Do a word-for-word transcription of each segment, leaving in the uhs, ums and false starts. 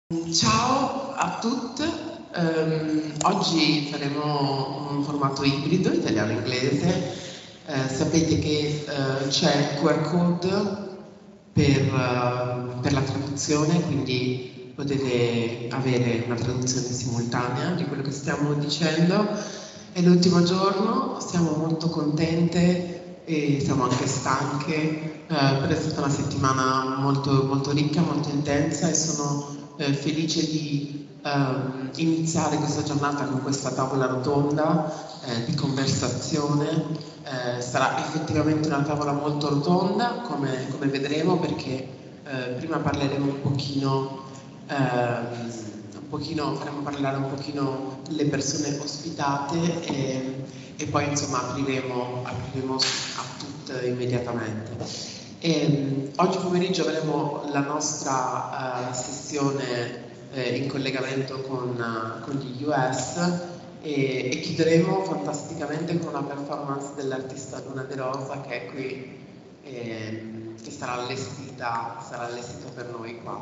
Ciao a tutte, um, oggi faremo un formato ibrido italiano-inglese. Uh, sapete che uh, c'è il Q R code per, uh, per la traduzione, quindi potete avere una traduzione simultanea di quello che stiamo dicendo. È l'ultimo giorno, siamo molto contente e siamo anche stanche, uh, per è stata una settimana molto, molto ricca, molto intensa e sono Eh, felice di ehm, iniziare questa giornata con questa tavola rotonda eh, di conversazione. Eh, sarà effettivamente una tavola molto rotonda, come, come vedremo, perché eh, prima parleremo un pochino, ehm, un pochino, faremo parlare un pochino le persone ospitate e, e poi insomma apriremo, apriremo a tutte immediatamente. E, oggi pomeriggio avremo la nostra uh, sessione eh, in collegamento con, uh, con gli U S e, e chiuderemo fantasticamente con una performance dell'artista Luna De Rosa che è qui, e, che sarà allestita, sarà allestita per noi qua.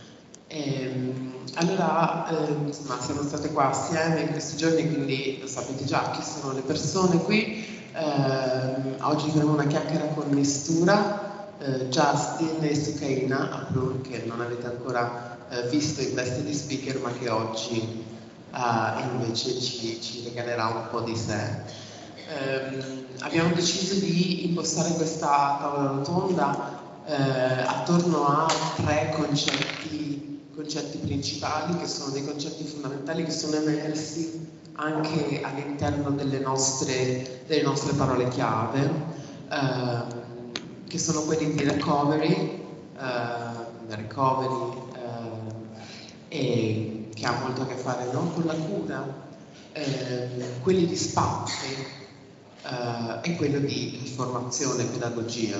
E, allora, eh, insomma, siamo state qua assieme in questi giorni, quindi lo sapete già chi sono le persone qui. Eh, oggi faremo una chiacchiera con Mistura. Uh, Justin e Sukaina Abrun, che non avete ancora uh, visto in veste di speaker, ma che oggi uh, invece ci, ci regalerà un po' di sé. Um, abbiamo deciso di impostare questa tavola rotonda uh, attorno a tre concetti, concetti principali, che sono dei concetti fondamentali che sono emersi anche all'interno delle nostre, delle nostre parole chiave. Uh, che sono quelli di recovery, uh, recovery uh, e che ha molto a che fare no? con la cura, uh, quelli di spazio uh, e quello di formazione, pedagogia.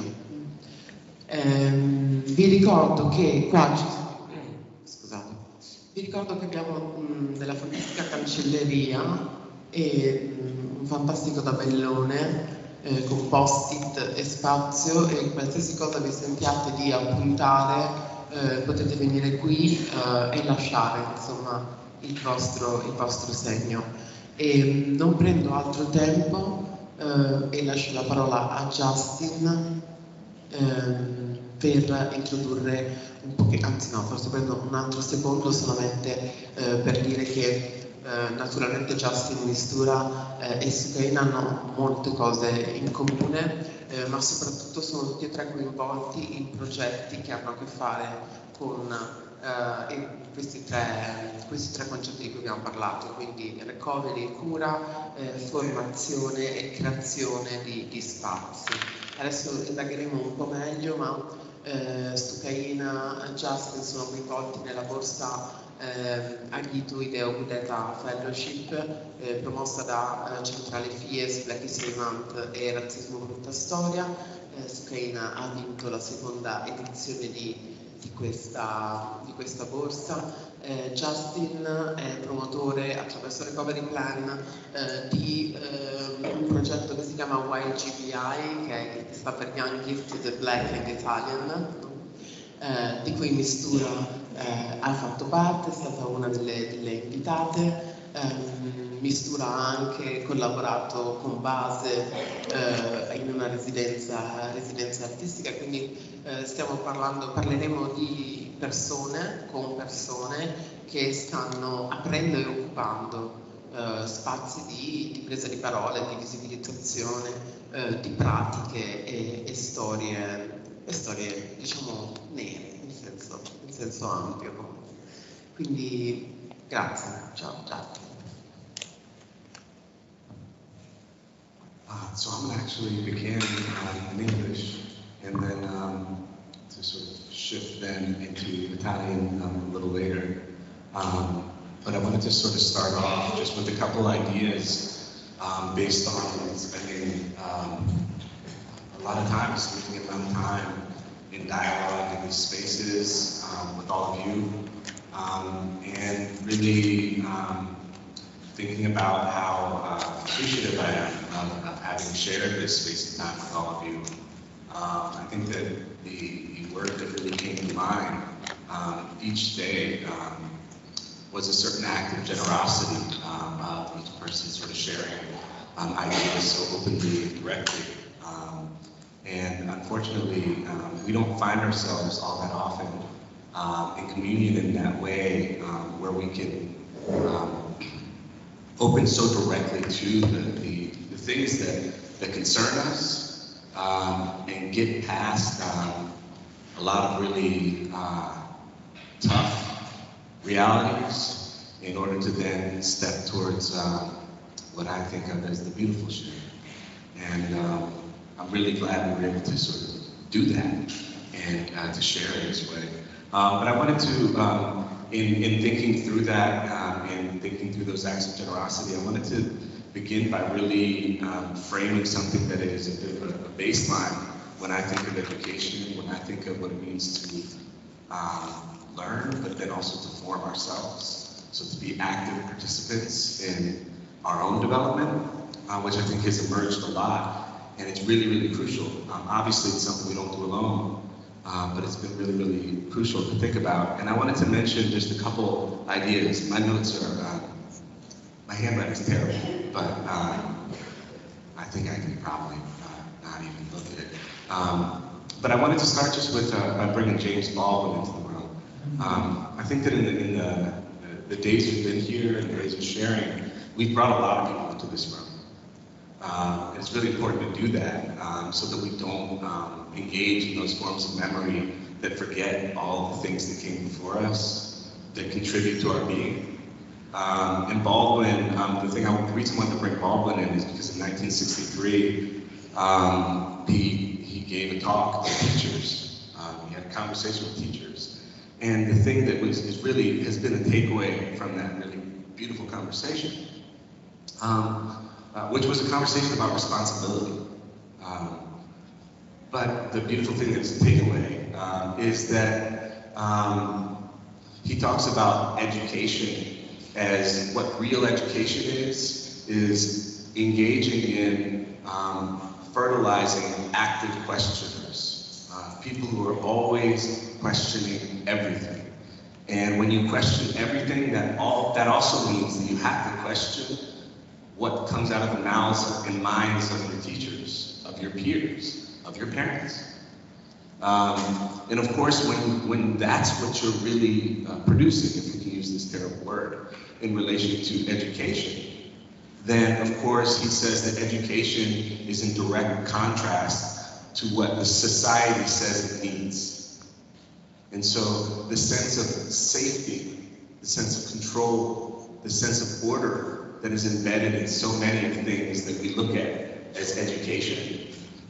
Um, vi ricordo che qua ci scusate, vi ricordo che abbiamo mh, della fantastica cancelleria e mh, un fantastico tabellone Eh, con post-it e spazio, e qualsiasi cosa vi sentiate di appuntare eh, potete venire qui eh, e lasciare insomma il vostro, il vostro segno. E non prendo altro tempo eh, e lascio la parola a Justin eh, per introdurre un po', anzi no, forse prendo un altro secondo solamente eh, per dire che Uh, naturalmente Justin Mistura uh, e Sukaina hanno molte cose in comune, uh, ma soprattutto sono tutti e tre coinvolti in progetti che hanno a che fare con uh, questi, tre, questi tre concetti di cui abbiamo parlato, quindi recovery, cura, uh, formazione e creazione di, di spazi. Adesso indagheremo un po' meglio, ma uh, Sukaina e Justin sono coinvolti nella borsa Eh, Agitu Ideo Gudeta Fellowship eh, promossa da eh, Centrale Fies, Black History Month e Razzismo Brutta Storia. Eh, Sukaina ha vinto la seconda edizione di, di, questa, di questa borsa. Eh, Justin è promotore attraverso Recovery Plan eh, di eh, un progetto che si chiama Y G B I, che, è, che sta per Young Gifted Black and Italian, eh, di cui Mistura eh, ha fatto parte, è stata una delle, delle invitate. Eh, Mistura ha anche collaborato con Base eh, in una residenza, residenza artistica, quindi eh, stiamo parlando, parleremo di persone, con persone che stanno aprendo e occupando eh, spazi di, di presa di parole, di visibilizzazione, eh, di pratiche e, e storie, e storie diciamo nere, in senso, in senso ampio. Quindi grazie, ciao, ciao. Uh, so I'm going to actually begin um, in English and then um, to sort of shift then into Italian um, a little later. Um, but I wanted to sort of start off just with a couple ideas um, based on spending um, a lot of time, spending a lot of time in dialogue in these spaces um, with all of you, um, and really um, thinking about how uh, appreciative I am of, of having shared this space and time with all of you. Um, I think that the, the word that really came to mind um, each day um, was a certain act of generosity um, of each person sort of sharing um, ideas so openly and directly. Um, and unfortunately, um, we don't find ourselves all that often um, in communion in that way, um, where we can um, open so directly to the, the, the things that, that concern us um, and get past um, a lot of really uh, tough realities in order to then step towards um, what I think of as the beautiful shit. And um, I'm really glad we were able to sort of do that and uh, to share it this way. Um, but I wanted to, um, in, in thinking through that um, and thinking through those acts of generosity, I wanted to begin by really um, framing something that is a bit of a baseline when I think of education, when I think of what it means to um, learn, but then also to form ourselves. So to be active participants in our own development, uh, which I think has emerged a lot, and it's really, really crucial. Um, obviously, it's something we don't do alone, um, but it's been really, really crucial to think about. And I wanted to mention just a couple ideas. My notes are, uh, my handwriting is terrible, but um, I think I can probably uh, not even look at it. Um, but I wanted to start just with uh, bringing James Baldwin into the room. Um, I think that in the, in the, the days we've been here and the days of sharing, we've brought a lot of people into this room. Um, it's really important to do that um, so that we don't um, engage in those forms of memory that forget all the things that came before us, that contribute to our being. Um, and Baldwin, um, the thing I, the reason I wanted to bring Baldwin in is because in nineteen sixty-three, um, he, he gave a talk to teachers. Um, he had a conversation with teachers. And the thing that was is really has been a takeaway from that really beautiful conversation, um, uh, which was a conversation about responsibility. Um, but the beautiful thing that's a takeaway um, is that um, he talks about education as what real education is, is engaging in um, fertilizing active questioners, uh, people who are always questioning everything. And when you question everything, that all that also means that you have to question what comes out of the mouths and minds of your teachers, of your peers, of your parents. Um, and of course, when, when that's what you're really uh, producing, if we can use this terrible word, in relation to education, then of course he says that education is in direct contrast to what the society says it needs. And so the sense of safety, the sense of control, the sense of order that is embedded in so many of the things that we look at as education,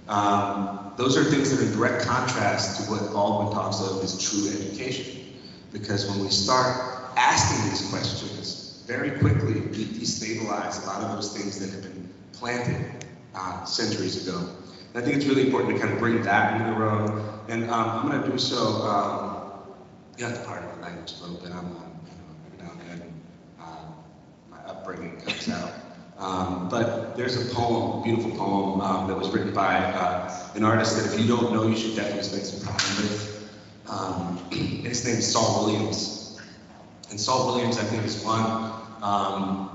um, those are things that are in direct contrast to what Baldwin talks of as true education. Because when we start asking these questions, very quickly we destabilize a lot of those things that have been planted uh, centuries ago. And I think it's really important to kind of bring that into the room. And um, I'm going to do so, um, you have to pardon my language a little bit. I'm, um, you know, every now and then uh, my upbringing comes out. Um, but there's a poem, a beautiful poem um, that was written by uh, an artist that if you don't know, you should definitely spend some time with. Um, and his name is Saul Williams. And Saul Williams, I think, is one, um,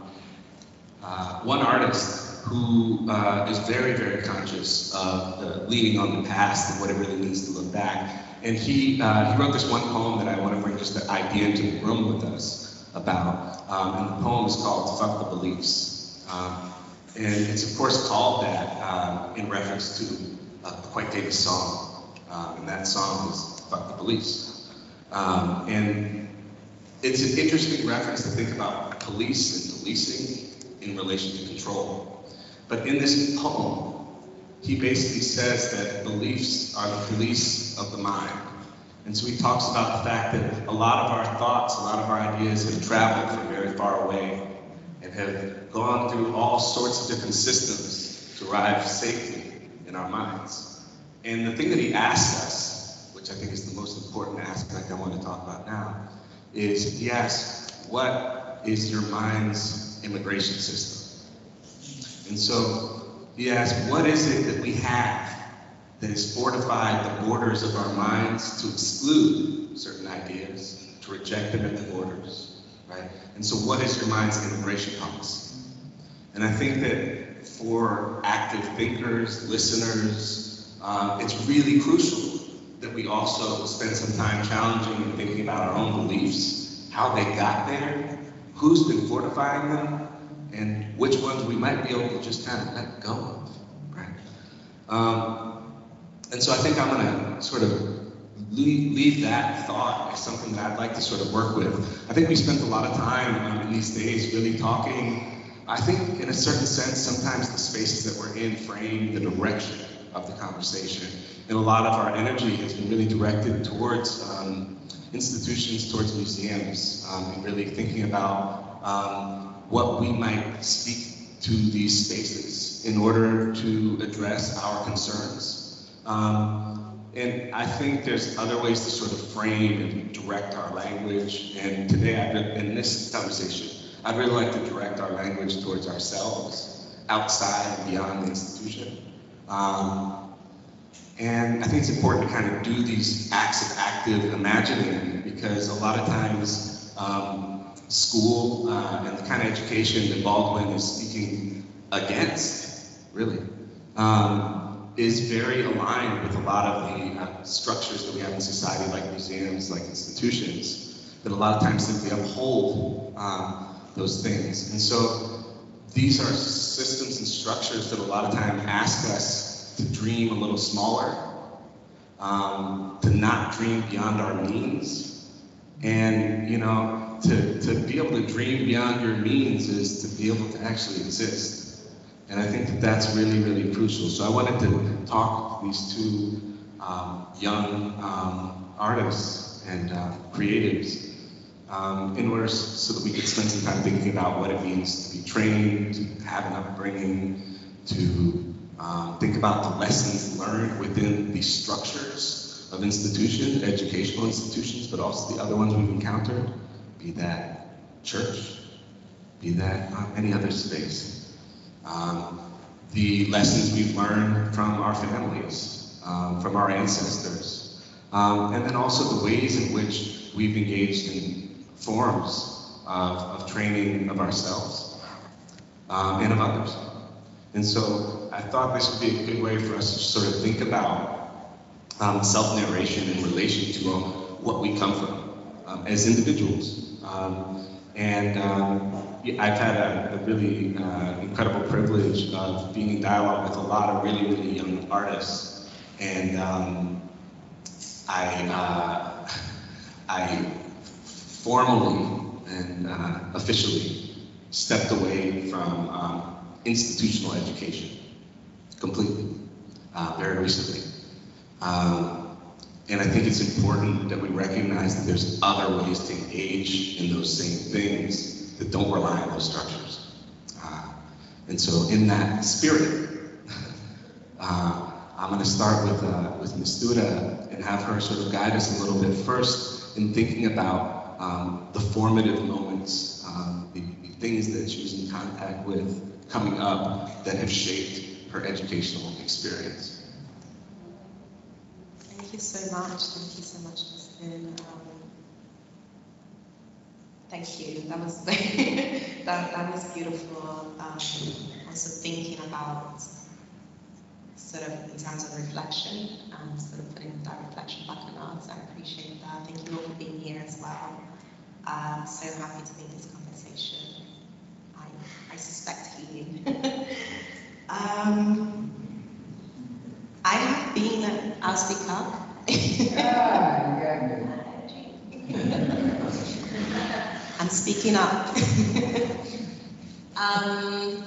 uh, one artist who uh, is very, very conscious of uh, leaning on the past and what it really means to look back. And he, uh, he wrote this one poem that I want to bring just the idea into the room with us about. Um, and the poem is called Fuck the Beliefs. Um, and it's of course called that um, in reference to a quite famous song. Um, and that song is Fuck the Beliefs. Um, and it's an interesting reference to think about police and policing in relation to control. But in this poem, he basically says that beliefs are the police of the mind. And so he talks about the fact that a lot of our thoughts, a lot of our ideas have traveled from very far away and have gone through all sorts of different systems to arrive safely in our minds. And the thing that he asks us, which I think is the most important aspect I want to talk about now, is he asks, what is your mind's immigration system? And so he asks, what is it that we have that has fortified the borders of our minds to exclude certain ideas, to reject Dominican orders, right? And so what is your mind's immigration policy? And I think that for active thinkers, listeners, uh, it's really crucial that we also spend some time challenging and thinking about our own beliefs, how they got there, who's been fortifying them, and which ones we might be able to just kind of let go of, right? Um, and so I think I'm gonna sort of leave, leave that thought as something that I'd like to sort of work with. I think we spent a lot of time um, in these days really talking. I think in a certain sense, sometimes the spaces that we're in frame the direction of the conversation. And a lot of our energy has been really directed towards um, institutions, towards museums, um, and really thinking about um, what we might speak to these spaces in order to address our concerns. Um, and I think there's other ways to sort of frame and direct our language. And today, I've in this conversation, I'd really like to direct our language towards ourselves, outside and beyond the institution. Um, and I think it's important to kind of do these acts of active imagining, because a lot of times um, school uh, and the kind of education that Baldwin is speaking against, really, um, is very aligned with a lot of the uh, structures that we have in society, like museums, like institutions, that a lot of times simply uphold um, those things. And so these are systems and structures that a lot of time ask us to dream a little smaller, um, to not dream beyond our means. And, you know, to, to be able to dream beyond your means is to be able to actually exist. And I think that that's really, really crucial. So I wanted to talk to these two um, young um, artists and uh, creatives Um, in order so that we could spend some time thinking about what it means to be trained, to have an upbringing, to um, think about the lessons learned within these structures of institutions, educational institutions, but also the other ones we've encountered, be that church, be that uh, any other space. Um, the lessons we've learned from our families, um, from our ancestors, um, and then also the ways in which we've engaged in forms of, of training of ourselves um, and of others. And so I thought this would be a good way for us to sort of think about um, self-narration in relation to um, what we come from um, as individuals. Um, and um, I've had a, a really uh, incredible privilege of being in dialogue with a lot of really, really young artists. And um, I, uh, I formally and uh, officially stepped away from um, institutional education completely, uh, very recently. Um, and I think it's important that we recognize that there's other ways to engage in those same things that don't rely on those structures. Uh, and so in that spirit, uh, I'm gonna start with, uh, with Mistura and have her sort of guide us a little bit first in thinking about Um, the formative moments, um, the, the things that she was in contact with coming up that have shaped her educational experience. Thank you so much. Thank you so much, Justin. Um, thank you. That was that, that was beautiful. Um, also thinking about sort of in terms of reflection and sort of putting that reflection back on us. I appreciate that. Thank you all for being here as well. I'm so happy to make this conversation. I, I suspect healing. um, I have been, I'll speak up. I'm speaking up. um,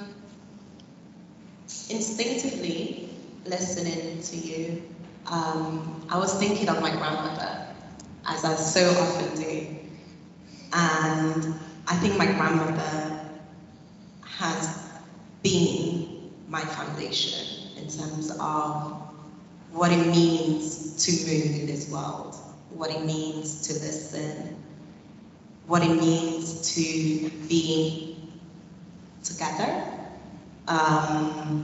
instinctively, listening to you, um, I was thinking of my grandmother, as I so often do. And I think my grandmother has been my foundation in terms of what it means to move in this world, what it means to listen, what it means to be together. Um,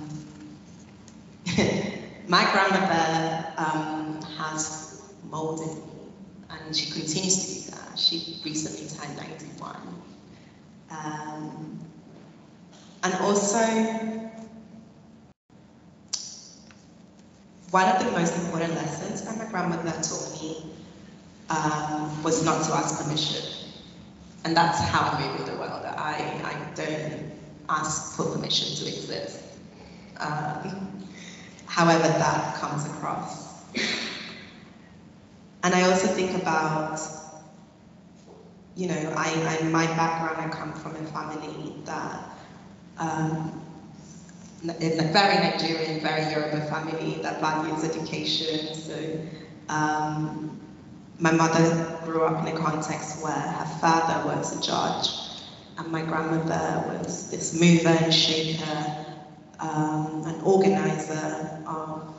my grandmother um, has molded me and she continues to do that. She recently turned ninety-one. Um, and also, one of the most important lessons that my grandmother taught me um, was not to ask permission. And that's how I move in the world. I, I don't ask for permission to exist. Um, however that comes across. And I also think about, you know, I, I my background, I come from a family that, um, in a very Nigerian, very Yoruba family that values education. So um, my mother grew up in a context where her father was a judge and my grandmother was this mover and shaker, um, an organizer of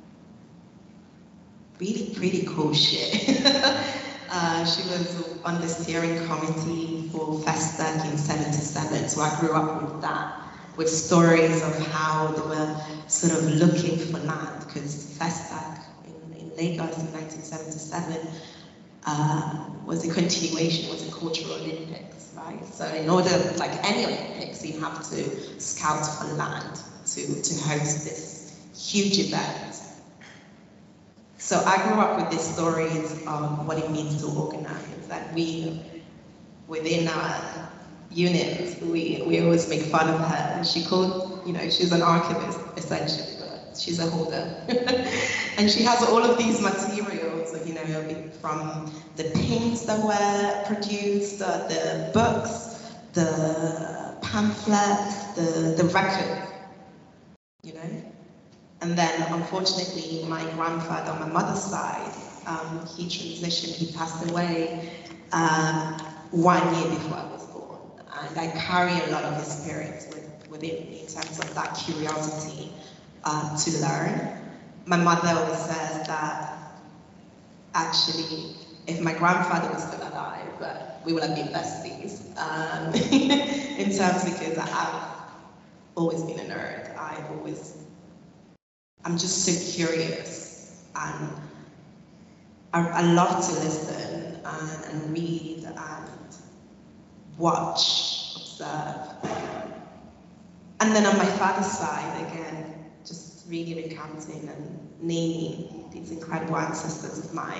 really pretty cool shit. uh, she was on the steering committee for Festac in seventy-seven, so I grew up with that, with stories of how they were sort of looking for land, because Festac in, in Lagos in nineteen seventy-seven uh, was a continuation, was a cultural Olympics, right? So in order, like any Olympics, you have to scout for land to, to host this huge event. So I grew up with these stories of what it means to organize, that we, within our unit, we, we always make fun of her. She called, you know, she's an archivist, essentially, but she's a holder. And she has all of these materials, you know, from the paints that were produced, uh, the books, the pamphlets, the, the record, you know. And then, unfortunately, my grandfather on my mother's side, um, he transitioned, he passed away um, one year before I was born. And I carry a lot of his spirit with, within me in terms of that curiosity uh, to learn. My mother always says that actually, if my grandfather was still alive, but we would have been besties. Um, in terms because I've always been a nerd. I've always I'm just so curious, and I, I love to listen and, and read and watch, observe. And then on my father's side, again, just really recounting and naming these incredible ancestors of mine.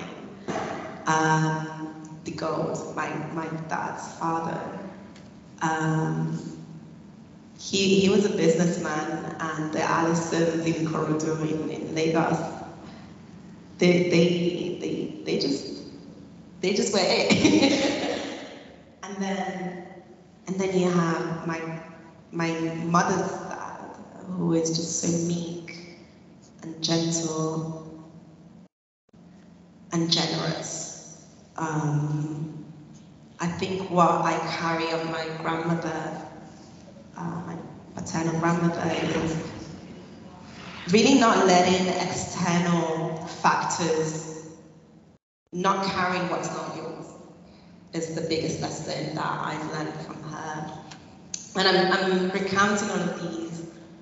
Um, the gold, my, my dad's father. Um, He, he was a businessman, and the Allisons in Korodu in, in Lagos, they, they, they, they just, they just were it. and then, and then you have my, my mother's dad, who is just so meek and gentle and generous. Um, I think what I carry of my grandmother, Uh, my paternal grandmother, is really not letting external factors, not carrying what's not yours, is the biggest lesson that I've learned from her. And I'm, I'm recounting all of these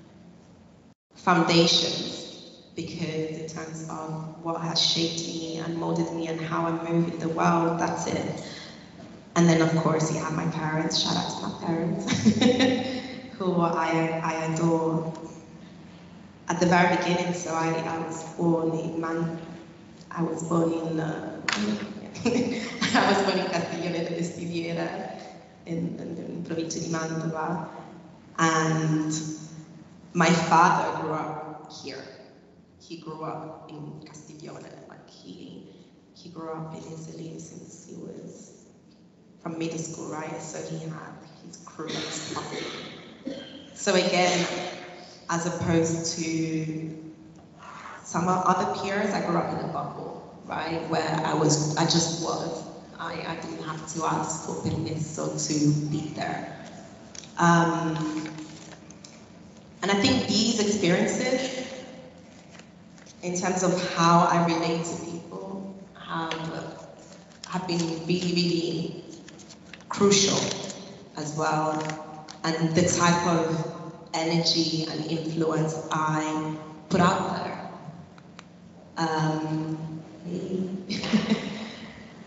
foundations because in terms of what has shaped me and molded me and how I move in the world, that's it. And then of course you have my parents, shout out to my parents. who I, I adore at the very beginning. So I, I was born in Man, I was born in uh, I was born in Castiglione delle Stiviere in, in, in provincia di Mantova, and my father grew up here. He grew up in Castiglione, like he he grew up in Italy since he was from middle school, right? So he had his crew and stuff. So again, as opposed to some other peers, I grew up in a bubble, right? Where I was, I just was. I, I didn't have to ask for permission to be there. Um, and I think these experiences, in terms of how I relate to people, have, have been really, really crucial as well. And the type of energy and influence I put out there. Um,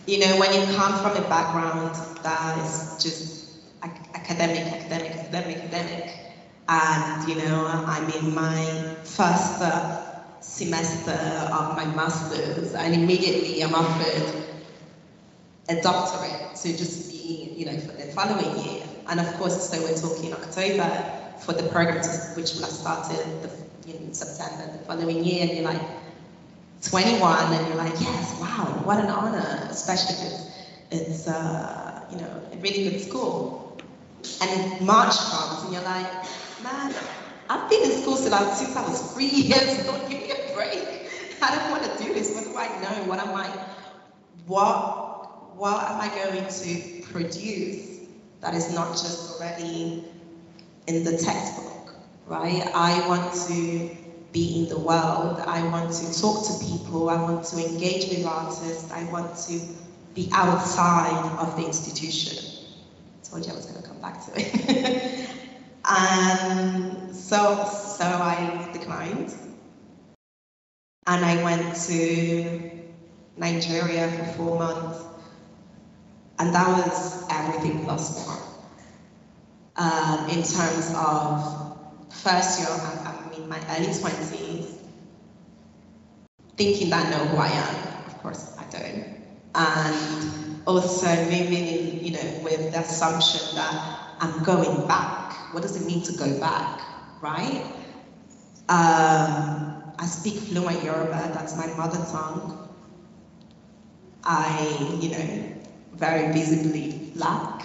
you know, when you come from a background that is just ac- academic, academic, academic, academic, and, you know, I'm in my first uh, semester of my master's, and immediately I'm offered a doctorate to just be, you know, for the following year. And of course, so we're talking October for the program, to, which will have started the, in September the following year, and you're like twenty-one, and you're like, yes, wow, what an honor, especially because it's, uh, you know, a really good school. And March comes, and you're like, man, I've been in school since I was, since I was three years old. Give me a break. I don't want to do this. What do I know? What am I? What What am I going to produce that is not just already in the textbook, right? I want to be in the world. I want to talk to people. I want to engage with artists. I want to be outside of the institution. I told you I was going to come back to it. And so, so I declined, and I went to Nigeria for four months, and that was everything plus more. Um, in terms of first year, I'm in my early twenties, thinking that I know who I am. Of course, I don't. And also moving in, you know, with the assumption that I'm going back. What does it mean to go back, right? Um, I speak fluent Yoruba, that's my mother tongue. I, you know, very visibly black.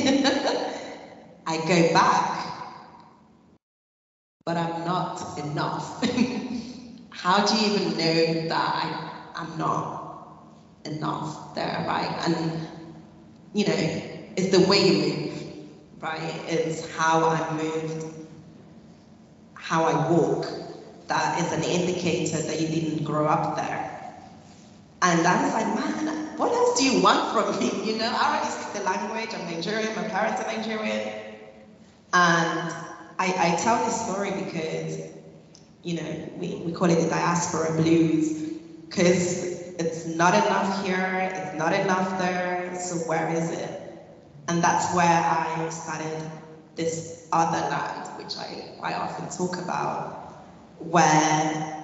I go back, but I'm not enough. How do you even know that I, I'm not enough there, right? And, you know, it's the way you move, right? It's how I moved, how I walk, that is an indicator that you didn't grow up there. And I was like, man, what else do you want from me? You know, I already speak the language, I'm Nigerian, my parents are Nigerian. And I, I tell this story because, you know, we, we call it the diaspora blues, because it's not enough here, it's not enough there, so where is it? And that's where I started this other land, which I quite often talk about, where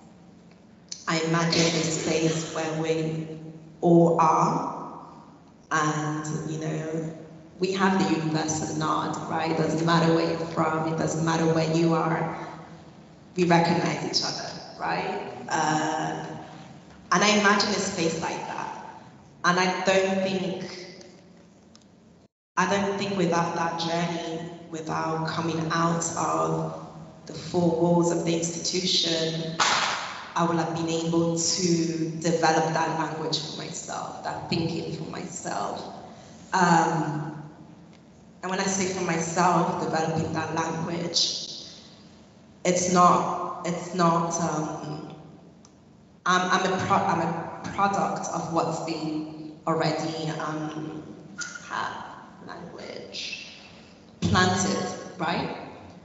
I imagine a space where we all are, and, you know, we have the universal nod, right? It doesn't matter where you're from, it doesn't matter where you are, we recognize each other, right? Uh, and I imagine a space like that. And I don't think, I don't think without that journey, without coming out of the four walls of the institution, I would have been able to develop that language for myself, that thinking for myself. Um, and when I say for myself, developing that language, it's not, it's not, um, I'm, I'm, a pro, I'm a product of what's been already um, had, language, planted, right?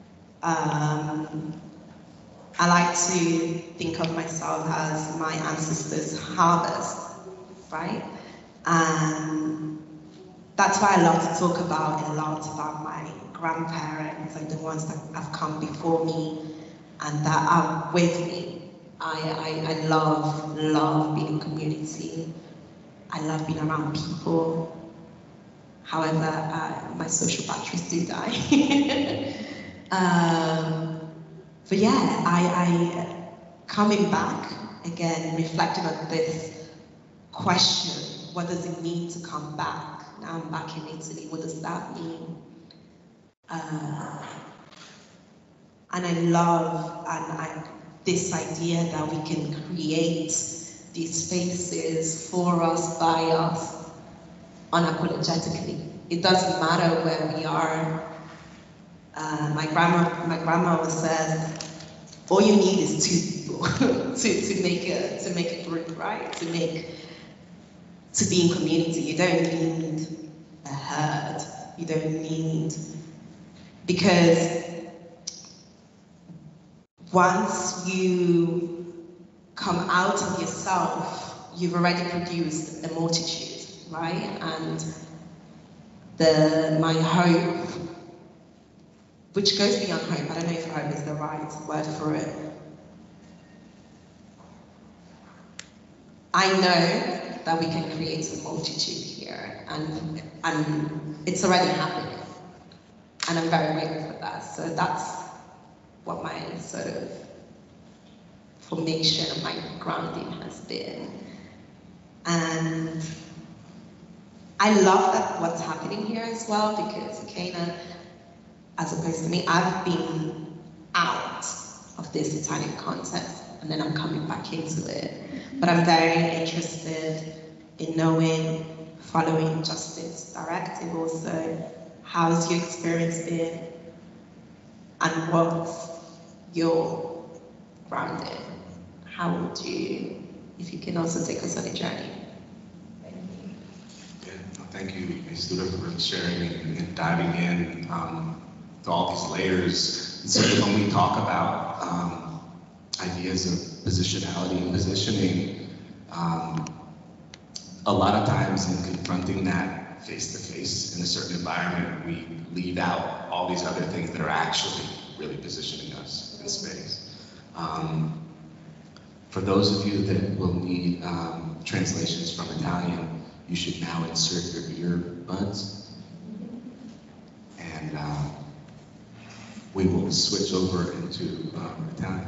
Um, I like to think of myself as my ancestors' harvest, right? And that's why I love to talk about a lot about my grandparents and the ones that have come before me and that are with me. I, I, I love, love being in community. I love being around people. However, uh, my social batteries do die. um, but yeah, I, I, coming back, again, reflecting on this question, what does it mean to come back? Now I'm back in Italy, what does that mean? Uh, and I love and I, this idea that we can create these spaces for us, by us, unapologetically. It doesn't matter where we are. Uh, my grandma, my grandma always says, all you need is two people to, to make a to make a group, right? To make to be in community. You don't need a herd. You don't need, because once you come out of yourself, you've already produced a multitude. right? And the my hope, which goes beyond hope, I don't know if hope is the right word for it. I know that we can create a multitude here, and, and it's already happening. And I'm very grateful for that. So that's what my sort of formation of my grounding has been. And I love that what's happening here as well, because Kana, as opposed to me, I've been out of this Italian context and then I'm coming back into it. But I'm very interested in knowing, following Justice Directive also, how's your experience been and what's your grounding? How would you, if you can also take us on a journey? Thank you. Yeah, no, thank you, Isidora, for sharing and, and diving in um, to all these layers. And so when we talk about um, ideas of positionality and positioning, um, a lot of times in confronting that face-to-face in a certain environment, we leave out all these other things that are actually really positioning us in space. Um, for those of you that will need um, translations from Italian, you should now insert your earbuds. And uh, we will switch over into um, Italian.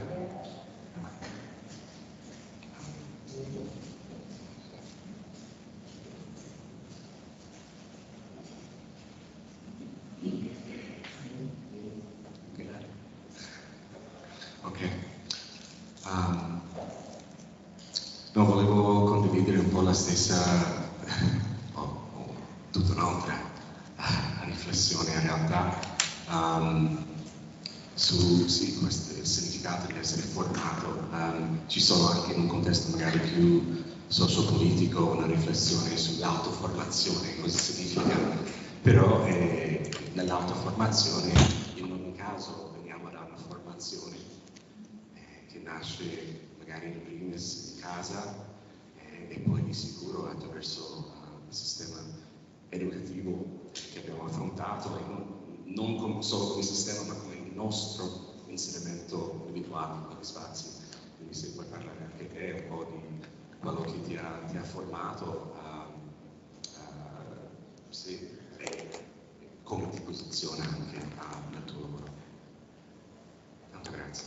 Ok. Um, no, volevo condividere un po' la stessa, oh, oh, tutta un'altra riflessione in realtà um, su sì, questo, il significato di essere formato. Um, ci sono anche in un contesto magari più sociopolitico una riflessione sull'autoformazione, cosa significa, però eh, nell'autoformazione in ogni caso veniamo da una formazione eh, che nasce magari in primis in casa eh, e poi di sicuro attraverso uh, il sistema educativo che abbiamo affrontato, e non, non con, solo come sistema ma come il nostro inserimento individuale in quegli spazi. Quindi se puoi parlare anche te un po' di quello che ti ha, ti ha formato, uh, uh, sì, e come ti posiziona anche uh, nel tuo lavoro. Tanto grazie.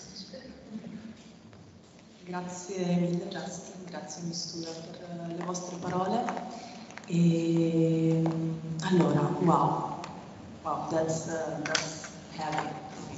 Grazie mille Justin, grazie Mistura per le vostre parole. E allora, wow, wow, that's, uh, that's heavy.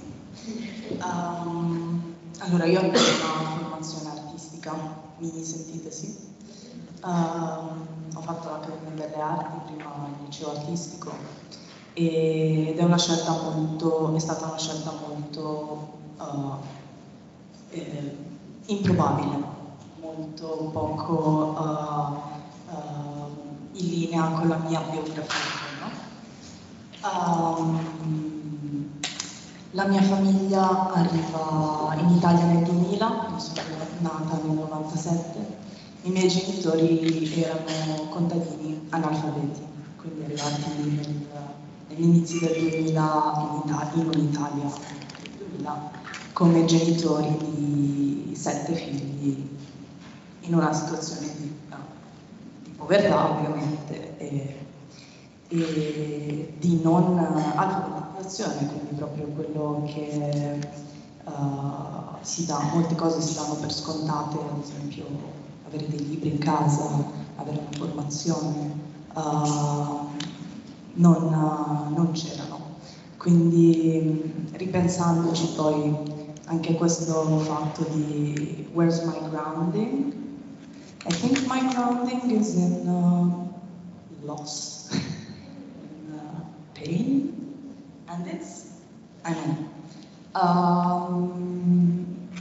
Um, allora, io ho una formazione artistica, mi sentite sì? Um, ho fatto l'Accademia delle Arti, prima il liceo artistico, ed è una scelta molto, è stata una scelta molto uh, eh, improbabile, molto poco uh, uh, in linea con la mia biografia. No? Um, la mia famiglia arriva in Italia nel duemila, io sono nata nel novantasette, i miei genitori erano contadini analfabeti, quindi arrivati nel, negli inizi del duemila in, Italia, in un'Italia del duemila, come genitori di sette figli in una situazione di, no, di povertà ovviamente e, e di non alfabetizzazione, quindi proprio quello che uh, si dà, molte cose si danno per scontate, ad esempio avere dei libri in casa, avere una formazione, uh, non, uh, non c'erano. Quindi ripensandoci poi anche questo fatto di where's my grounding? I think my grounding is in uh, loss, in uh, pain, and it's, I know. Um,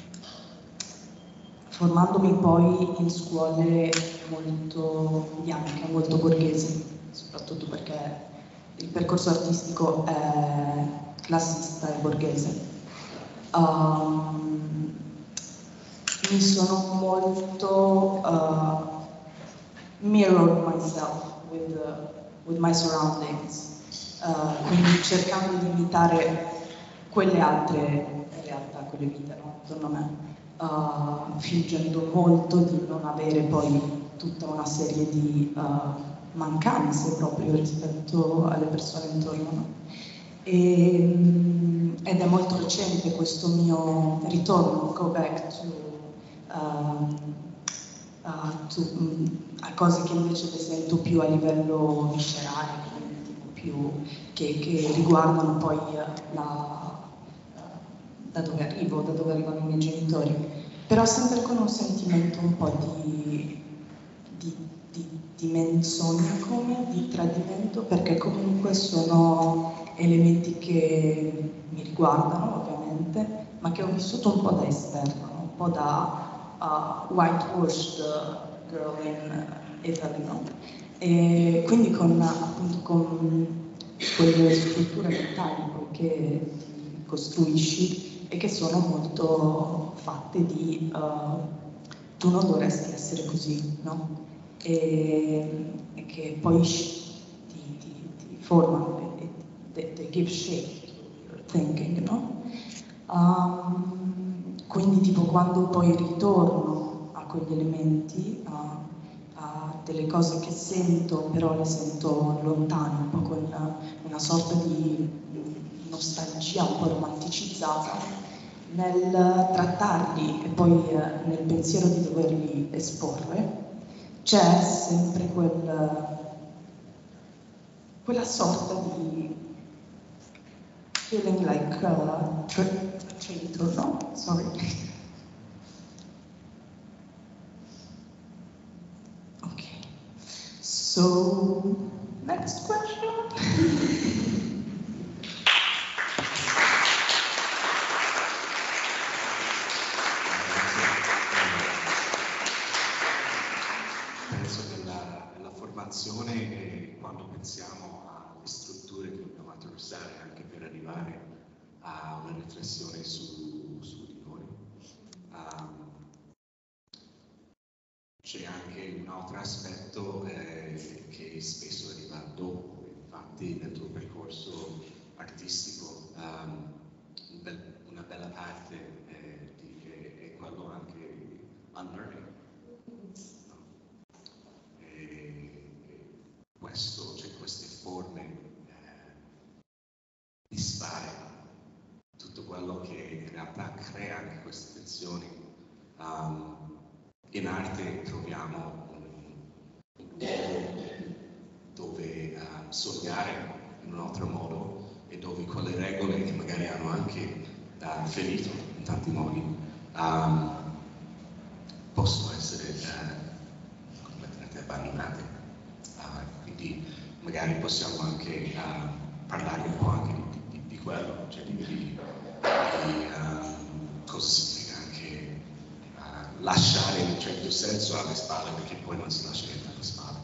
formandomi poi in scuole molto bianche, molto borghesi, soprattutto perché il percorso artistico è classista e borghese. Um, mi sono molto uh, mirrored myself with, uh, with my surroundings, uh, quindi cercando di imitare quelle altre realtà, quelle vite, no? Secondo me, uh, fingendo molto di non avere poi tutta una serie di uh, mancanze proprio rispetto alle persone intorno, no? E, ed è molto recente questo mio ritorno, go back to, um, uh, to um, a cose che invece le sento più a livello viscerale, quindi tipo più che, che riguardano poi la, uh, da dove arrivo, da dove arrivano i miei genitori, però sempre con un sentimento un po' di, di, di, di menzogna, come di tradimento, perché comunque sono elementi che mi riguardano ovviamente, ma che ho vissuto un po' da esterno, un po' da uh, whitewashed girl in Italy, no? E quindi con, appunto, con quelle strutture mentali che ti costruisci e che sono molto fatte di uh, tu non dovresti essere così, no? E, e che poi ti, ti, ti formano. They, they give shape to your thinking, no? Um, quindi tipo quando poi ritorno a quegli elementi, a, a delle cose che sento, però le sento lontane, un po' con una sorta di nostalgia un po' romanticizzata, nel trattarli e poi nel pensiero di doverli esporre, c'è sempre quel, quella sorta di feeling like a traitor, no? Sorry. Okay. So, next question. Penso che la, la formazione, eh, quando pensiamo alle strutture che dobbiamo attraversare anche per arrivare a una riflessione su, su di noi, um, c'è anche un altro aspetto eh, che spesso arriva dopo. Infatti nel tuo percorso artistico um, un bel, una bella parte eh, di, è, è quello anche unlearning. Questo, cioè queste forme eh, dispare tutto quello che in realtà crea anche queste tensioni. Um, in arte troviamo un, un modo dove uh, sognare in un altro modo e dove quelle regole che magari hanno anche uh, ferito in tanti modi um, possono essere uh, completamente abbandonate. Uh, quindi magari possiamo anche uh, parlare un po' anche di, di, di quello, cioè di, di, di uh, cosa significa anche uh, lasciare in un certo senso alle spalle, perché poi non si lascia niente alle spalle.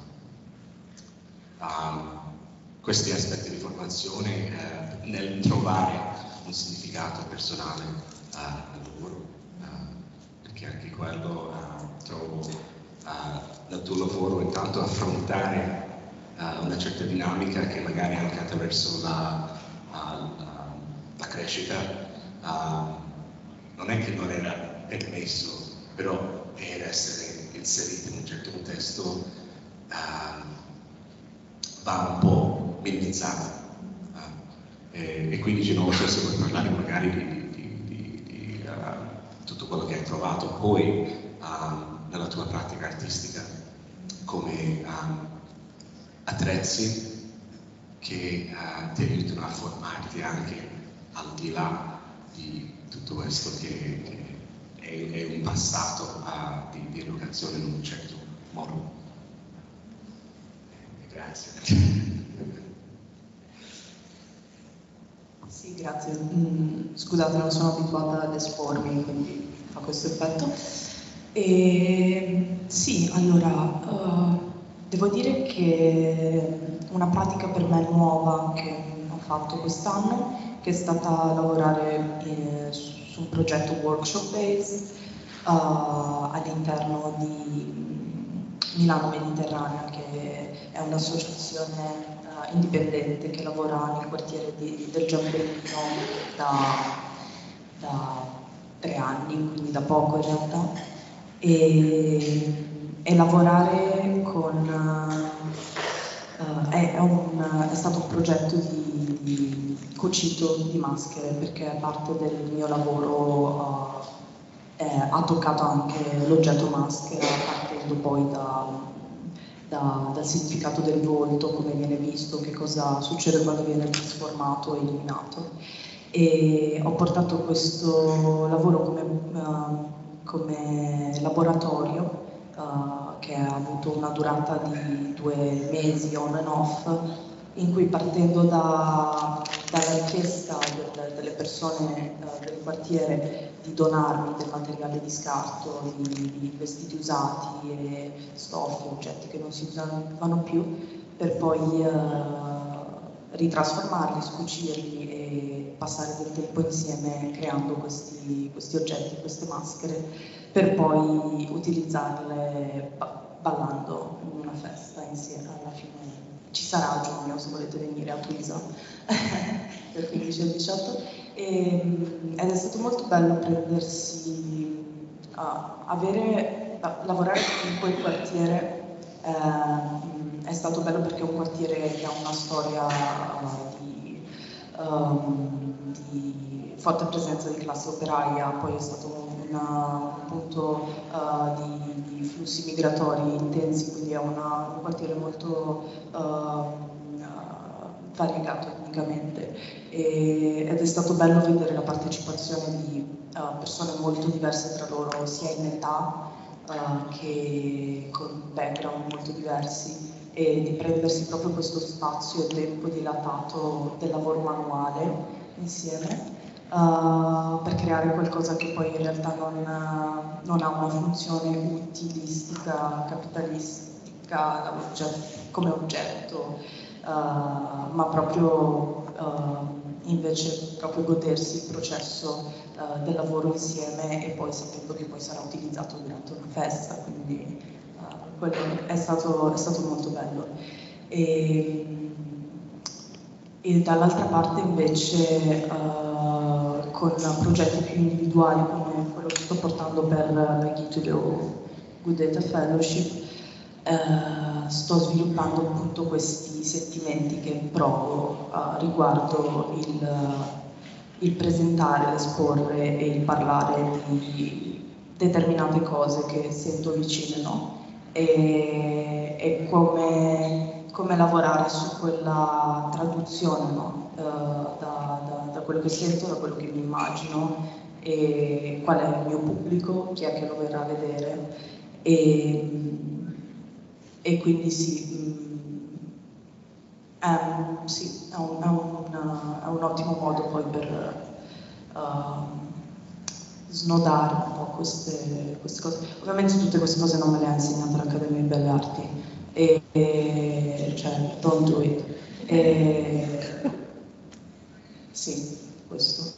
Um, questi aspetti di formazione uh, nel trovare un significato personale uh, nel lavoro, uh, perché anche quello uh, trovo Uh, nel tuo lavoro intanto affrontare uh, una certa dinamica che magari anche attraverso la, uh, la, la crescita uh, non è che non era permesso, però per essere inserito in un certo contesto uh, va un po' minimizzato uh, e, e quindi non so se vuoi parlare magari di, di, di, di uh, tutto quello che hai trovato poi uh, nella tua pratica artistica come um, attrezzi che uh, ti aiutano a formarti anche al di là di tutto questo che, che è, è un passato uh, di, di educazione in un certo modo. Eh, grazie. Sì, grazie. Mm, scusate, non sono abituata ad espormi, quindi fa questo effetto. E, sì, allora, uh, devo dire che una pratica per me nuova che ho fatto quest'anno, che è stata lavorare eh, su un progetto workshop based uh, all'interno di Milano Mediterranea, che è un un'associazione uh, indipendente che lavora nel quartiere di, del Giambellino da, da tre anni, quindi da poco in realtà, e, e lavorare con... Uh, è, è, un, è stato un progetto di, di cucito di maschere, perché parte del mio lavoro uh, è, ha toccato anche l'oggetto maschera, partendo poi da, da, dal significato del volto, come viene visto, che cosa succede quando viene trasformato e eliminato. E ho portato questo lavoro come, uh, come laboratorio Uh, che ha avuto una durata di due mesi on and off, in cui partendo da, dalla richiesta del, delle persone uh, del quartiere di donarmi del materiale di scarto, di, di vestiti usati e stoffe, oggetti che non si usavano più, per poi uh, ritrasformarli, scucirli e passare del tempo insieme creando questi, questi oggetti, queste maschere, per poi utilizzarle ballando in una festa insieme. Alla fine ci sarà a giugno, se volete venire a Pisa, del quindici al diciotto, e, ed è stato molto bello prendersi, uh, avere, uh, lavorare in quel quartiere. Uh, è stato bello perché è un quartiere che ha una storia uh, di, um, di forte presenza di classe operaia, poi è stato un Una, un punto uh, di, di flussi migratori intensi, quindi è una, un quartiere molto uh, variegato etnicamente, e, ed è stato bello vedere la partecipazione di uh, persone molto diverse tra loro, sia in età uh, che con background molto diversi, e di prendersi proprio questo spazio e tempo dilatato del lavoro manuale insieme. Uh, per creare qualcosa che poi in realtà non, non ha una funzione utilistica, capitalistica come oggetto, uh, ma proprio uh, invece proprio godersi il processo uh, del lavoro insieme, e poi sapendo che poi sarà utilizzato durante una festa, quindi uh, quello è stato, è stato molto bello. E, e dall'altra parte invece uh, con progetti più individuali come quello che sto portando per la Gitudo Good Data Fellowship, uh, sto sviluppando appunto questi sentimenti che provo uh, riguardo il, il presentare, l'esporre e il parlare di determinate cose che sento vicine, no? E, e come come lavorare su quella traduzione, no? uh, da, da, da quello che sento, da quello che mi immagino, e qual è il mio pubblico, chi è che lo verrà a vedere, e, e quindi sì, è, sì, è, un, è, un, è un ottimo modo poi per uh, snodare un po' queste, queste cose. Ovviamente tutte queste cose non me le ha insegnate l'Accademia di Belle Arti, e, e cioè don't do it. E, sì, questo.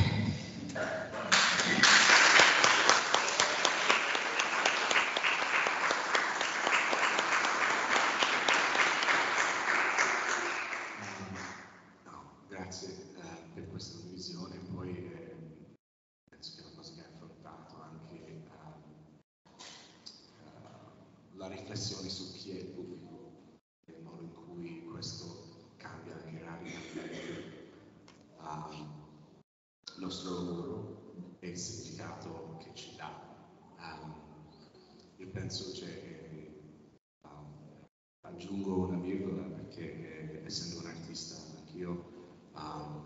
No, grazie eh, per questa visione. Poi eh, penso che è una cosa che hai affrontato anche eh, uh, la riflessione su chi è il pubblico, il modo in cui questo cambia anche radicalmente uh, il nostro lavoro e il significato che ci dà. Um, io penso che um, aggiungo una virgola perché eh, essendo un artista anch'io um,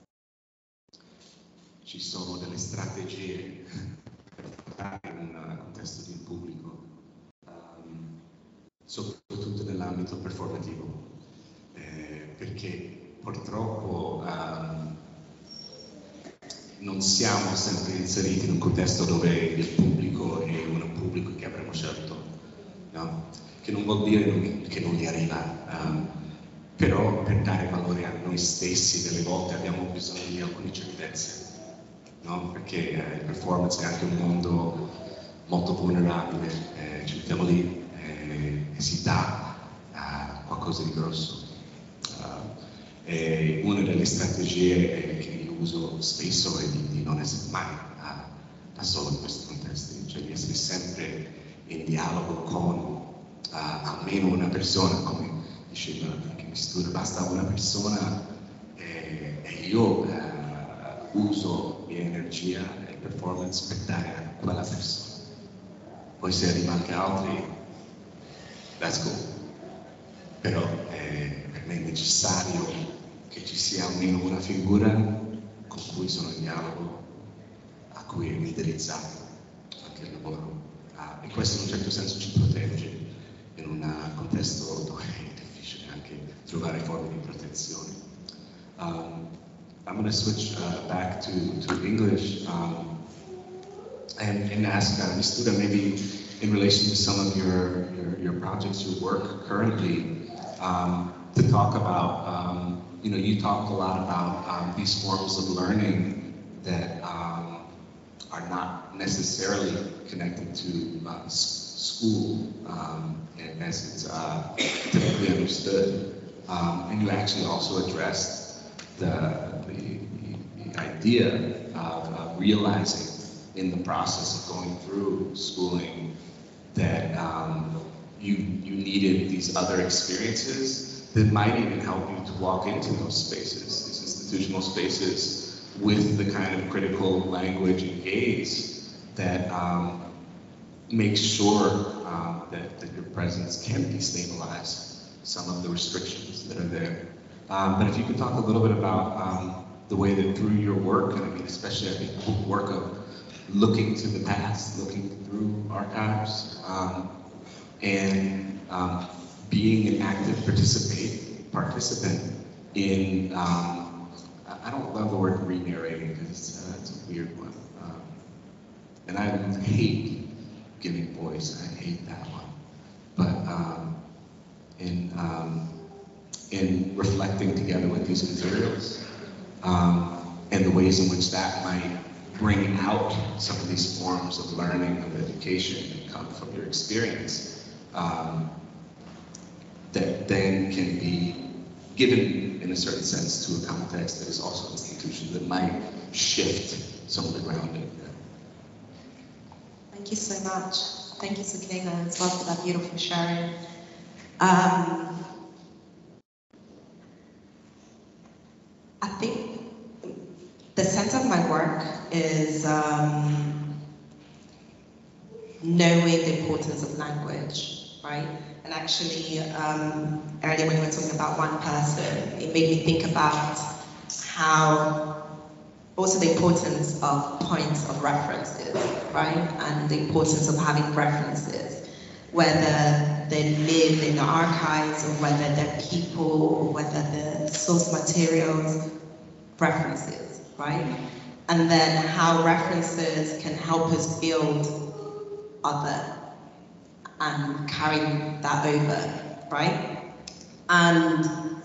ci sono delle strategie per fare in un contesto di un pubblico, um, soprattutto nell'ambito performativo, eh, perché purtroppo um, non siamo sempre inseriti in un contesto dove il pubblico è un pubblico che avremmo scelto, no? Che non vuol dire che non gli arriva, um, però per dare valore a noi stessi delle volte abbiamo bisogno di alcune certezze, no? Perché eh, il performance è anche un mondo molto vulnerabile, eh, ci mettiamo lì eh, e si dà uh, qualcosa qualcosa di grosso. Uh, e una delle strategie che io uso spesso è di, di non essere mai uh, da solo in questi contesti, cioè di essere sempre in dialogo con uh, almeno una persona, come diceva anche Mistura, basta una persona e, e io uh, uso mia energia e performance per dare a quella persona. Poi se arriva anche altri, that's cool. Però eh, per me è necessario che ci sia almeno una figura con cui sono in dialogo, a cui è indirizzato anche il lavoro. Ah, e questo in un certo senso ci protegge in un contesto dove è difficile anche trovare forme di protezione. Um, I'm going to switch uh, back to, to English um, and, and ask uh, Mistura, maybe in relation to some of your, your, your projects, your work currently, um, to talk about, um, you know, you talk a lot about um, these forms of learning that um, are not necessarily connected to uh, school um, and as it's uh, typically understood. Um, and you actually also addressed the, the, the idea of uh, realizing in the process of going through schooling that um, you, you needed these other experiences that might even help you to walk into those spaces, these institutional spaces, with the kind of critical language and gaze that um, makes sure um, that, that your presence can destabilize some of the restrictions that are there. Um, but if you could talk a little bit about um, the way that through your work, and I mean especially I think work of looking to the past, looking through archives, um, and um, being an active participate, participant in, um, I don't love the word re-narrating because it's, uh, it's a weird one. Um, and I hate giving voice, I hate that one. But um, in, um, in reflecting together with these materials, um, and the ways in which that might bring out some of these forms of learning, of education that come from your experience, um, that then can be given in a certain sense to a context that is also an institution that might shift some of the grounding. Thank you so much. Thank you, Sakina, as well for that beautiful sharing. Um, I think the center of my work is um, knowing the importance of language, right? And actually, um, earlier when we were talking about one person, it made me think about how also the importance of points of references, right? And the importance of having references, whether they live in the archives or whether they're people or whether they're source materials, references, right? And then how references can help us build other and carry that over, right? And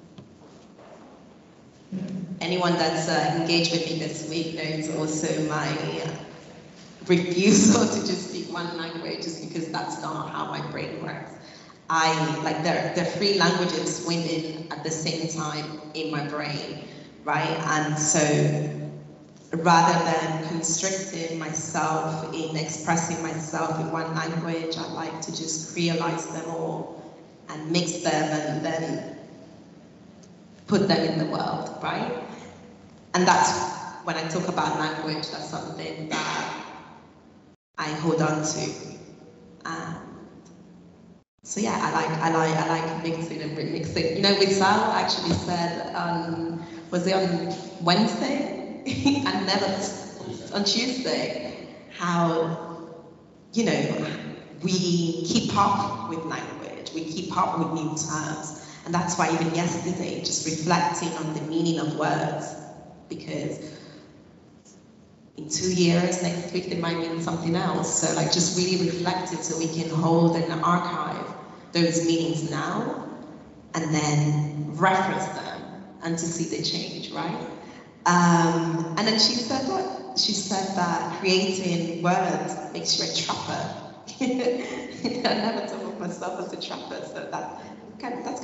anyone that's uh, engaged with me this week knows also my refusal to just speak one language, just because that's not how my brain works. I, like, there, there are three languages swimming at the same time in my brain, right? And so rather than constricting myself in expressing myself in one language, I like to just creolize them all and mix them and then put them in the world, right? And that's, when I talk about language, that's something that I hold on to. Um, so yeah, I like, I like, I like mixing and remixing. You know, Wissal actually said, um, was it on Wednesday? And never on Tuesday, how, you know, we keep up with language, we keep up with new terms. And that's why even yesterday, just reflecting on the meaning of words, because in two years, next week, they might mean something else. So like just really reflecting so we can hold and archive those meanings now and then reference them and to see the change, right? Um, and then she said what? She said that creating words makes you a trapper. I never thought of myself as a trapper, so that, that's kind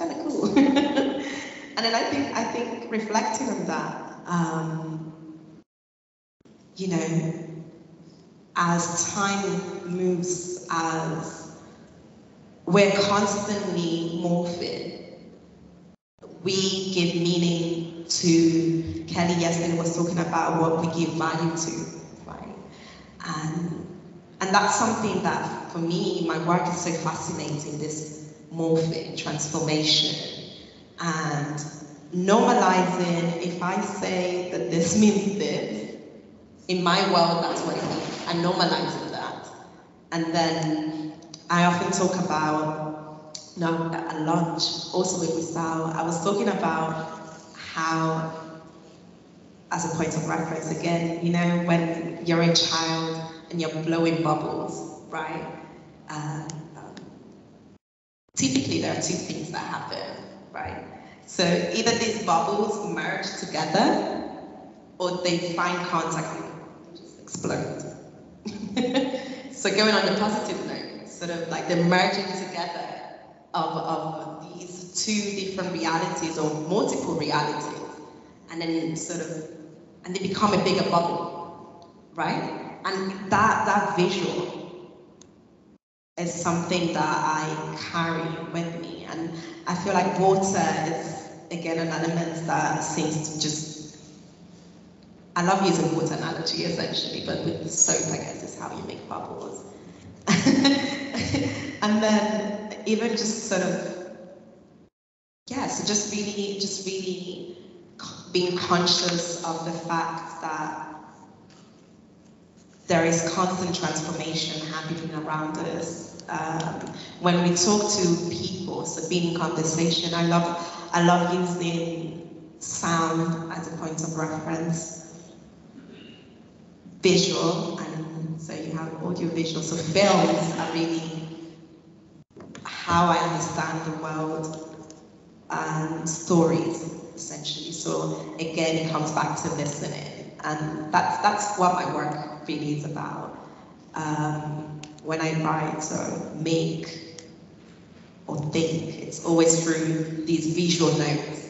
school. And then I think, I think reflecting on that, um, you know, as time moves, as we're constantly morphing, we give meaning to, Kelly yesterday was talking about what we give value to, right? And, and that's something that, for me, my work is so fascinating, this morphing, transformation, and normalizing. If I say that this means this, in my world, that's what it means. I'm normalizing that. And then I often talk about, you know, at lunch, also with Wisal, I was talking about how, as a point of reference again, you know, when you're a child and you're blowing bubbles, right? Um, um, typically, there are two things that happen, right? So either these bubbles merge together, or they find contact and just explode. So going on the positive note, sort of like the merging together of, of these two different realities or multiple realities, and then sort of, and they become a bigger bubble, right? And that, that visual is something that I carry with me. And I feel like water is, again, an element that seems to just, I love using water analogy essentially, but with soap, I guess, is how you make bubbles. And then even just sort of, yeah, so just really, just really being conscious of the fact that there is constant transformation happening around us. Um, when we talk to people, so being in conversation, I love, I love using sound as a point of reference, visual, and so you have audio visual. So films are really how I understand the world, and stories, essentially. So again, it comes back to listening, and that's that's what my work really is about. Um, when I write or make or think, it's always through these visual notes.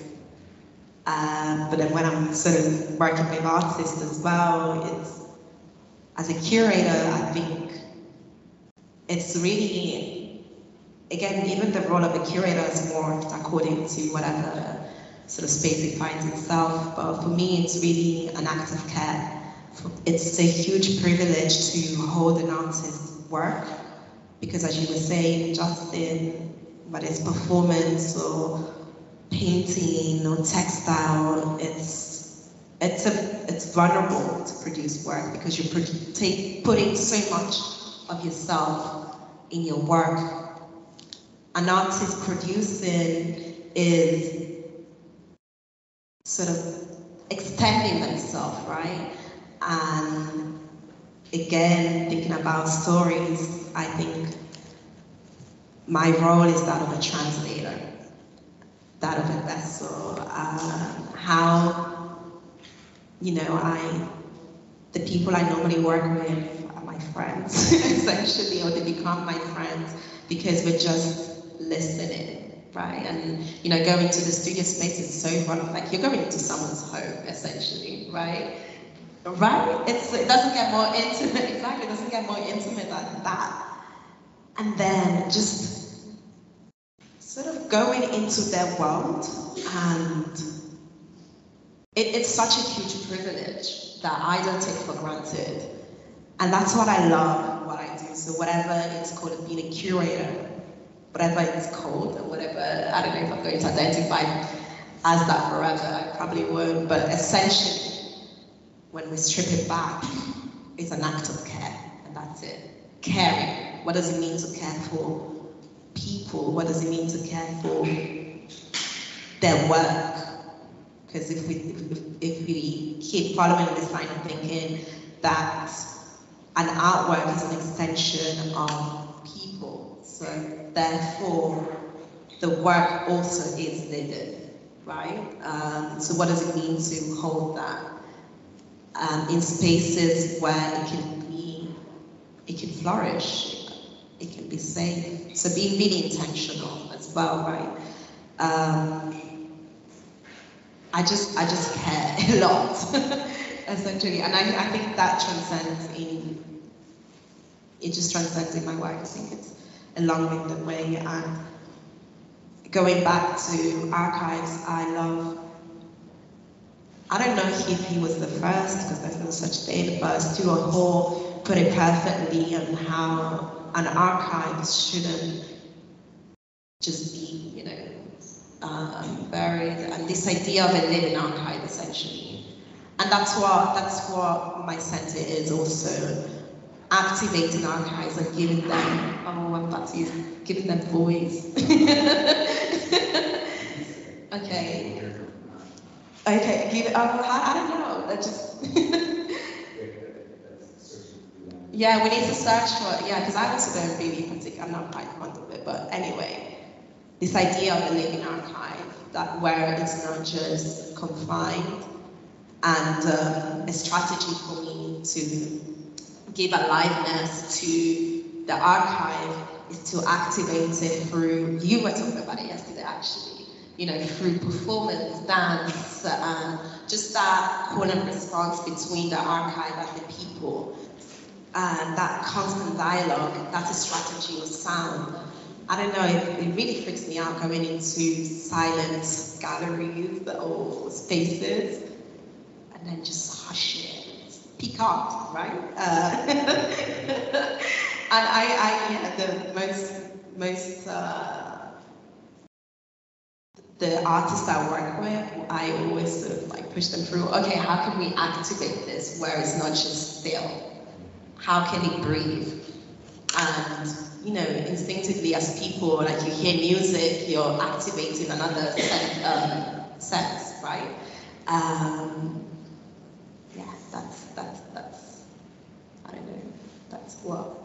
Um, but then when I'm sort of working with artists as well, it's, as a curator, I think it's really, again, even the role of a curator is morphed according to whatever sort of space it finds itself. But for me, it's really an act of care. It's a huge privilege to hold an artist's work, because as you were saying, Justin, whether it's performance or painting or textile, it's it's a it's vulnerable to produce work, because you're pro- take, putting so much of yourself in your work. An artist producing is sort of extending themselves, right? And again, thinking about stories, I think my role is that of a translator, that of a vessel. Uh, how, you know, I, the people I normally work with are my friends, essentially, or they become my friends because we're just listening, right? And, you know, going to the studio space is so fun, like you're going into someone's home, essentially, right? Right? It's, it doesn't get more intimate, exactly, it doesn't get more intimate than that. And then just sort of going into their world, and it, it's such a huge privilege that I don't take for granted. And that's what I love, what I do. So whatever it's called, being a curator, whatever it's called, or whatever, I don't know if I'm going to identify as that forever, I probably won't, but essentially, when we strip it back, it's an act of care, and that's it. Caring. What does it mean to care for people? What does it mean to care for their work? Because if we if, if we keep following this line of thinking that an artwork is an extension of people, so therefore the work also is living, right? Um, so what does it mean to hold that? Um, in spaces where it can be, it can flourish, it can be safe. So being really intentional as well, right? Um, I just I just care a lot, essentially, and I, I think that transcends in it just transcends in my work. I think it's a long-winded way, and going back to archives, I love. I don't know if he was the first, because there's no such thing, but Stuart Hall put it perfectly on how an archive shouldn't just be, you know, um, buried, and this idea of a living archive, essentially. And that's what that's what my center is also, activating archives and giving them, oh, I'm about to use, giving them voice. Okay. Okay, give it, um, I, I don't know, that just... Yeah, we need to search for, yeah, because I also don't really particular, I'm not quite fond of it, but anyway, this idea of a living archive, that where it's not just confined, and um, a strategy for me to give aliveness to the archive is to activate it through, you were talking about it yesterday actually, you know, through performance, dance, uh, just that call and response between the archive and the people. And that constant dialogue, that's a strategy of sound. I don't know, it, it really freaks me out going into silent galleries or spaces and then just hush it, speak up, right? Uh, and I, I, yeah, the most, most, uh, the artists I work with, I always sort of like push them through, okay, how can we activate this where it's not just still? How can it breathe? And, you know, instinctively as people, like you hear music, you're activating another sense, um, sense right? Um, yeah, that's, that's, that's, I don't know, that's what.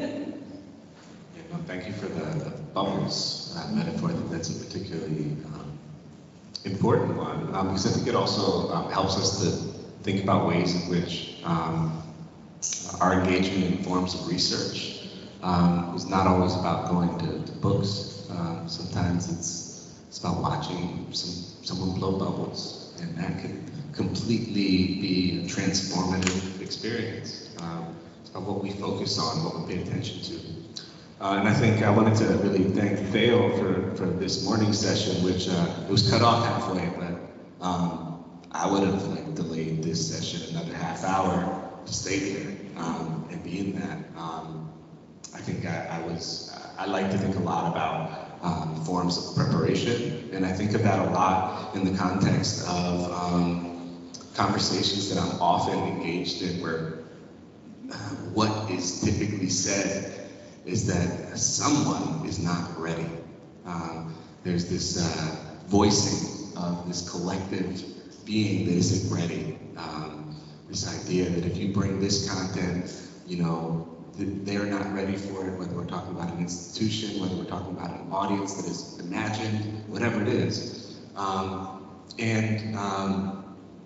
Yeah, no, thank you for the, the bubbles uh, metaphor. I think that's a particularly um, important one, um, because I think it also um, helps us to think about ways in which um, our engagement in forms of research um, is not always about going to, to books. Um, sometimes it's, it's about watching some, someone blow bubbles, and that can completely be a transformative experience. Um, it's about what we focus on, what we pay attention to. Uh, and I think I wanted to really thank Theo for, for this morning session, which uh, it was cut off halfway, but um, I would have like delayed this session another half hour to stay there um, and be in that. Um, I think I, I was, I like to think a lot about um, forms of preparation, and I think of that a lot in the context of um, conversations that I'm often engaged in where uh, what is typically said is that someone is not ready. Um, there's this uh, voicing of this collective being that isn't ready. Um, this idea that if you bring this content, you know, th they're not ready for it, whether we're talking about an institution, whether we're talking about an audience that is imagined, whatever it is. Um, and um,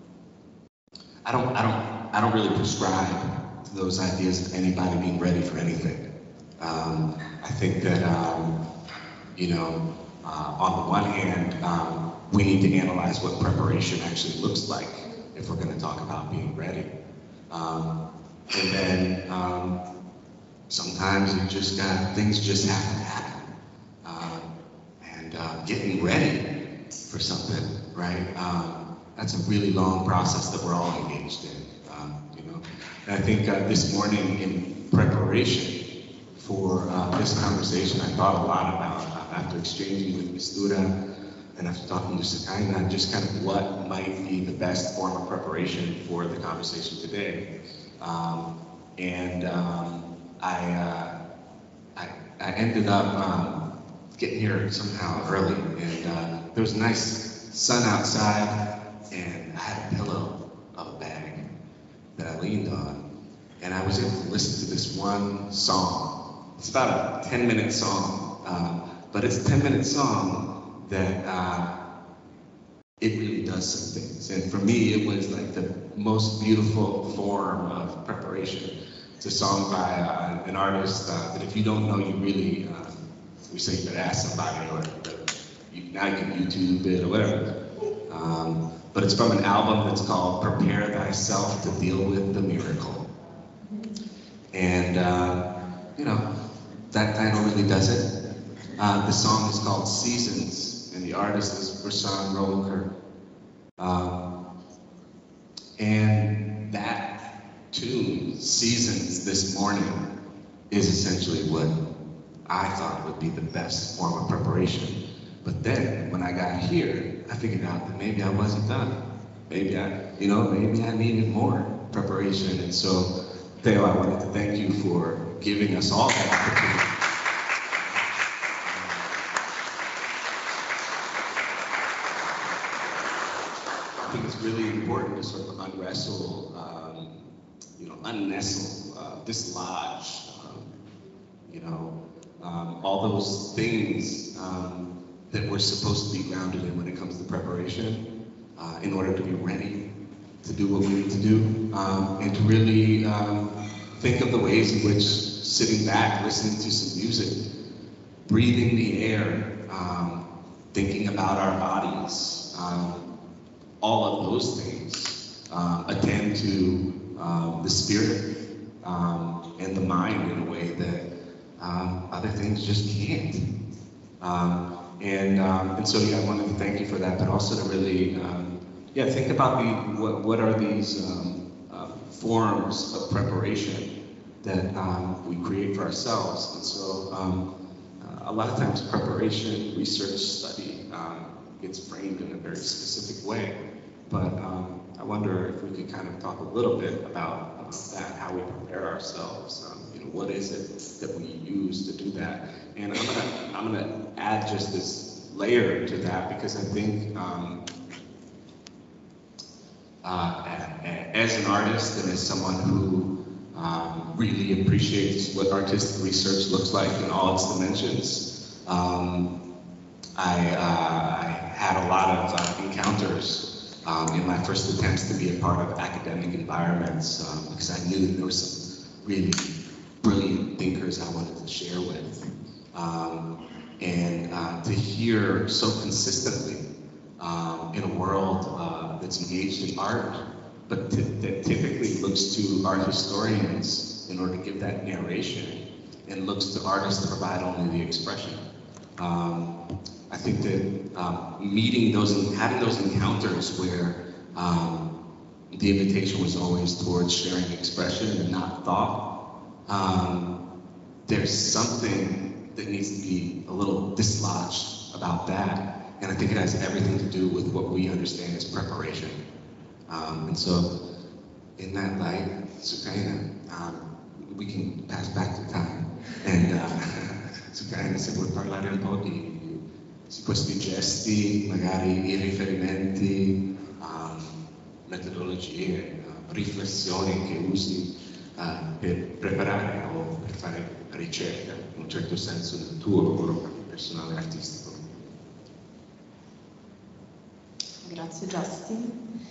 I don't, I don't, I don't really prescribe to those ideas of anybody being ready for anything. Um, I think that, um, you know, uh, on the one hand, um, we need to analyze what preparation actually looks like if we're going to talk about being ready. Um, and then um, sometimes you just got, things just have to happen. Um, and uh, getting ready for something, right? Um, that's a really long process that we're all engaged in, um, you know. And I think uh, this morning in preparation for uh, this conversation, I thought a lot about, uh, after exchanging with Mistura and after talking to Sakaina, just kind of what might be the best form of preparation for the conversation today. Um, and um, I, uh, I, I ended up um, getting here somehow early, and uh, there was a nice sun outside, and I had a pillow of a bag that I leaned on, and I was able to listen to this one song. It's about a ten minute song, um, but it's a ten minute song that uh, it really does some things. And for me, it was like the most beautiful form of preparation. It's a song by uh, an artist uh, that if you don't know, you really, uh, we say you could ask somebody, or you, now you can YouTube it or whatever. Um, but it's from an album that's called Prepare Thyself to Deal with the Miracle. And, uh, you know, that title really does it. Uh, the song is called Seasons, and the artist is Rahsaan Rowaker. Um, and that tune, Seasons, this morning, is essentially what I thought would be the best form of preparation. But then, when I got here, I figured out that maybe I wasn't done. Maybe I, you know, maybe I needed more preparation. And so, Theo, I wanted to thank you for giving us all that opportunity. I think it's really important to sort of unwrestle, um, you know, unnestle, uh, dislodge, um, you know, um, all those things um, that we're supposed to be grounded in when it comes to preparation, uh, in order to be ready to do what we need to do, um, and to really um, think of the ways in which sitting back, listening to some music, breathing the air, um, thinking about our bodies, um, all of those things um, attend to um, the spirit um, and the mind in a way that um, other things just can't. Um, and, um, and so, yeah, I wanted to thank you for that, but also to really, um, yeah, think about the, what, what are these um, uh, forms of preparation that um, we create for ourselves. And so, um, uh, a lot of times preparation, research, study um, gets framed in a very specific way. But um, I wonder if we could kind of talk a little bit about, about that, how we prepare ourselves. Um, you know, what is it that we use to do that? And I'm gonna, I'm gonna add just this layer to that, because I think um, uh, as an artist and as someone who um, really appreciates what artistic research looks like in all its dimensions, um, I, uh, I had a lot of uh, encounters Um, in my first attempts to be a part of academic environments, um, because I knew that there were some really brilliant thinkers I wanted to share with. Um, and uh, to hear so consistently um, in a world uh, that's engaged in art, but that typically looks to art historians in order to give that narration, and looks to artists to provide only the expression. Um, I think that um, meeting those and having those encounters where um, the invitation was always towards sharing expression and not thought, um, there's something that needs to be a little dislodged about that. And I think it has everything to do with what we understand as preparation. Um, and so, in that light, Sukaina, um, we can pass back to time. And uh, Sukaina, se vuoi parlare un po' di su questi gesti, magari i riferimenti, um, metodologie, uh, riflessioni che usi uh, per preparare o per fare ricerca, in un certo senso, nel tuo lavoro personale artistico. Grazie Justin.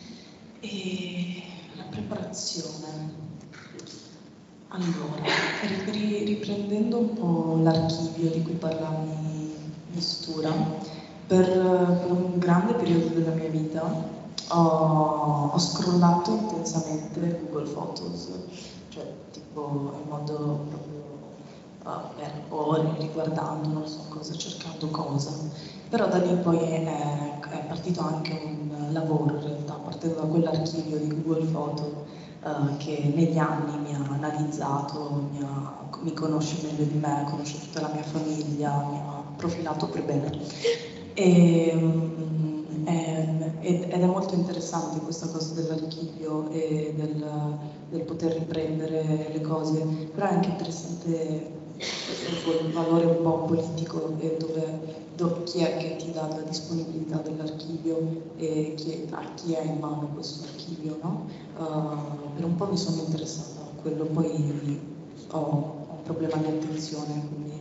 E la preparazione. Allora, riprendendo un po' l'archivio di cui parlavi, Mistura, per, per un grande periodo della mia vita ho, ho scrollato intensamente Google Photos, cioè tipo in modo proprio uh, per ore, riguardando, non so cosa, cercando cosa. Però da lì poi è, è partito anche un lavoro in realtà, partendo da quell'archivio di Google Photo uh, che negli anni mi ha analizzato, mi, ha, mi conosce meglio di me, conosce tutta la mia famiglia, mi ha profilato per bene. E, e, ed è molto interessante questa cosa dell'archivio e del, del poter riprendere le cose, però è anche interessante il valore un po' politico e dove, dove chi è che ti dà la disponibilità dell'archivio e chi, a chi è in mano questo archivio, no? Uh, per un po' mi sono interessata a quello, poi ho, ho un problema di attenzione, quindi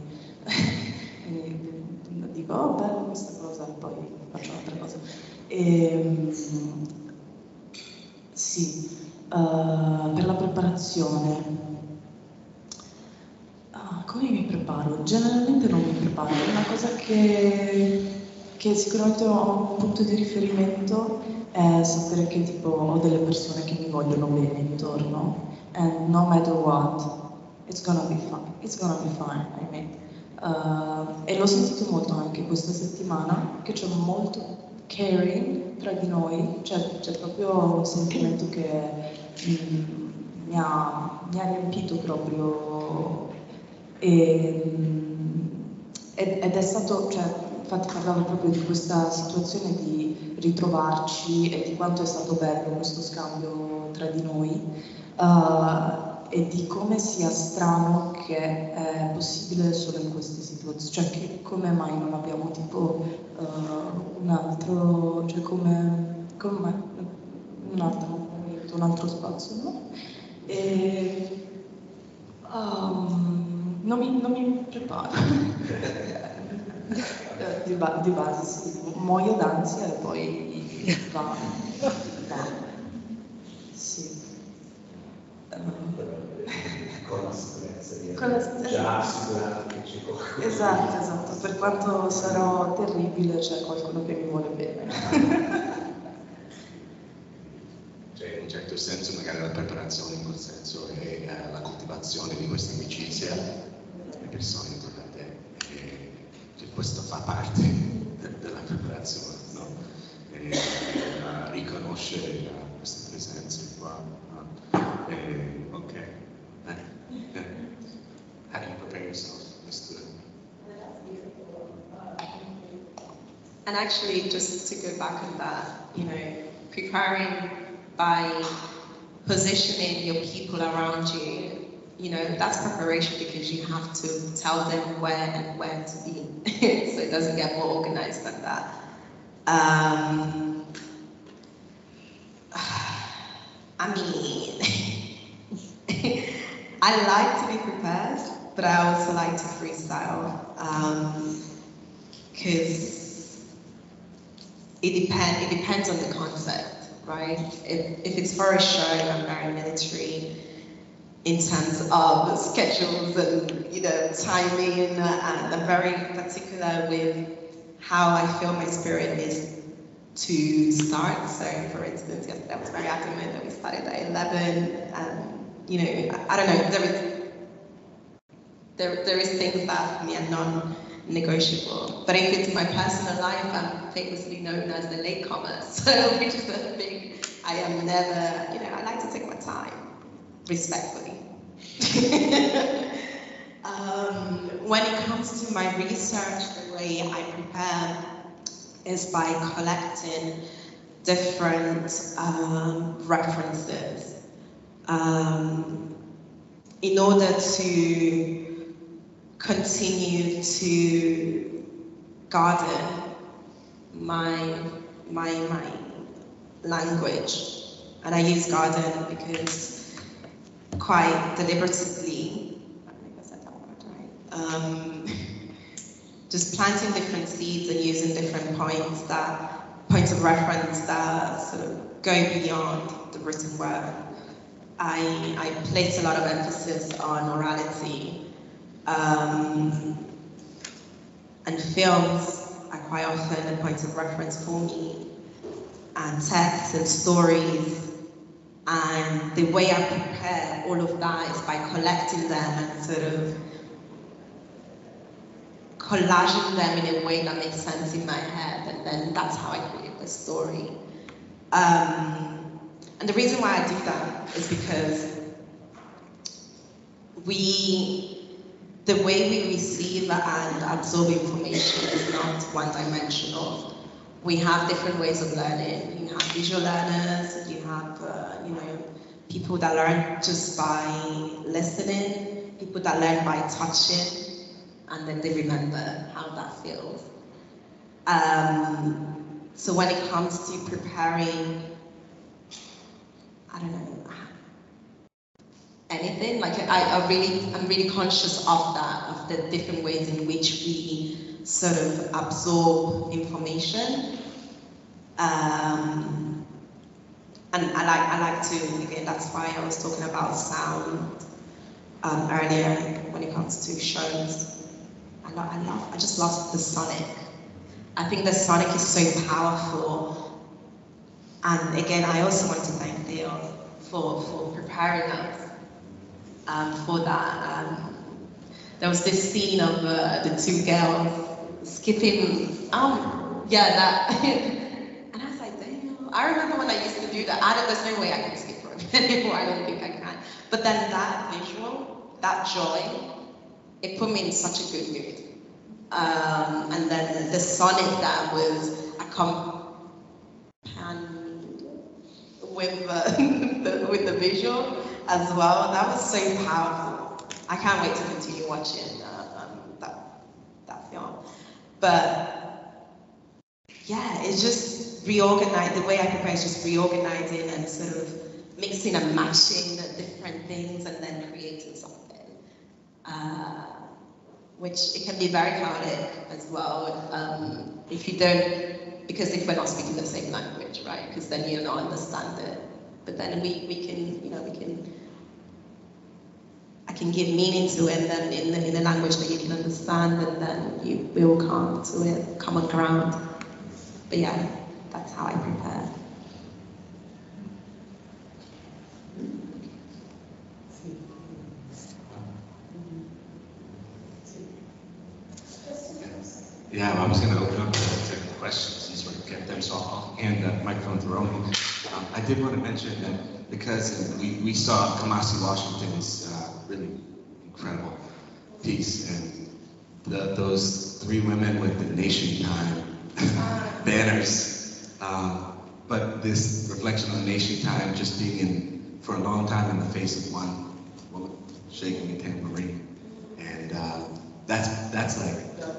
dico, oh bella questa cosa, e poi faccio un'altra cosa. E, sì, uh, per la preparazione, uh, come mi preparo? Generalmente non mi preparo, è una cosa che, che sicuramente ho un punto di riferimento è sapere che tipo ho delle persone che mi vogliono bene intorno, and no matter what, it's gonna be fine, it's gonna be fine, I mean. Uh, e l'ho sentito molto anche questa settimana, che c'è molto caring tra di noi, cioè c'è proprio un sentimento che mm, mi, ha, mi ha riempito proprio e, ed, ed è stato, cioè, infatti parlavo proprio di questa situazione di ritrovarci e di quanto è stato bello questo scambio tra di noi uh, e di come sia strano che è possibile solo in queste situazioni, cioè che come mai non abbiamo tipo uh, un altro, cioè come, come mai un altro momento, un altro spazio, no? E, um, non, mi, non mi preparo. Di, ba- di base sì, muoio d'ansia e poi va, va. Sì. Con la sicurezza di Con la- essere già assicurato che c'è qualcuno. Esatto, esatto, per quanto sarò terribile c'è qualcuno che mi vuole bene. Cioè, in un certo senso, magari la preparazione in quel senso è eh, la coltivazione di questa amicizia, le persone intorno a te, e che questo fa parte de- della preparazione, no? E, eh, riconoscere eh, queste presenze qua. No? E, ok. Eh, eh. How do you prepare yourself, Mister And actually, just to go back on that, you know, preparing by positioning your people around you, you know, that's preparation because you have to tell them where and where to be. So it doesn't get more organized than that. Um, I mean, I like to be prepared, but I also like to freestyle. Because it depend, it depends on the concept, right? If, if it's for a show, I'm very military in terms of schedules and, you know, timing, and I'm very particular with how I feel my spirit is to start. So, for instance, yesterday I was very adamant that we started at eleven, and, you know, I, I don't know, there is, there, there is things that for me are non-negotiable. But if it's my personal life, I'm famously known as the latecomer, so which is a big, I am never, you know, I like to take my time, respectfully. um, when it comes to my research, the way I prepare is by collecting different um, references um, in order to continue to garden my, my, my language. And I use garden because quite deliberately, I think I said that word right, um, just planting different seeds and using different points that, points of reference that sort of go beyond the written word. I, I place a lot of emphasis on orality. Um, and films are quite often a point of reference for me, and texts and stories. And the way I prepare all of that is by collecting them and sort of collaging them in a way that makes sense in my head, and then that's how I create the story. Um, and the reason why I do that is because we, the way we receive and absorb information is not one-dimensional. We have different ways of learning. You have visual learners, you have uh, you know, people that learn just by listening, people that learn by touching, and then they remember how that feels. Um, so when it comes to preparing, I don't know, anything, like I, I really, I'm really conscious of that, of the different ways in which we sort of absorb information. Um, and I like, I like to, again, that's why I was talking about sound um, earlier when it comes to shows. I love, I love, I just love the sonic I think the sonic is so powerful. And again, I also want to thank Theo for, for preparing us um, for that. Um, there was this scene of uh, the two girls skipping, um, yeah, that. And I was like, damn. I remember when I used to do that. I don't, there's no way I can skip rope anymore. I don't think I can. But then that visual, that joy, it put me in such a good mood. Um, and then the sonic that was accompanied with uh, the, with the visual as well, that was so powerful. I can't wait to continue watching uh, um, that that film. But yeah, it's just reorganized. The way I prepare is just reorganizing and sort of mixing and matching the different things and then creating something. Uh, which it can be very chaotic as well um, if you don't, because if we're not speaking the same language, right? Because then you don't understand it. But then we, we can, you know, we can, I can give meaning to it, and then in the, in the language that you can understand, and then you we will come to it, common ground. But yeah, that's how I prepare. Yeah, well, I was going to open up to, to questions and sort of get them, so I'll hand the microphone to Romy. Um, I did want to mention that because we, we saw Kamasi Washington's uh, really incredible piece, and the, those three women with the Nation Time banners, um, but this reflection on Nation Time just being in for a long time in the face of one woman shaking a tambourine, and uh, that's that's like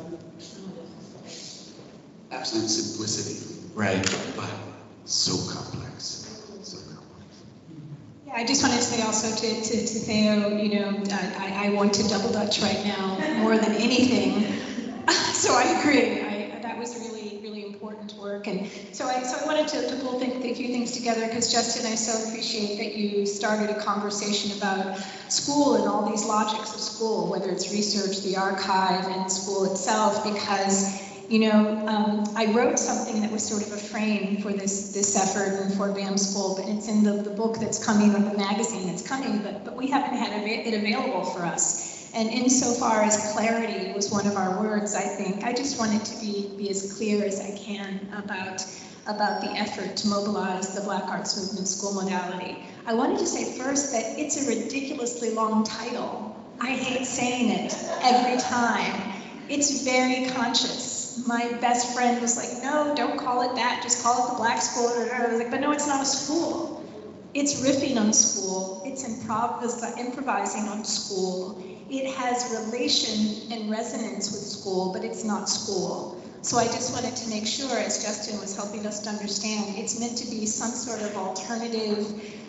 absolute simplicity, right? But so complex, so complex. Yeah, I just wanted to say also to, to, to Theo, you know, I, I want to double dutch right now more than anything. So I agree. I, that was really, really important work. And so I, so I wanted to, to pull think, a few things together because Justin, I so appreciate that you started a conversation about school and all these logics of school, whether it's research, the archive, and school itself, because you know, um, I wrote something that was sort of a frame for this this effort and for BAM School, but it's in the, the book that's coming, or the magazine that's coming, but, but we haven't had it available for us. And insofar as clarity was one of our words, I think, I just wanted to be, be as clear as I can about, about the effort to mobilize the Black Arts Movement school modality. I wanted to say first that it's a ridiculously long title. I hate saying it every time. It's very conscious. My best friend was like, no, don't call it that, just call it the Black School. I was like, but no, it's not a school. It's riffing on school. It's improvis improvising on school. It has relation and resonance with school, but it's not school. So I just wanted to make sure, as Justin was helping us to understand, it's meant to be some sort of alternative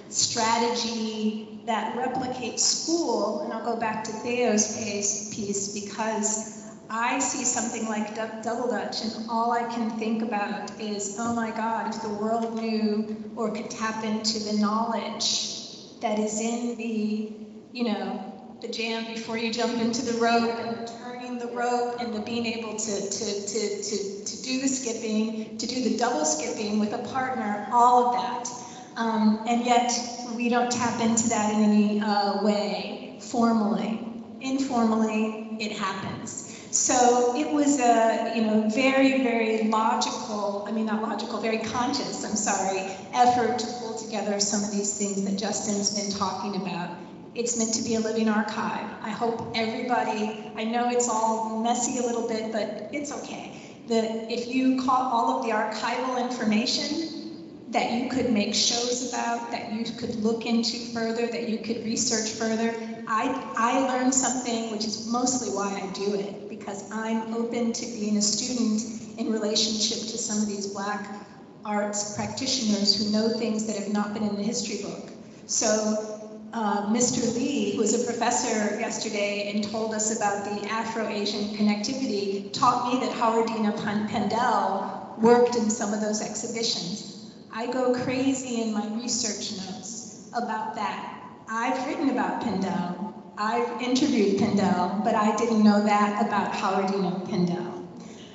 strategy that replicates school. And I'll go back to Theo's piece because I see something like Double Dutch, and all I can think about is, oh my God, if the world knew or could tap into the knowledge that is in the, you know, the jam before you jump into the rope, and the turning the rope, and the being able to, to, to, to, to do the skipping, to do the double skipping with a partner, all of that. Um, and yet, we don't tap into that in any uh, way, formally. Informally, it happens. So it was a, you know, very, very logical, I mean not logical, very conscious, I'm sorry, effort to pull together some of these things that Justin's been talking about. It's meant to be a living archive. I hope everybody, I know it's all messy a little bit, but it's okay. The, if you caught all of the archival information that you could make shows about, that you could look into further, that you could research further, I, I learned something, which is mostly why I do it, because I'm open to being a student in relationship to some of these Black arts practitioners who know things that have not been in the history book. So uh, Mister Lee, who was a professor yesterday and told us about the Afro-Asian connectivity, taught me that Howardina Pendell worked in some of those exhibitions. I go crazy in my research notes about that. I've written about Pendell, I've interviewed Pendell, but I didn't know that about Howardina Pendell.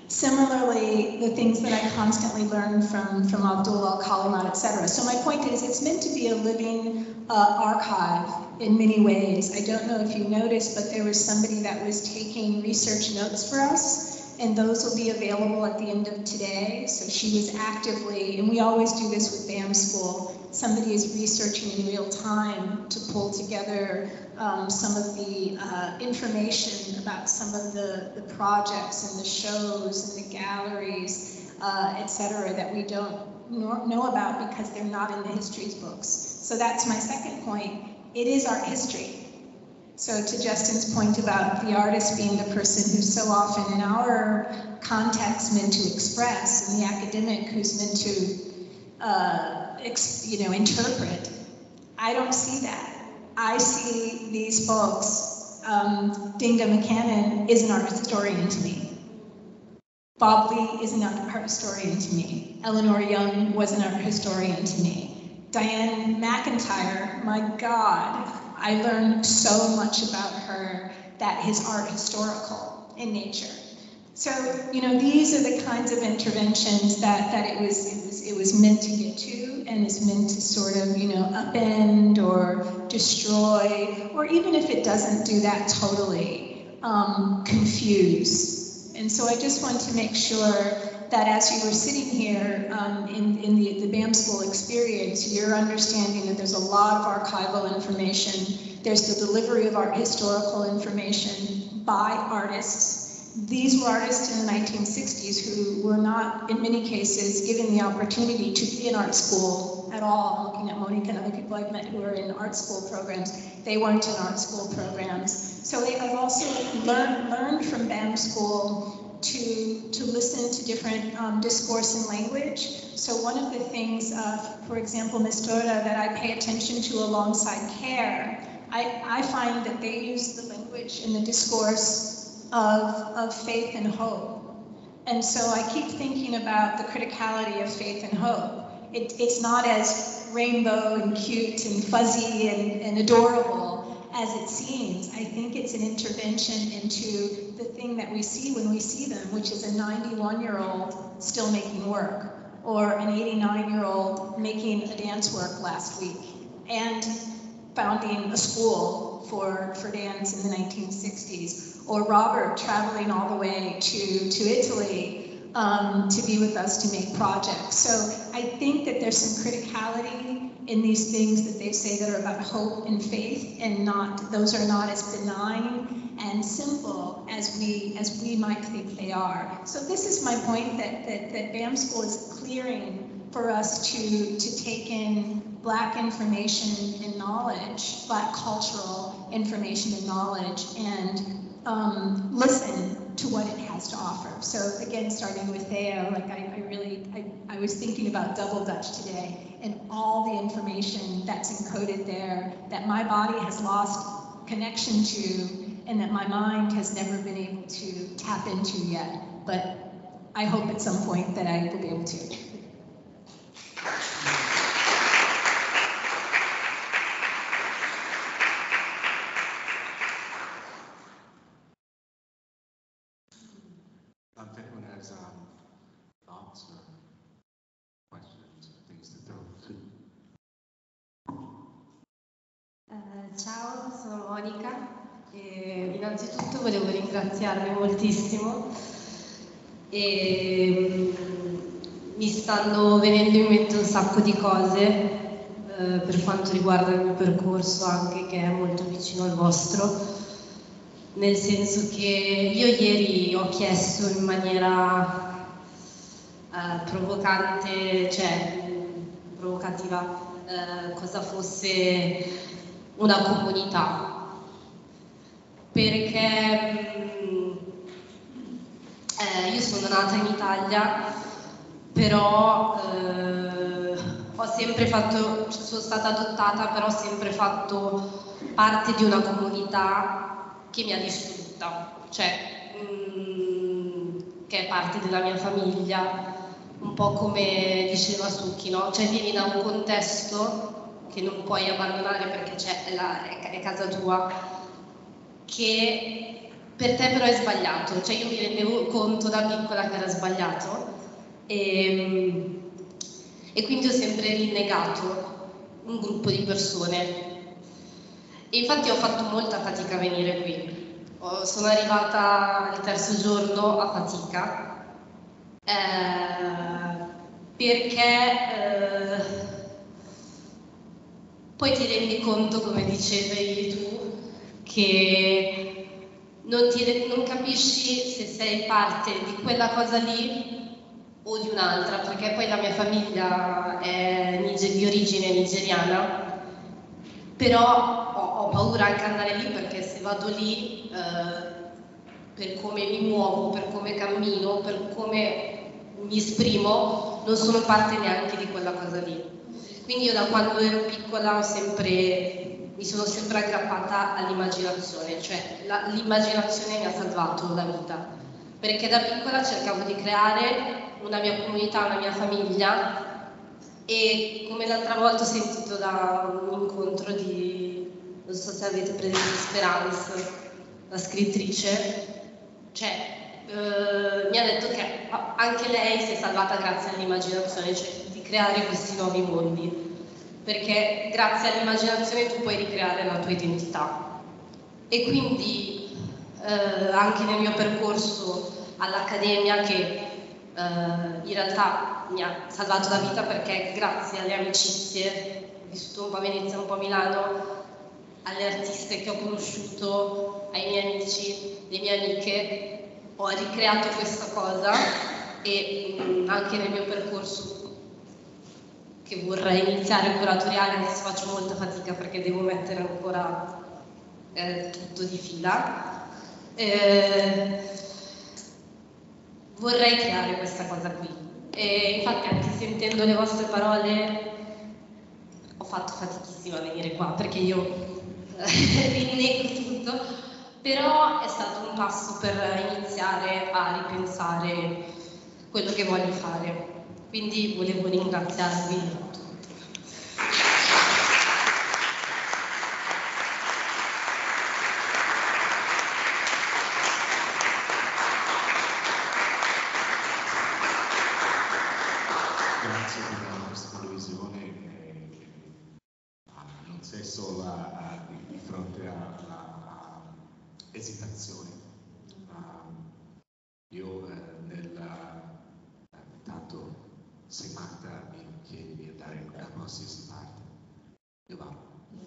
Similarly, the things that I constantly learn from, from Abdul Al-Kalimat, et cetera. So my point is, it's meant to be a living uh, archive in many ways. I don't know if you noticed, but there was somebody that was taking research notes for us, and those will be available at the end of today. So she was actively, and we always do this with BAM School, somebody is researching in real time to pull together um, some of the uh, information about some of the, the projects and the shows and the galleries, uh, et cetera, that we don't know about because they're not in the histories books. So that's my second point. It is art history. So to Justin's point about the artist being the person who's so often in our context meant to express, and the academic who's meant to uh, ex, you know, interpret, I don't see that. I see these folks. Um, Dinga McCannon is an art historian to me. Bob Lee is an art historian to me. Eleanor Young was an art historian to me. Diane McIntyre, my God, I learned so much about her that is art historical in nature. So, you know, these are the kinds of interventions that, that it was, it was, it was meant to get to, and is meant to sort of, you know, upend or destroy, or even if it doesn't do that totally, um, confuse. And so I just want to make sure that as you were sitting here um, in, in the, the BAM School experience, you're understanding that there's a lot of archival information. There's the delivery of art historical information by artists. These were artists in the nineteen sixties who were not, in many cases, given the opportunity to be in art school at all. I'm looking at Monique and other people I've met who are in art school programs. They weren't in art school programs. So they have also learned, learned from BAM School to, to listen to different um, discourse and language. So one of the things, uh, for example, Mistura, that I pay attention to alongside CARE, I, I find that they use the language and the discourse of, of faith and hope. And so I keep thinking about the criticality of faith and hope. It, it's not as rainbow and cute and fuzzy and, and adorable as it seems. I think it's an intervention into the thing that we see when we see them, which is a ninety-one-year-old still making work, or an eighty-nine-year-old making a dance work last week, and founding a school for, for dance in the nineteen sixties, or Robert traveling all the way to, to Italy um, to be with us to make projects. So I think that there's some criticality in these things that they say that are about hope and faith, and not, those are not as benign and simple as we, as we might think they are. So this is my point, that, that, that BAM School is clearing for us to, to take in Black information and knowledge, Black cultural information and knowledge, and um, listen to what it has to offer. So again, starting with Theo, like I, I really, I, I was thinking about Double Dutch today, and all the information that's encoded there that my body has lost connection to, and that my mind has never been able to tap into yet. But I hope at some point that I will be able to. Um, if anyone has um, thoughts or questions or things to throw. Eh, ciao, sono Monica e innanzitutto volevo ringraziarvi moltissimo e mm, mi stanno venendo in mente un sacco di cose eh, per quanto riguarda il mio percorso, anche che è molto vicino al vostro. Nel senso che io ieri ho chiesto in maniera eh, provocante, cioè provocativa, eh, cosa fosse una comunità, perché mh, eh, io sono nata in Italia, però eh, ho sempre fatto, sono stata adottata, però ho sempre fatto parte di una comunità che mi ha distrutta, cioè mh, che è parte della mia famiglia, un po' come diceva Suki, no? Cioè vieni da un contesto che non puoi abbandonare perché c'è, è, la, è casa tua, che per te però è sbagliato, cioè io mi rendevo conto da piccola che era sbagliato e, e quindi ho sempre rinnegato un gruppo di persone. E infatti ho fatto molta fatica a venire qui. Oh, sono arrivata il terzo giorno a fatica eh, perché eh, poi ti rendi conto, come dicevi tu, che non, ti, non capisci se sei parte di quella cosa lì o di un'altra, perché poi la mia famiglia è di origine nigeriana, però ho, ho paura anche di andare lì perché se vado lì, eh, per come mi muovo, per come cammino, per come mi esprimo, non sono parte neanche di quella cosa lì. Quindi io da quando ero piccola ho sempre, mi sono sempre aggrappata all'immaginazione, cioè la, l'immaginazione mi ha salvato la vita, perché da piccola cercavo di creare una mia comunità, una mia famiglia. E come l'altra volta ho sentito da un incontro di, non so se avete presente Speranza, la scrittrice, cioè eh, mi ha detto che anche lei si è salvata grazie all'immaginazione, cioè di creare questi nuovi mondi, perché grazie all'immaginazione tu puoi ricreare la tua identità. E quindi eh, anche nel mio percorso all'Accademia, che eh, in realtà mi ha salvato la vita perché grazie alle amicizie, ho vissuto un po' a Venezia, un po' a Milano, alle artiste che ho conosciuto, ai miei amici, le mie amiche, ho ricreato questa cosa e mh, anche nel mio percorso che vorrei iniziare curatoriale, anche se faccio molta fatica perché devo mettere ancora eh, tutto di fila, eh, vorrei creare questa cosa qui. E infatti anche sentendo le vostre parole ho fatto fatichissima a venire qua perché io rinnego tutto, però è stato un passo per iniziare a ripensare quello che voglio fare, quindi volevo ringraziarvi a tutti. Grazie per questa condivisione, eh, non sei solo a, a, di fronte alla esitazione. Uh, io eh, nella, eh, tanto se Marta mi chiede di andare da qualsiasi parte, io vado.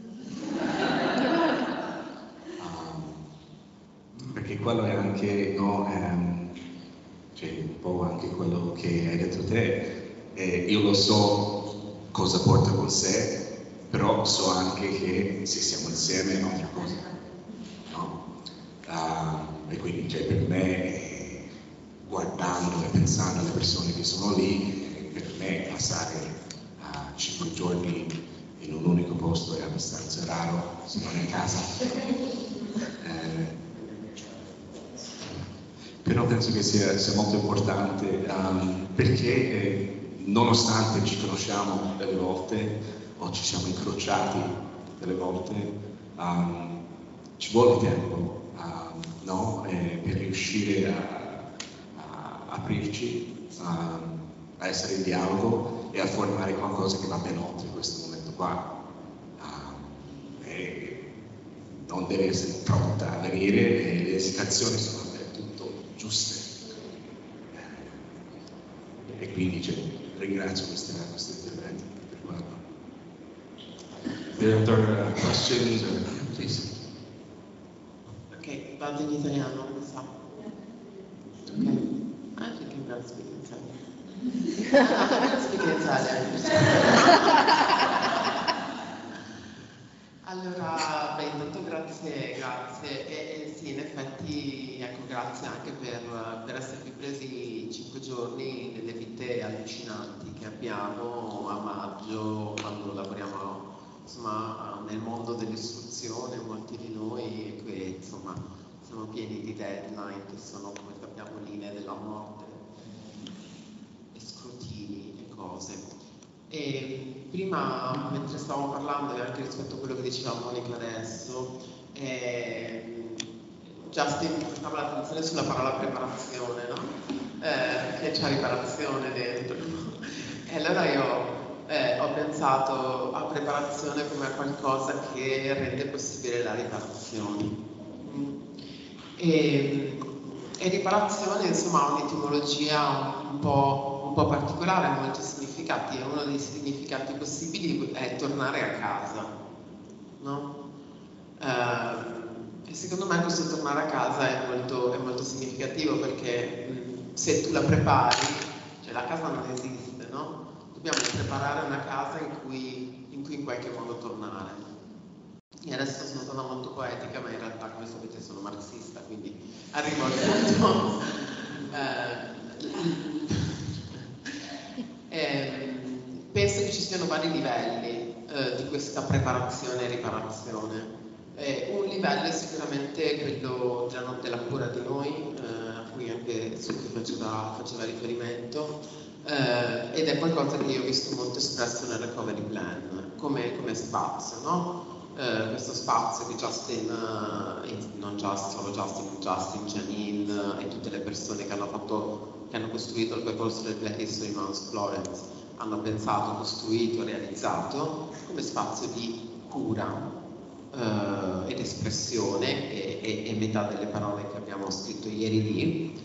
Um, perché quello è anche, no, um, cioè un po' anche quello che hai detto te. Eh, io lo so cosa porta con sé, però so anche che se siamo insieme è un'altra cosa, no? Uh, e quindi cioè, per me, guardando e pensando alle persone che sono lì, per me passare uh, cinque giorni in un unico posto è abbastanza raro, se non è casa. Eh, però penso che sia, sia molto importante um, perché eh, nonostante ci conosciamo delle volte o ci siamo incrociati delle volte, um, ci vuole tempo um, no? eh, per riuscire a, a aprirci, um, a essere in dialogo e a formare qualcosa che va ben oltre questo momento qua. Um, e non deve essere pronta a venire e le esitazioni sono del tutto giuste. E quindi cioè, ringrazio questo intervento per quello. There are other questions or please? Ok, vado in italiano, lo so. Ok. I think I'm gonna speak in Italian. I'm gonna speak in Italian. Allora, beh, intanto grazie, grazie. E, e sì, in effetti, ecco, grazie anche per, per esservi presi cinque giorni nelle vite allucinanti che abbiamo a maggio, quando lavoriamo insomma, nel mondo dell'istruzione, molti di noi, e che insomma siamo pieni di deadline che sono, come sappiamo, linee della morte, e scrutini e cose. E prima, mentre stavamo parlando, e anche rispetto a quello che diceva Monica adesso, eh, Justin portava l'attenzione sulla parola preparazione, no? Eh, che c'è riparazione dentro. E allora io eh, ho pensato a preparazione come a qualcosa che rende possibile la riparazione. Mm. E, e riparazione, insomma, ha un'etimologia un po', un po' particolare, ha molti significati, e uno dei significati possibili è tornare a casa, no? Eh, e secondo me questo tornare a casa è molto, è molto significativo, perché mh, se tu la prepari, cioè la casa non esiste, no? Dobbiamo preparare una casa in cui in, cui in qualche modo tornare. E adesso sono stata molto poetica, ma in realtà, come sapete, sono marxista, quindi arrivo al punto. eh, eh, penso che ci siano vari livelli eh, di questa preparazione e riparazione. Eh, un livello è sicuramente quello della, della cura di noi, eh, a cui anche Suki faceva, faceva riferimento, eh, ed è qualcosa che io ho visto molto espresso nel recovery plan, come, come spazio, no? Eh, questo spazio che Justin, uh, non just, solo Justin, Justin, Janine uh, e tutte le persone che hanno, fatto, che hanno costruito il percorso del Black History Month Florence hanno pensato, costruito, realizzato come spazio di cura Uh, ed espressione, e, e, e metà delle parole che abbiamo scritto ieri lì,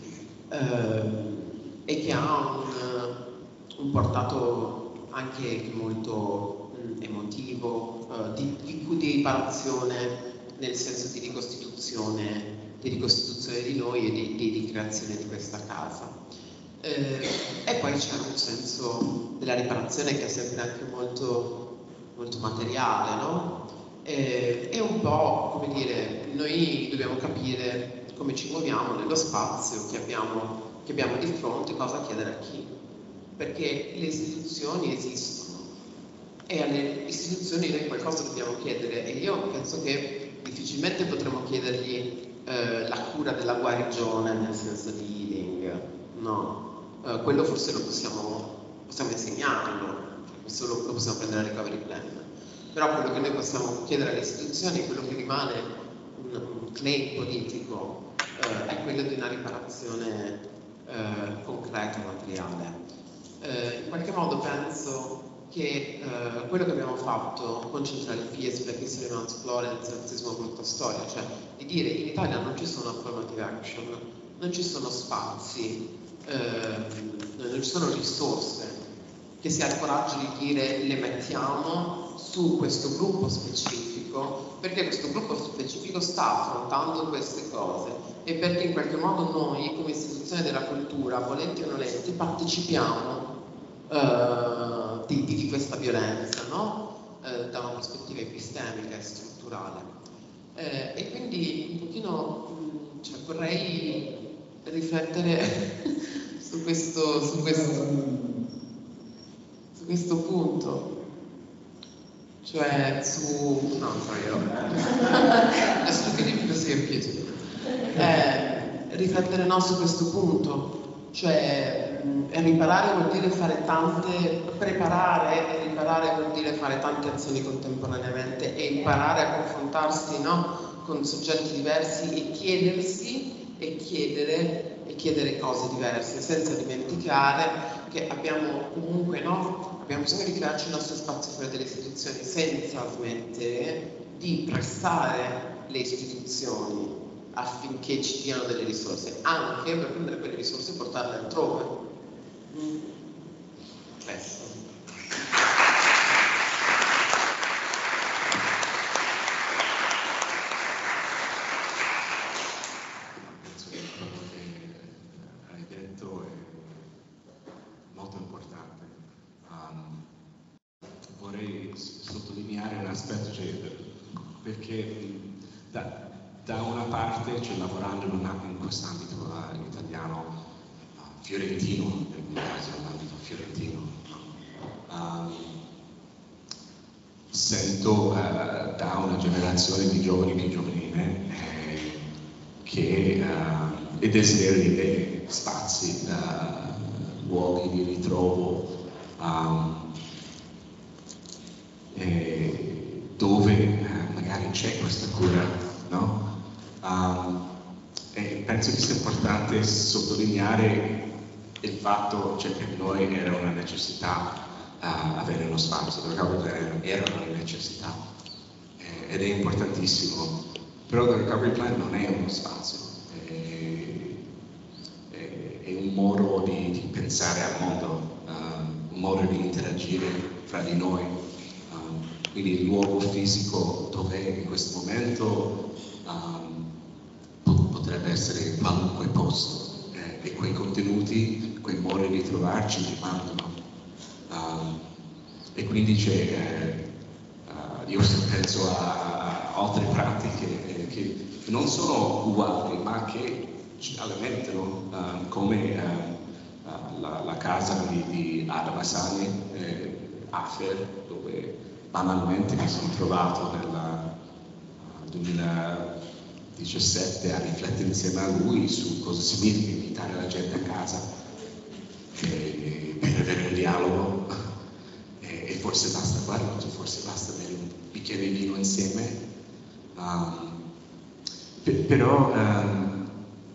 uh, e che ha un, un portato anche molto mm, emotivo, uh, di, di, di riparazione, nel senso di ricostituzione, di ricostituzione di noi e di, di, di creazione di questa casa. Uh, e poi c'è un senso della riparazione che è sempre anche molto, molto materiale, no? Eh, è un po', come dire, noi dobbiamo capire come ci muoviamo nello spazio che abbiamo, che abbiamo di fronte, cosa chiedere a chi, perché le istituzioni esistono e alle istituzioni noi qualcosa dobbiamo chiedere, e io penso che difficilmente potremo chiedergli eh, la cura della guarigione nel senso di healing, no, eh, quello forse lo possiamo, possiamo insegnarlo, questo lo, lo possiamo prendere al recovery plan. Però quello che noi possiamo chiedere alle istituzioni, quello che rimane un, un claim politico, eh, è quello di una riparazione eh, concreta, materiale. Eh, in qualche modo penso che eh, quello che abbiamo fatto con Centrale F I E S, Black History Month Florence, il razzismo brutta storia, cioè di dire in Italia non ci sono affirmative action, non ci sono spazi, eh, non ci sono risorse che si ha il coraggio di dire le mettiamo su questo gruppo specifico, perché questo gruppo specifico sta affrontando queste cose e perché in qualche modo noi come istituzione della cultura, volenti o nolenti, partecipiamo uh, di, di, di questa violenza, no? Uh, da una prospettiva epistemica e strutturale. Uh, e quindi un pochino mh, cioè, vorrei riflettere su questo, su questo, su questo punto. Cioè su... no, so io. Adesso che dico così è piacere. Eh, riflettere no su questo punto. Cioè mh, riparare vuol dire fare tante... preparare e riparare vuol dire fare tante azioni contemporaneamente e imparare a confrontarsi, no, con soggetti diversi e chiedersi e chiedere e chiedere cose diverse, senza dimenticare che abbiamo comunque, no? Abbiamo bisogno di crearci il nostro spazio fuori dalle istituzioni, senza smettere di pressare le istituzioni affinché ci diano delle risorse, anche per prendere quelle risorse e portarle altrove. Mm. Questo. Penso che quello che hai detto è molto importante. Um, vorrei sottolineare un aspetto, cioè, perché da, da una parte, cioè, lavorando in, una, in quest'ambito uh, in italiano uh, fiorentino, nel mio caso l'ambito fiorentino, um, sento uh, da una generazione di giovani più giovani eh, che uh, il desiderio di avere spazi, uh, luoghi di ritrovo um, eh, dove uh, magari c'è questa cura, no? Um, penso che sia importante sottolineare il fatto, cioè per noi era una necessità uh, avere uno spazio, The Recovery Plan era una necessità eh, ed è importantissimo, però The Recovery Plan non è uno spazio, è, è, è un modo di, di pensare al mondo, uh, un modo di interagire fra di noi, um, quindi il luogo fisico dov'è in questo momento um, potrebbe essere qualunque posto eh, e quei contenuti, quei modi di trovarci rimangono. Um, e quindi c'è, eh, uh, io penso a, a altre pratiche eh, che non sono uguali ma che ci alimentano, uh, come uh, uh, la, la casa di, di Ada Masani, eh, Afer, dove banalmente mi sono trovato nel uh, duemiladiciassette a riflettere insieme a lui su cosa significa invitare la gente a casa e, per avere un dialogo e, e forse basta quello, forse basta bere un bicchiere di vino insieme, um, per, però um,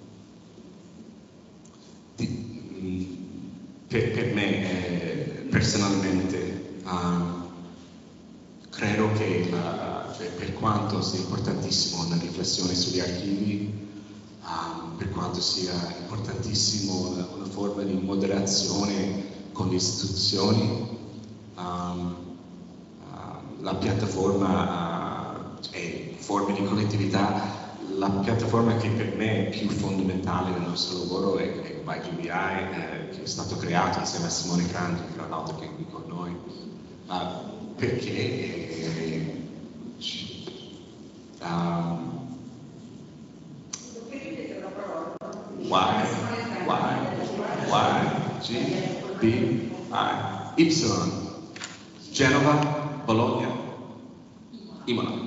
di, per, per me eh, personalmente um, credo che uh, cioè, per quanto sia importantissimo una riflessione sugli archivi, um, per quanto sia importantissimo una, una forma di moderazione con le istituzioni, um, uh, la piattaforma uh, e forme di collettività, la piattaforma che per me è più fondamentale nel nostro lavoro è, è Y G B I, eh, che è stato creato insieme a Simone Franchi, tra l'altro che è qui con noi. Uh, perché eh, um, Y, Y, Y, G, B, I, Y, Genova, Bologna, Imola.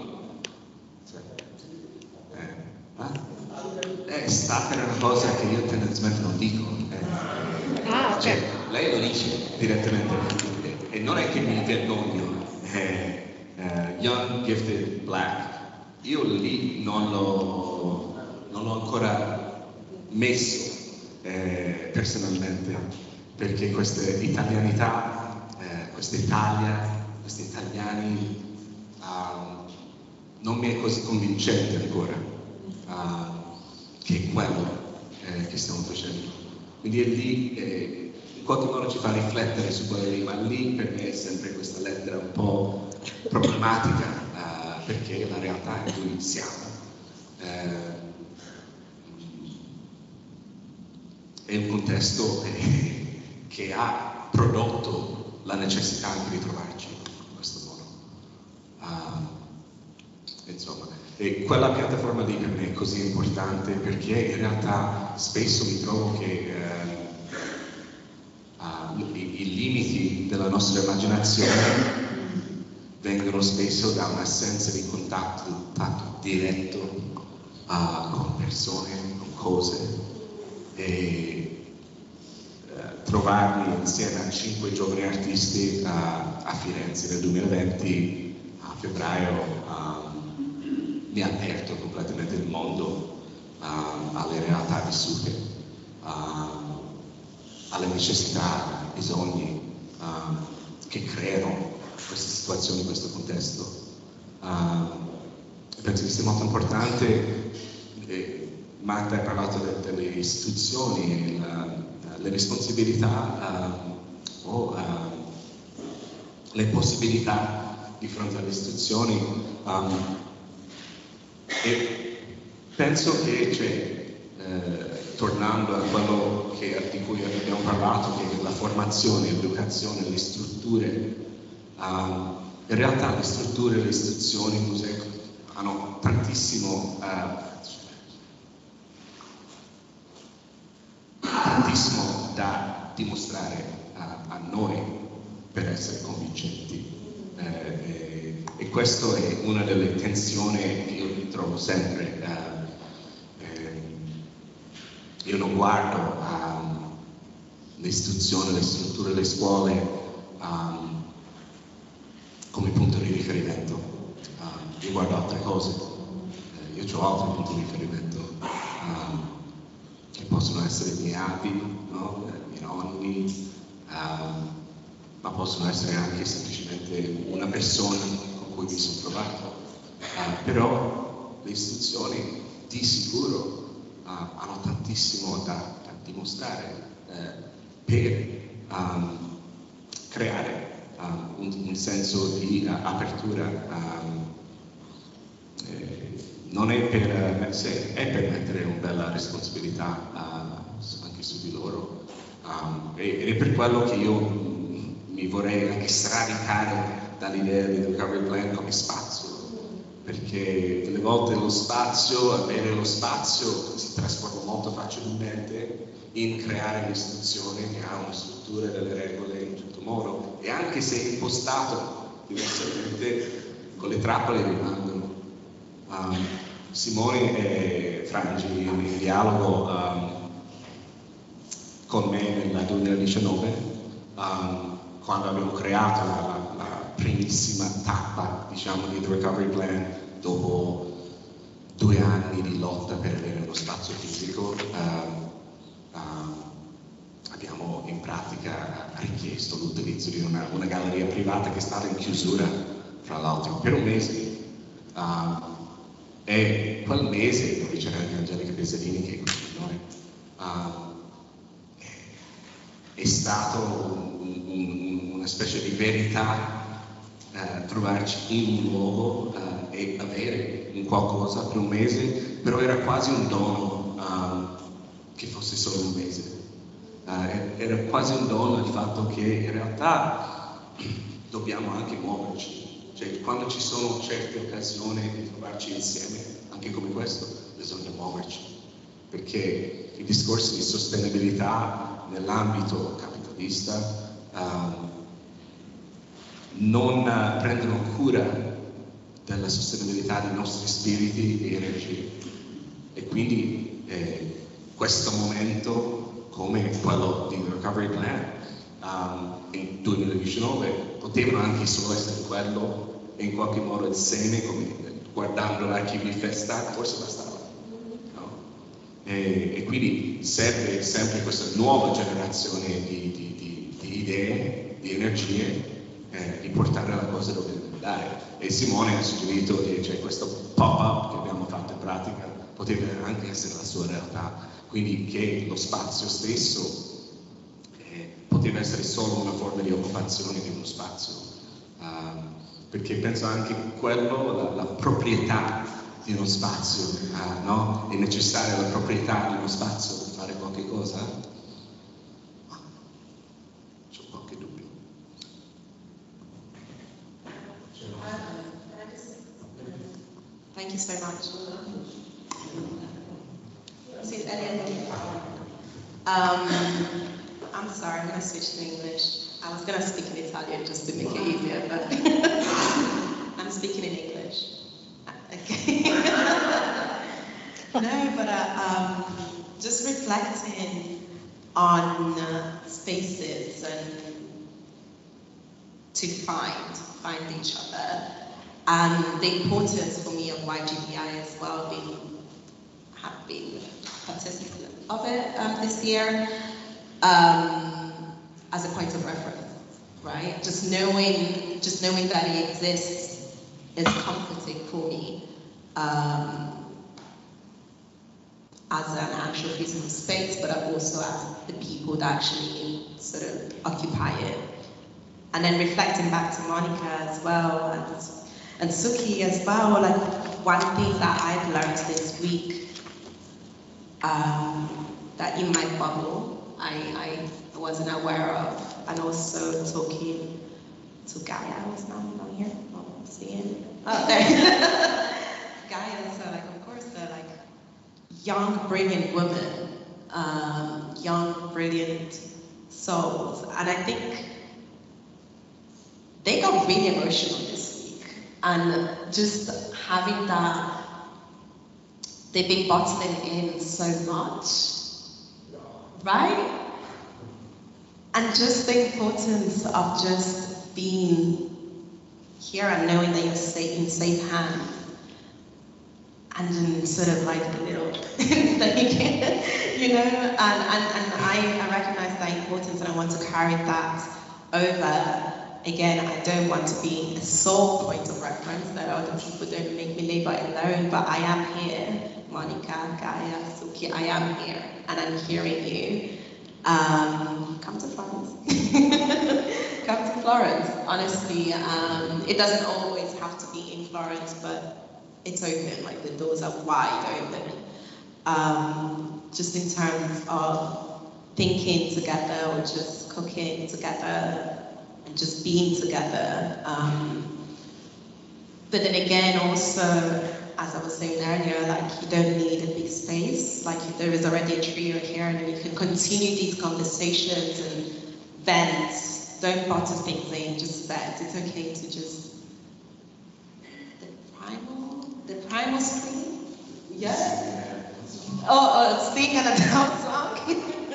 Eh, eh, sta per una cosa che io tendenzialmente non dico. Eh. Ah, ok. Cioè, lei lo dice direttamente e, e non è che mi vergogno. Eh, eh, young, gifted, black. Io lì non l'ho, non l'ho ancora messo eh, personalmente, perché questa italianità, eh, questa Italia, questi italiani uh, non mi è così convincente ancora uh, che è quello eh, che stiamo facendo. Quindi è lì, eh, in qualche modo ci fa riflettere su quello lì, ma lì per me è sempre questa lettera un po' problematica, uh, perché la realtà è cui siamo. Eh, è un contesto eh, che ha prodotto la necessità anche di trovarci in questo modo. Uh, insomma, e quella piattaforma lì per me è così importante perché in realtà spesso mi trovo che eh, uh, i, i limiti della nostra immaginazione vengono spesso da un'assenza di contatto, contatto diretto uh, con persone, con cose. E uh, trovarmi insieme a cinque giovani artisti uh, a Firenze nel duemilaventi, a febbraio, um, mi ha aperto completamente il mondo uh, alle realtà vissute, uh, alle necessità, ai bisogni uh, che creano queste situazioni, questo contesto. Uh, penso che sia molto importante. Eh, Marta ha parlato de, delle istituzioni, la, le responsabilità uh, o uh, le possibilità di fronte alle istituzioni, um, e penso che, cioè, eh, tornando a quello che, di cui abbiamo parlato, che è la formazione, l'educazione, le strutture, um, in realtà le strutture, le istituzioni, i musei hanno tantissimo uh, tantissimo da dimostrare a, a noi per essere convincenti, eh, e, e questa è una delle tensioni che io ritrovo sempre. Eh, eh, io non guardo alle istituzioni, le strutture, le scuole um, come punto di riferimento, uh, io guardo altre cose, eh, io ho altri punti di riferimento. Um, possono essere i miei avi, no? I miei nonni, um, ma possono essere anche semplicemente una persona con cui mi sono trovato. Uh, però le istituzioni di sicuro uh, hanno tantissimo da, da dimostrare uh, per um, creare um, un, un senso di uh, apertura. Um, eh, non è per, se, è per mettere una bella responsabilità uh, anche su di loro, um, ed è per quello che io mm, mi vorrei anche sradicare dall'idea di recovery plan come spazio, perché delle volte lo spazio, avere lo spazio si trasforma molto facilmente in creare un'istituzione che ha una struttura e delle regole in tutto modo, e anche se è impostato diversamente, con le trappole rimangono. Um, Simone e Frangi in dialogo um, con me nel duemiladiciannove, um, quando abbiamo creato la, la, la primissima tappa, diciamo, di The Recovery Plan, dopo due anni di lotta per avere uno spazio fisico, um, um, abbiamo in pratica richiesto l'utilizzo di una, una galleria privata che è stata in chiusura, fra l'altro, per un mese. Um, E quel mese, dove c'era anche Angelica Pesalini che è qui con noi, uh, è stato un, un, una specie di verità uh, trovarci in un luogo uh, e avere un qualcosa per un mese, però era quasi un dono uh, che fosse solo un mese. Uh, era quasi un dono il fatto che in realtà dobbiamo anche muoverci. Cioè, quando ci sono certe occasioni di trovarci insieme, anche come questo, bisogna muoverci, perché i discorsi di sostenibilità nell'ambito capitalista um, non uh, prendono cura della sostenibilità dei nostri spiriti e energie. E quindi eh, questo momento, come quello di Recovery Plan, um, nel duemiladiciannove, potevano anche solo essere quello, e in qualche modo il seme, come guardando l'archivio di Festa, forse bastava, no? E, e quindi serve sempre questa nuova generazione di, di, di, di idee, di energie, eh, di portare la cosa dove deve andare. E Simone ha suggerito che cioè, questo pop-up che abbiamo fatto in pratica poteva anche essere la sua realtà, quindi che lo spazio stesso eh, poteva essere solo una forma di occupazione di uno spazio. Um, perché penso anche quello, la, la proprietà di uno spazio, uh, no? È necessaria la proprietà di uno spazio per fare qualche cosa? C'ho qualche dubbio. Thank you so much. See, Elliot. Um, I'm sorry, I'm going to switch to English. I was going to speak in Italian just to make it easier, but I'm speaking in English. Okay. No, but uh, um, just reflecting on uh, spaces and to find, find each other, and the importance for me of Y G B I as well, being have been participant of it um, this year. Um, as a point of reference, right? Just knowing, just knowing that it exists is comforting for me um, as an actual physical space, but also as the people that actually sort of occupy it. And then reflecting back to Monica as well, and, and Suki as well, like one thing that I've learned this week, um, that in my bubble, I, I wasn't aware of, and also talking to Gaia, who's not, not here, oh, I'm seeing, oh, there. Gaia, so like, of course, they're like young, brilliant women, um, young, brilliant souls, and I think they got really emotional this week, and just having that, they've been bottling in so much, right? And just the importance of just being here and knowing that you're safe, in safe hands. And then sort of like a little, that you can, You know, and, and, and I, I recognize that importance and I want to carry that over. Again, I don't want to be a sole point of reference that other people don't make me labor alone, but I am here. Monica, Gaia, Suki, I am here and I'm hearing you. Um, come to Florence. Come to Florence. Honestly, um, it doesn't always have to be in Florence, but it's open, like the doors are wide open. Um, just in terms of thinking together or just cooking together and just being together. Um, but then again, also, as I was saying earlier, like you don't need a big space. Like if there is already a trio here and you can continue these conversations and vents. Don't butter things in, just vent. It's okay to just, the primal, the primal scream? Yes? Oh, oh, sing an adult song?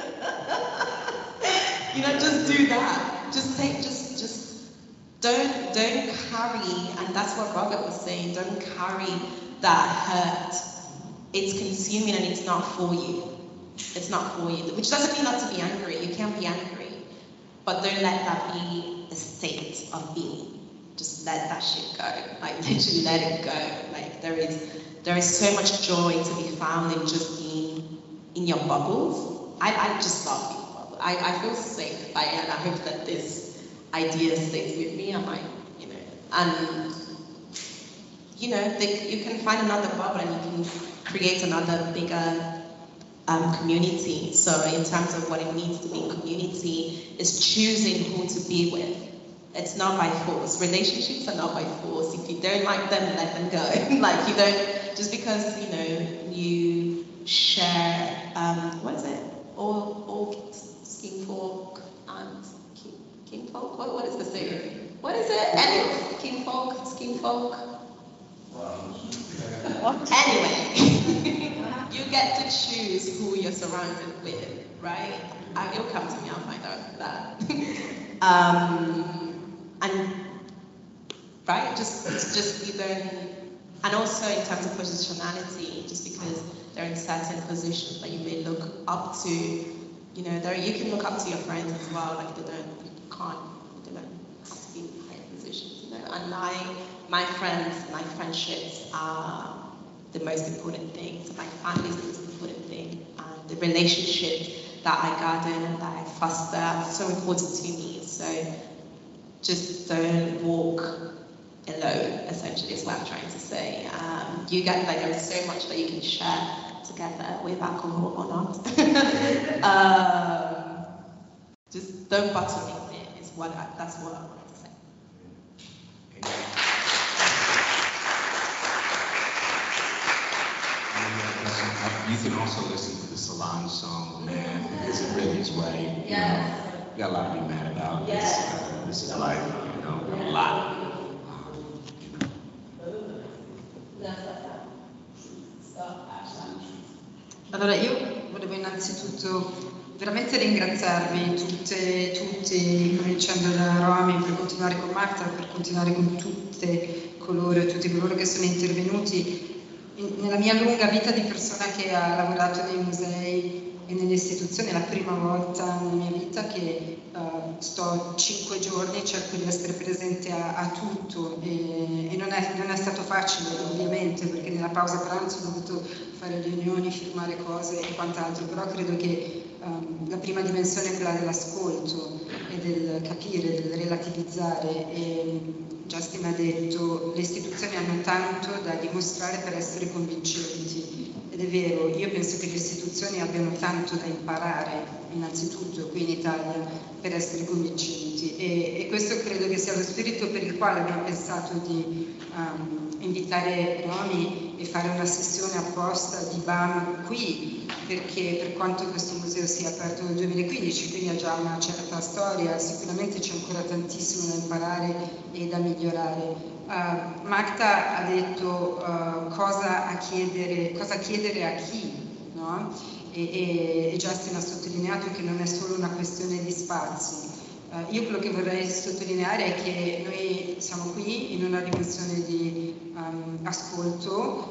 You know, just do that. Just say, just, just, don't, don't carry, and that's what Robert was saying, don't carry that hurt. It's consuming and it's not for you. It's not for you, which doesn't mean not to be angry. You can be angry, but don't let that be a state of being. Just let that shit go. Like literally let it go. Like there is, there is so much joy to be found in just being in your bubbles. I, I just love being in bubbles. I, I feel safe by it, and I hope that this idea stays with me. I'm like, you know, and you know, they, you can find another bubble and you can create another bigger um, community. So in terms of what it means to be in community, is choosing who to be with. It's not by force. Relationships are not by force. If you don't like them, let them go. Like you don't, just because, you know, you share, um, what is it? All, all skin folk and kin, kin folk? What, what is the saying? What is it? Anyway, kin folk, skin folk. Anyway, you get to choose who you're surrounded with, right? I, it'll come to me, I'll find out that. um, and, right, just, just you don't, and also in terms of positionality, just because they're in certain positions that you may look up to, you know, there, you can look up to your friends as well, like they don't, you can't, they don't have to be in high positions, you know, and I, my friends, my friendships are the most important thing. So my family is the most important thing. And the relationships that I garden and that I foster are so important to me. So just don't walk alone, essentially, is what I'm trying to say. Um, you get like there is so much that you can share together with alcohol or not. um, just don't butter things in, is what I, that's what I wanted to say. You can also listen to the Solange song, Man, because it really is right. You Yes. know, you got a lot to be mad about. Yes. This, uh, this is life, you know, a lot. Um, you know. Allora io volevo innanzitutto veramente ringraziarvi tutte, tutti, cominciando da Romy, per continuare con Marta, per continuare con tutte coloro, tutti coloro che sono intervenuti. Nella mia lunga vita di persona che ha lavorato nei musei e nelle istituzioni, è la prima volta nella mia vita che uh, sto cinque giorni e cerco di essere presente a, a tutto e, e non, è, non è stato facile ovviamente, perché nella pausa pranzo ho dovuto fare riunioni, firmare cose e quant'altro, però credo che um, la prima dimensione è quella dell'ascolto e del capire, del relativizzare. E, Justin ha detto le istituzioni hanno tanto da dimostrare per essere convincenti ed è vero, io penso che le istituzioni abbiano tanto da imparare innanzitutto qui in Italia per essere convincenti e, e questo credo che sia lo spirito per il quale abbiamo pensato di um, invitare Romy e fare una sessione apposta di B A M qui, perché per quanto questo museo sia aperto nel duemilaquindici, quindi ha già una certa storia, sicuramente c'è ancora tantissimo da imparare e da migliorare. Uh, Magda ha detto uh, cosa, a chiedere, cosa chiedere a chi, no? e, e, e Justin ha sottolineato che non è solo una questione di spazi. Uh, io quello che vorrei sottolineare è che noi siamo qui in una dimensione di um, ascolto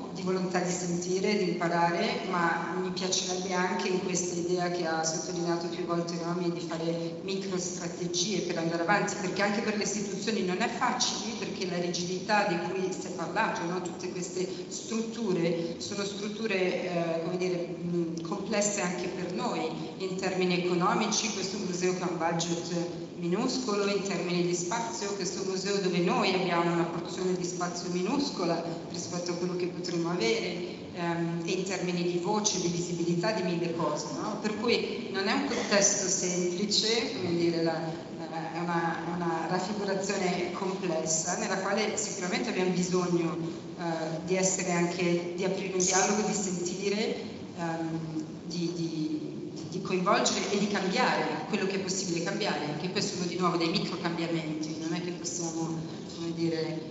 di volontà di sentire, di imparare, ma mi piacerebbe anche in questa idea che ha sottolineato più volte Romy di fare micro strategie per andare avanti, perché anche per le istituzioni non è facile, perché la rigidità di cui si è parlato, no? Tutte queste strutture sono strutture eh, come dire, mh, complesse anche per noi in termini economici. Questo è un museo che ha un budget minuscolo, in termini di spazio, questo è un museo dove noi abbiamo una porzione di spazio minuscola rispetto a quello che potremmo avere, ehm, e in termini di voce, di visibilità, di mille cose, no? Per cui non è un contesto semplice, come dire, la, la, è, una, è una raffigurazione complessa nella quale sicuramente abbiamo bisogno eh, di essere anche, di aprire un dialogo, di sentire, ehm, di, di di coinvolgere e di cambiare quello che è possibile cambiare, perché poi sono di nuovo dei micro cambiamenti, non è che possiamo, come dire,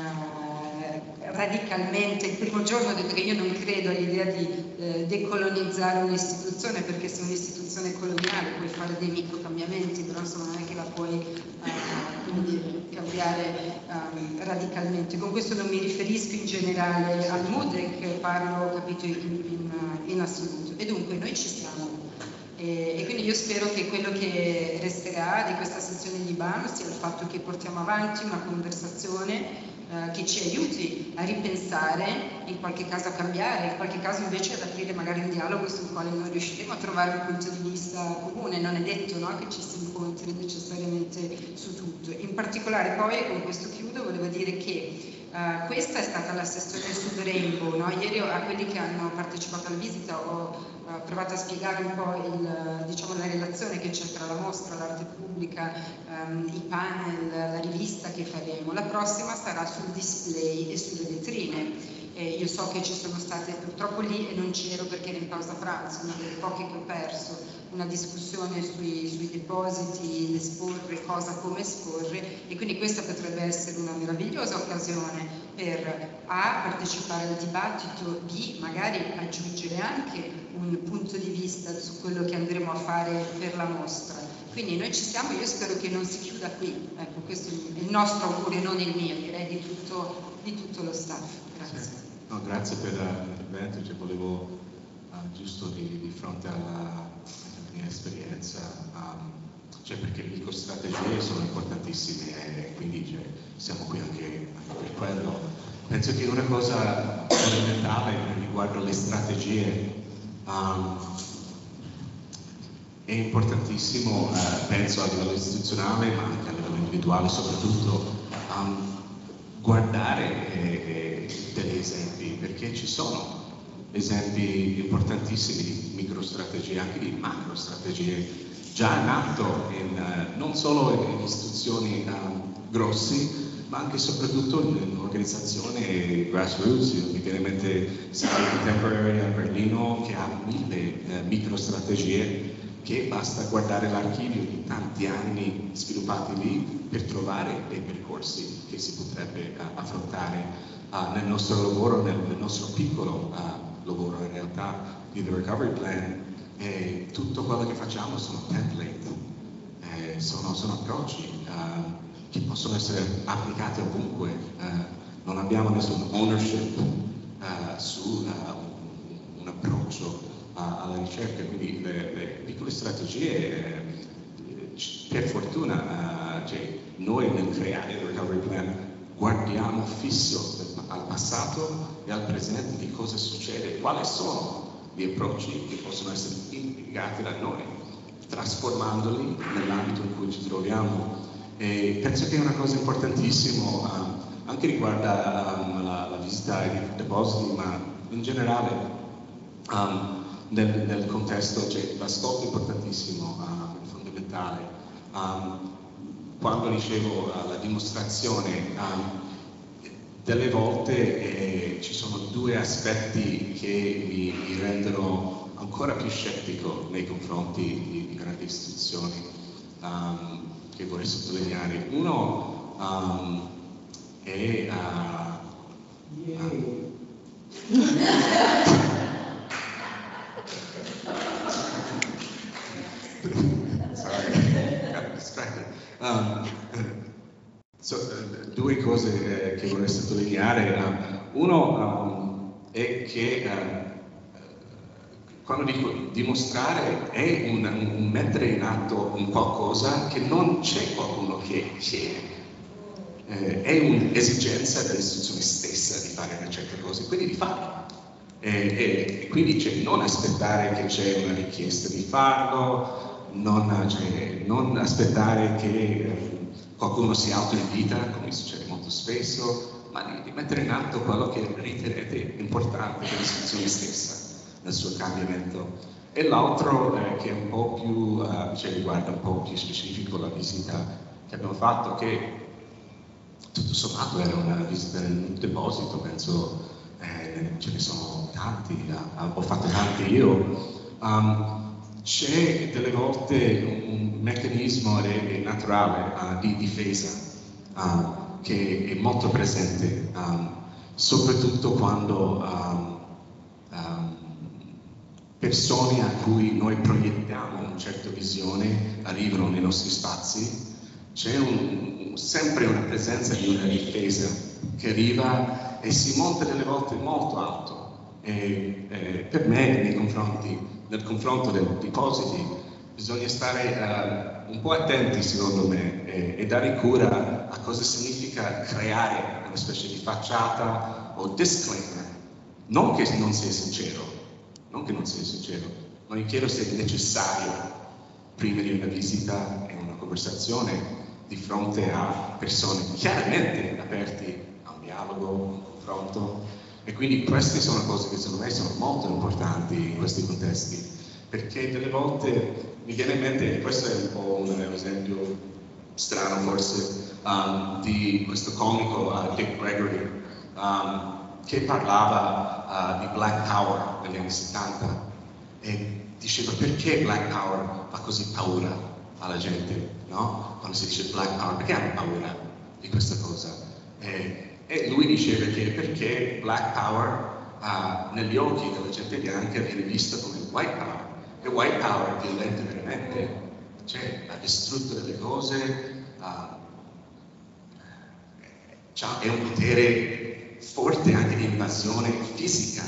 eh, radicalmente, il primo giorno ho detto che io non credo all'idea di eh, decolonizzare un'istituzione, perché se un'istituzione coloniale puoi fare dei micro cambiamenti, però insomma non è che la puoi eh, come dire, cambiare um, radicalmente. Con questo non mi riferisco in generale al M U D E C, parlo, capito, in, in, in assoluto. E dunque noi ci siamo. E, e quindi io spero che quello che resterà di questa sessione di B A M sia il fatto che portiamo avanti una conversazione eh, che ci aiuti a ripensare, in qualche caso a cambiare, in qualche caso invece ad aprire magari un dialogo sul quale noi riusciremo a trovare un punto di vista comune. Non è detto, no, che ci si incontri necessariamente su tutto. In particolare poi, con questo chiudo, volevo dire che Uh, questa è stata la sessione sul Rainbow, no? Ieri a quelli che hanno partecipato alla visita ho uh, provato a spiegare un po' il, diciamo, la relazione che c'è tra la mostra, l'arte pubblica, um, i panel, la rivista che faremo. La prossima sarà sul display e sulle vetrine. Eh, io so che ci sono state, purtroppo lì, e non c'ero perché era in pausa pranzo, una delle poche che ho perso, una discussione sui, sui depositi, l'esporre, cosa, come esporre, e quindi questa potrebbe essere una meravigliosa occasione per A, partecipare al dibattito, B, magari aggiungere anche un punto di vista su quello che andremo a fare per la mostra. Quindi noi ci siamo, io spero che non si chiuda qui, ecco, questo è il nostro augurio, non il mio, direi di tutto, di tutto lo staff. Grazie. No, grazie per l'intervento, cioè, volevo uh, giusto di, di fronte alla, alla mia esperienza, um, cioè perché le microstrategie sono importantissime e quindi cioè, siamo qui anche, anche per quello. Penso che una cosa fondamentale riguardo le strategie, um, è importantissimo, eh, penso a livello istituzionale ma anche a livello individuale soprattutto, um, guardare eh, degli esempi, perché ci sono esempi importantissimi di microstrategie, anche di macrostrategie, già in atto in, uh, non solo in istituzioni uh, grossi, ma anche e soprattutto in organizzazioni grassroots. Mi viene in mente Study Contemporary a Berlino che ha mille uh, microstrategie, che basta guardare l'archivio di tanti anni sviluppati lì per trovare dei percorsi che si potrebbe uh, affrontare uh, nel nostro lavoro, nel, nel nostro piccolo uh, lavoro in realtà di The Recovery Plan. E tutto quello che facciamo sono template, eh, sono, sono approcci uh, che possono essere applicati ovunque. Uh, non abbiamo nessun ownership uh, su uh, un, un approccio alla ricerca, quindi le, le piccole strategie, eh, per fortuna, eh, cioè, noi nel creare il Recovery Plan guardiamo fisso al passato e al presente di cosa succede, quali sono gli approcci che possono essere impiegati da noi, trasformandoli nell'ambito in cui ci troviamo. E penso che è una cosa importantissima, eh, anche riguarda um, la, la visita ai depositi, ma in generale um, Nel, nel contesto, cioè, l'ascolto è importantissimo, uh, è fondamentale. Um, quando dicevo uh, la dimostrazione, um, delle volte eh, ci sono due aspetti che mi, mi rendono ancora più scettico nei confronti di, di grandi istituzioni, um, che vorrei sottolineare. Uno um, è uh, uh, Um, so, due cose eh, che vorrei sottolineare. Uh, uno, um, è che eh, quando dico dimostrare è un, un mettere in atto un qualcosa che non c'è qualcuno che chiede. Eh, è un'esigenza dell'istituzione stessa di fare una certa cosa, quindi di farlo. E, e, e quindi cioè, non aspettare che c'è una richiesta di farlo, non, cioè, non aspettare che eh, qualcuno si autoinvita, come succede molto spesso, ma di, di mettere in atto quello che ritenete importante per l'istituzione stessa nel suo cambiamento. E l'altro eh, che è un po' più, uh, cioè riguarda un po' più specifico la visita che abbiamo fatto, che tutto sommato era una visita in un deposito, penso eh, ce ne sono tanti, uh, ho fatto tanti io. Um, c'è delle volte un, un meccanismo naturale uh, di difesa uh, che è molto presente, um, soprattutto quando um, um, persone a cui noi proiettiamo una certa visione arrivano nei nostri spazi. C'è un, sempre una presenza di una difesa che arriva e si monta delle volte molto alto. E, e per me, nei confronti, nel confronto dei depositi, bisogna stare uh, un po' attenti, secondo me, e, e dare cura a cosa significa creare una specie di facciata o disclaimer. Non che non sia sincero, non che non sia sincero, ma mi chiedo se è necessario, prima di una visita e una conversazione, di fronte a persone chiaramente aperti a un dialogo, un confronto, e quindi queste sono cose che secondo me sono molto importanti in questi contesti, perché delle volte mi viene in mente, questo è un po' un esempio strano forse, um, di questo comico uh, Dick Gregory, um, che parlava uh, di Black Power negli anni settanta e diceva perché Black Power fa così paura alla gente, no? Quando si dice Black Power, perché hanno paura di questa cosa? E, e lui diceva che perché Black Power uh, negli occhi della gente bianca viene vista come White Power, e White Power è violenta veramente, cioè ha distrutto delle cose, uh, è un potere forte anche di invasione fisica.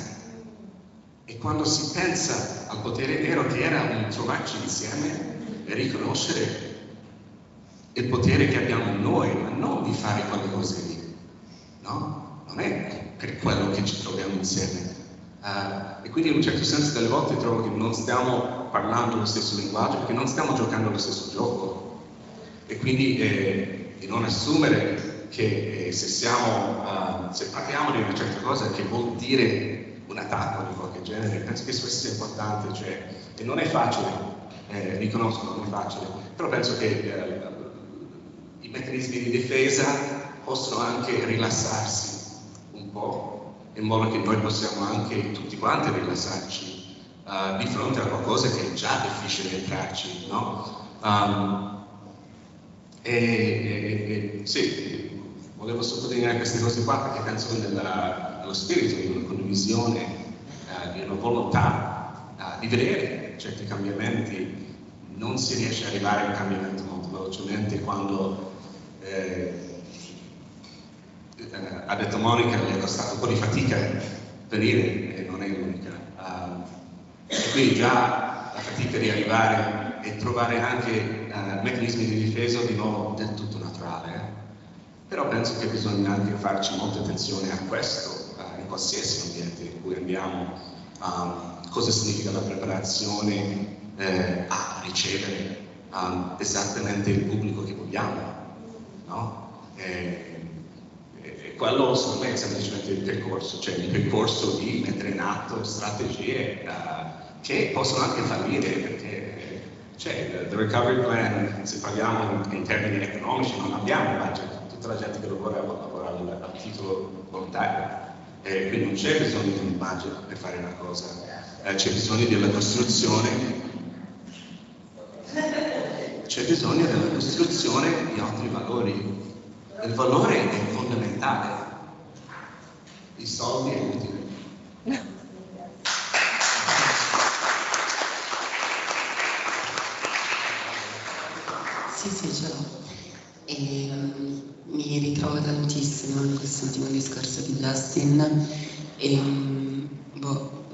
E quando si pensa al potere vero che era un trovarci insieme e riconoscere il potere che abbiamo noi, ma non di fare quelle cose lì, no? Non è per quello che ci troviamo insieme. Uh, e quindi in un certo senso delle volte trovo che non stiamo parlando lo stesso linguaggio, perché non stiamo giocando lo stesso gioco. E quindi eh, di non assumere che eh, se, siamo, uh, se parliamo di una certa cosa che vuol dire un attacco di qualche genere, penso che questo sia importante, cioè, e non è facile, eh, riconosco, non è facile, però penso che eh, i meccanismi di difesa possono anche rilassarsi un po', in modo che noi possiamo anche tutti quanti rilassarci uh, di fronte a qualcosa che è già difficile entrarci, no? Um, e, e, e sì, volevo sottolineare queste cose qua perché penso nella, nello spirito di una condivisione, uh, di una volontà uh, di vedere certi cambiamenti. Non si riesce ad arrivare a un cambiamento molto velocemente quando eh, eh, ha detto Monica, le è costato un po' di fatica venire e non è l'unica. Uh, e quindi già la fatica di arrivare e trovare anche uh, meccanismi di difesa di nuovo del tutto naturale. Eh? Però penso che bisogna anche farci molta attenzione a questo, uh, in qualsiasi ambiente in cui andiamo, um, cosa significa la preparazione eh, a ricevere um, esattamente il pubblico che vogliamo, no? E, e quello secondo me è semplicemente il percorso, cioè il percorso di mettere in atto strategie uh, che possono anche fallire, perché cioè, il recovery plan, se parliamo in, in termini economici, non abbiamo il budget, tutta la gente che lavora lavora al, al titolo volontario, e quindi non c'è bisogno di un budget per fare una cosa, eh, c'è bisogno della costruzione, c'è bisogno della costruzione di altri valori. Il valore è fondamentale, i soldi è utile. Sì, sì, ce l'ho. E um, mi ritrovo tantissimo in quest'ultimo discorso di Justin. E, um,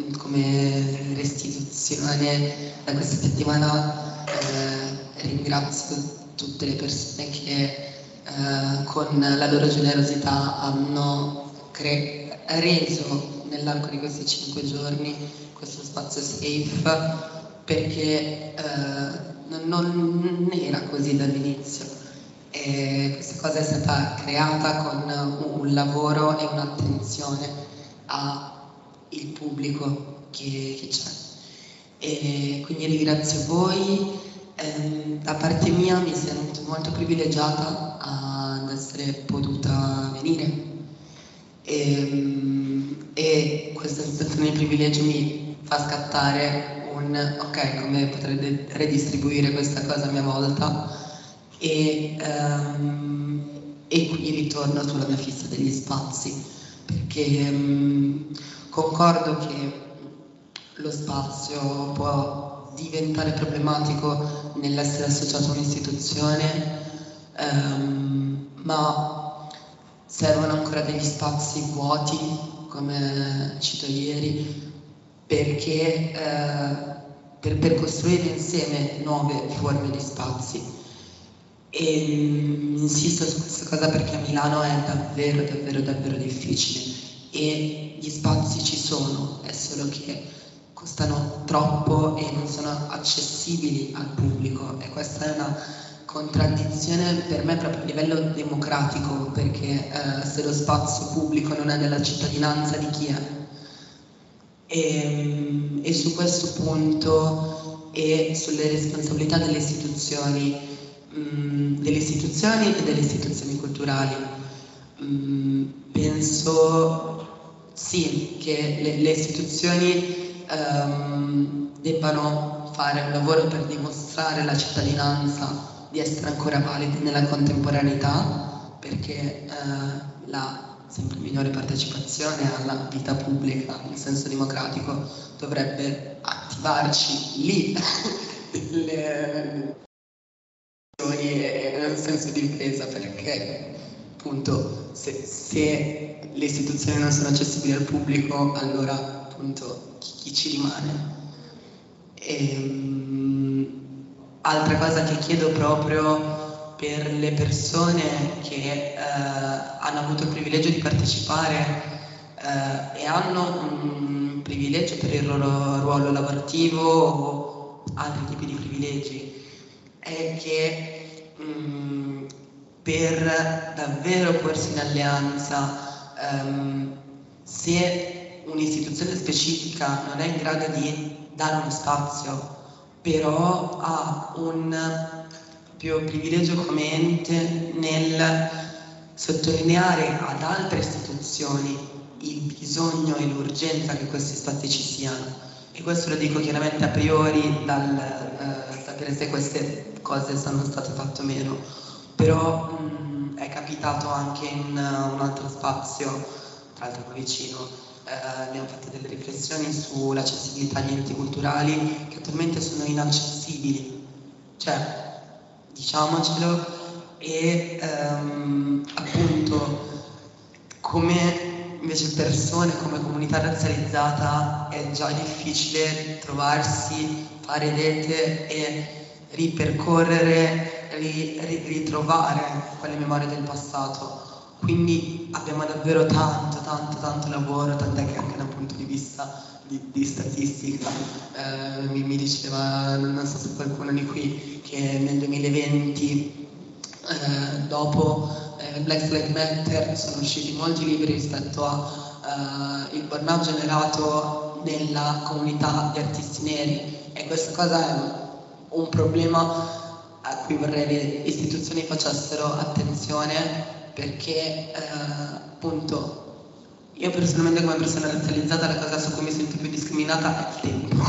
come restituzione da questa settimana eh, ringrazio tutte le persone che eh, con la loro generosità hanno cre- reso nell'arco di questi cinque giorni questo spazio safe, perché eh, non, non era così dall'inizio. E questa cosa è stata creata con un, un lavoro e un'attenzione al pubblico che, che c'è. E quindi ringrazio voi. Eh, da parte mia mi sento molto privilegiata ad essere potuta venire e, e questa sensazione di privilegio mi fa scattare un ok, come potrei redistribuire questa cosa a mia volta, e, um, e qui ritorno sulla mia fissa degli spazi, perché um, concordo che lo spazio può diventare problematico nell'essere associato a un'istituzione, um, ma servono ancora degli spazi vuoti, come cito ieri, perché eh, per, per costruire insieme nuove forme di spazi. E um, insisto su questa cosa perché a Milano è davvero davvero davvero difficile e gli spazi ci sono, è solo che costano troppo e non sono accessibili al pubblico, e questa è una contraddizione per me proprio a livello democratico, perché eh, se lo spazio pubblico non è della cittadinanza, di chi è? E, e su questo punto e sulle responsabilità delle istituzioni, mh, delle istituzioni e delle istituzioni culturali, mh, penso sì che le, le istituzioni Um, debbano fare un lavoro per dimostrare alla cittadinanza di essere ancora validi nella contemporaneità, perché uh, la sempre migliore partecipazione alla vita pubblica in senso democratico dovrebbe attivarci lì delle e un senso di impresa, perché appunto se, se le istituzioni non sono accessibili al pubblico, allora appunto chi ci rimane? E, um, altra cosa che chiedo proprio per le persone che uh, hanno avuto il privilegio di partecipare uh, e hanno un privilegio per il loro ruolo lavorativo o altri tipi di privilegi, è che um, per davvero porsi in alleanza, um, se un'istituzione specifica non è in grado di dare uno spazio, però ha un proprio privilegio come ente nel sottolineare ad altre istituzioni il bisogno e l'urgenza che questi spazi ci siano. E questo lo dico chiaramente a priori dal eh, sapere se queste cose sono state fatte o meno, però mh, è capitato anche in uh, un altro spazio, tra l'altro qua vicino. Eh, abbiamo fatto delle riflessioni sull'accessibilità agli enti culturali che attualmente sono inaccessibili, cioè diciamocelo, e ehm, appunto come invece persone, come comunità razzializzata è già difficile trovarsi, fare rete e ripercorrere, ri, ri, ritrovare quelle memorie del passato. Quindi abbiamo davvero tanto, tanto, tanto lavoro, tant'è che anche da un punto di vista di, di statistica eh, mi, mi diceva, non so se qualcuno di qui, che nel duemilaventi, eh, dopo eh, Black Lives Matter, sono usciti molti libri rispetto al eh, burnout generato nella comunità di artisti neri, e questa cosa è un problema a cui vorrei le istituzioni facessero attenzione, perché eh, appunto io personalmente come persona razzializzata la cosa su cui mi sento più discriminata è il tempo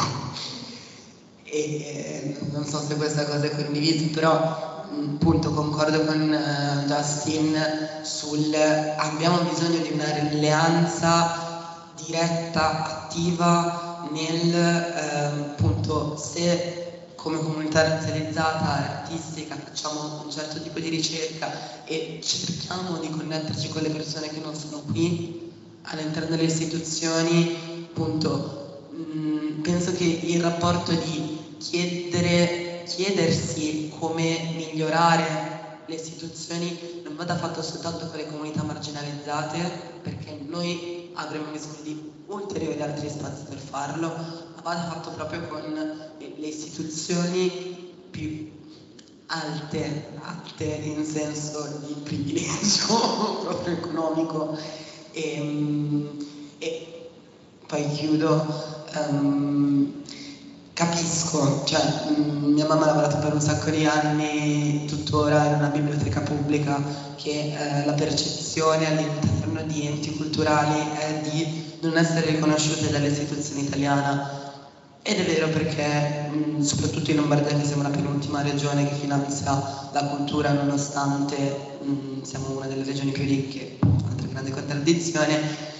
e eh, non so se questa cosa è condivisa, però appunto concordo con uh, Justin sul abbiamo bisogno di un'alleanza diretta, attiva nel eh, appunto se come comunità razzializzata, artistica, facciamo un certo tipo di ricerca e cerchiamo di connetterci con le persone che non sono qui all'interno delle istituzioni, appunto mh, penso che il rapporto di chiedere, chiedersi come migliorare le istituzioni non vada fatto soltanto con le comunità marginalizzate, perché noi avremo bisogno di ulteriori altri spazi per farlo, ma vada fatto proprio con le istituzioni più alte, alte in senso di privilegio proprio economico. E, e poi chiudo. Um, Capisco, cioè mh, mia mamma ha lavorato per un sacco di anni, tuttora in una biblioteca pubblica, che eh, la percezione all'interno di enti culturali è di non essere riconosciute dalle istituzioni italiane. Ed è vero, perché mh, soprattutto in Lombardia, che siamo la penultima regione che finanzia la cultura, nonostante mh, siamo una delle regioni più ricche, altra grande contraddizione,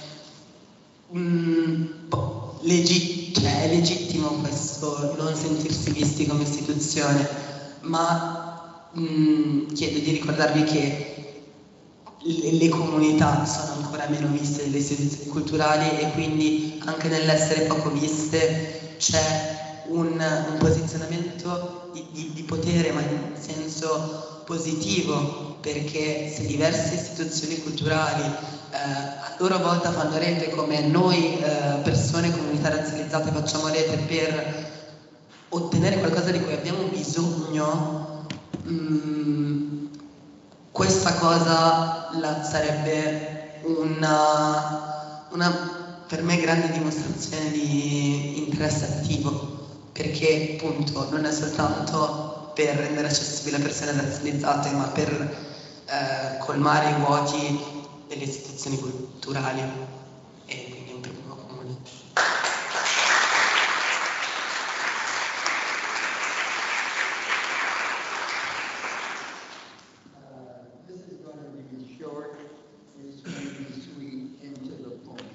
mh, boh, legittima. Cioè, è legittimo questo non sentirsi visti come istituzione, ma mh, chiedo di ricordarvi che le, le comunità sono ancora meno viste delle istituzioni culturali, e quindi anche nell'essere poco viste c'è un, un posizionamento di, di, di potere, ma in senso positivo, perché se diverse istituzioni culturali eh, a loro volta fanno rete, come noi eh, persone, comunità razzializzate facciamo rete per ottenere qualcosa di cui abbiamo bisogno, mh, questa cosa la sarebbe una, una per me grande dimostrazione di interesse attivo, perché appunto non è soltanto per rendere accessibile a persone razzializzate, ma per eh, colmare i vuoti delle istituzioni culturali, e quindi un primo comune. Uh, this is going to be short, it's going to be sweet and to the point.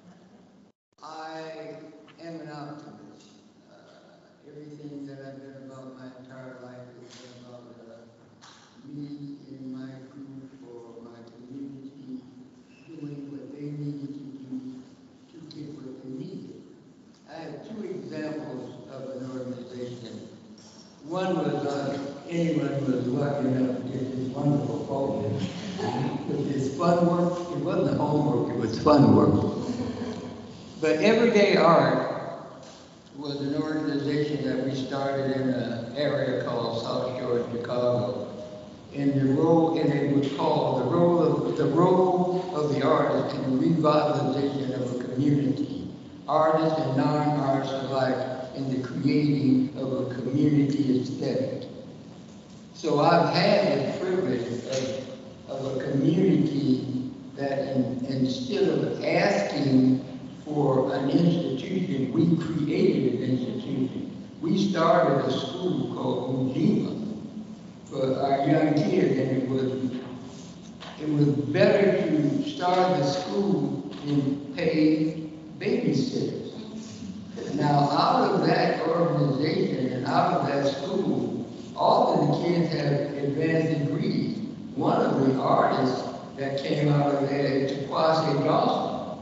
I am an optimist. Uh, everything that I've been about my entire life has been about uh, me and my group or my community doing what they needed to do to get what they needed. I have two examples of an organization. One was uh, anyone who was lucky enough to get this wonderful program. With this fun work, it wasn't homework, it was fun work. But Everyday Art was an organization that we started in an area called South Shore of Chicago. And the role, and it was called the role of the role of the artist in the revitalization of a community, artists and non-artists alike, in the creating of a community aesthetic. So I've had the privilege of, of a community that in, instead of asking for an institution, we created an institution. We started a school called Ujima for our young kids, and it was it was better to start the school than pay babysitters. Now, out of that organization and out of that school, all of the kids have advanced degrees. One of the artists that came out of there is Kwasi Dawson.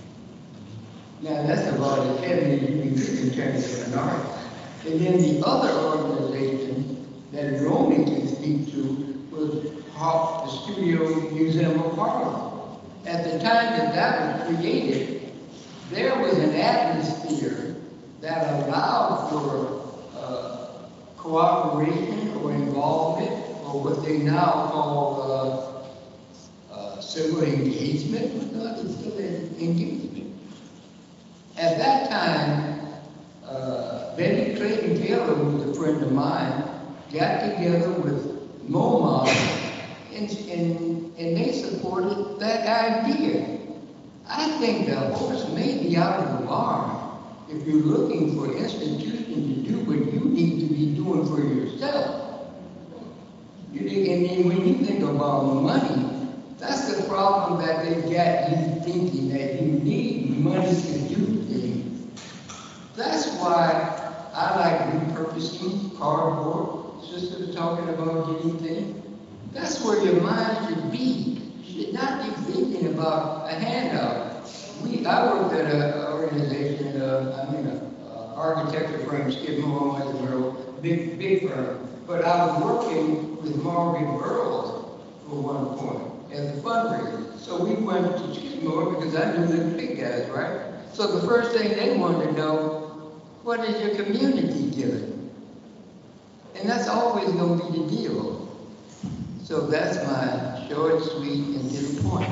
Now, that's about as heavy as you can get in terms of an artist. And then the other organization that Romy can speak to was the Studio Museum of Harlem. At the time that that was created, there was an atmosphere that allowed for uh, cooperation or involvement, or what they now call uh, uh, civil engagement. No, it's still engagement. At that time, uh, Betty Clayton Taylor, who was a friend of mine, got together with MoMA, and, and, and they supported that idea. I think the horse may be out of the barn if you're looking for institutions to do what you need to be doing for yourself. You think, and then when you think about money, that's the problem that they've got you thinking that you need money to do things. That's why I like repurposing cardboard. Sisters talking about getting things. That's where your mind should be. You should not be thinking about a handout. we, I worked at an organization, uh, I mean, a uh, architecture firm, Skidmore, Owensboro, big, big firm. But I was working with Margaret Burroughs for one point as a fundraiser. So we went to Skidmore because I knew the big guys, right? So the first thing they wanted to know, what is your community giving? And that's always going to be the deal. So that's my short, sweet, and to the point.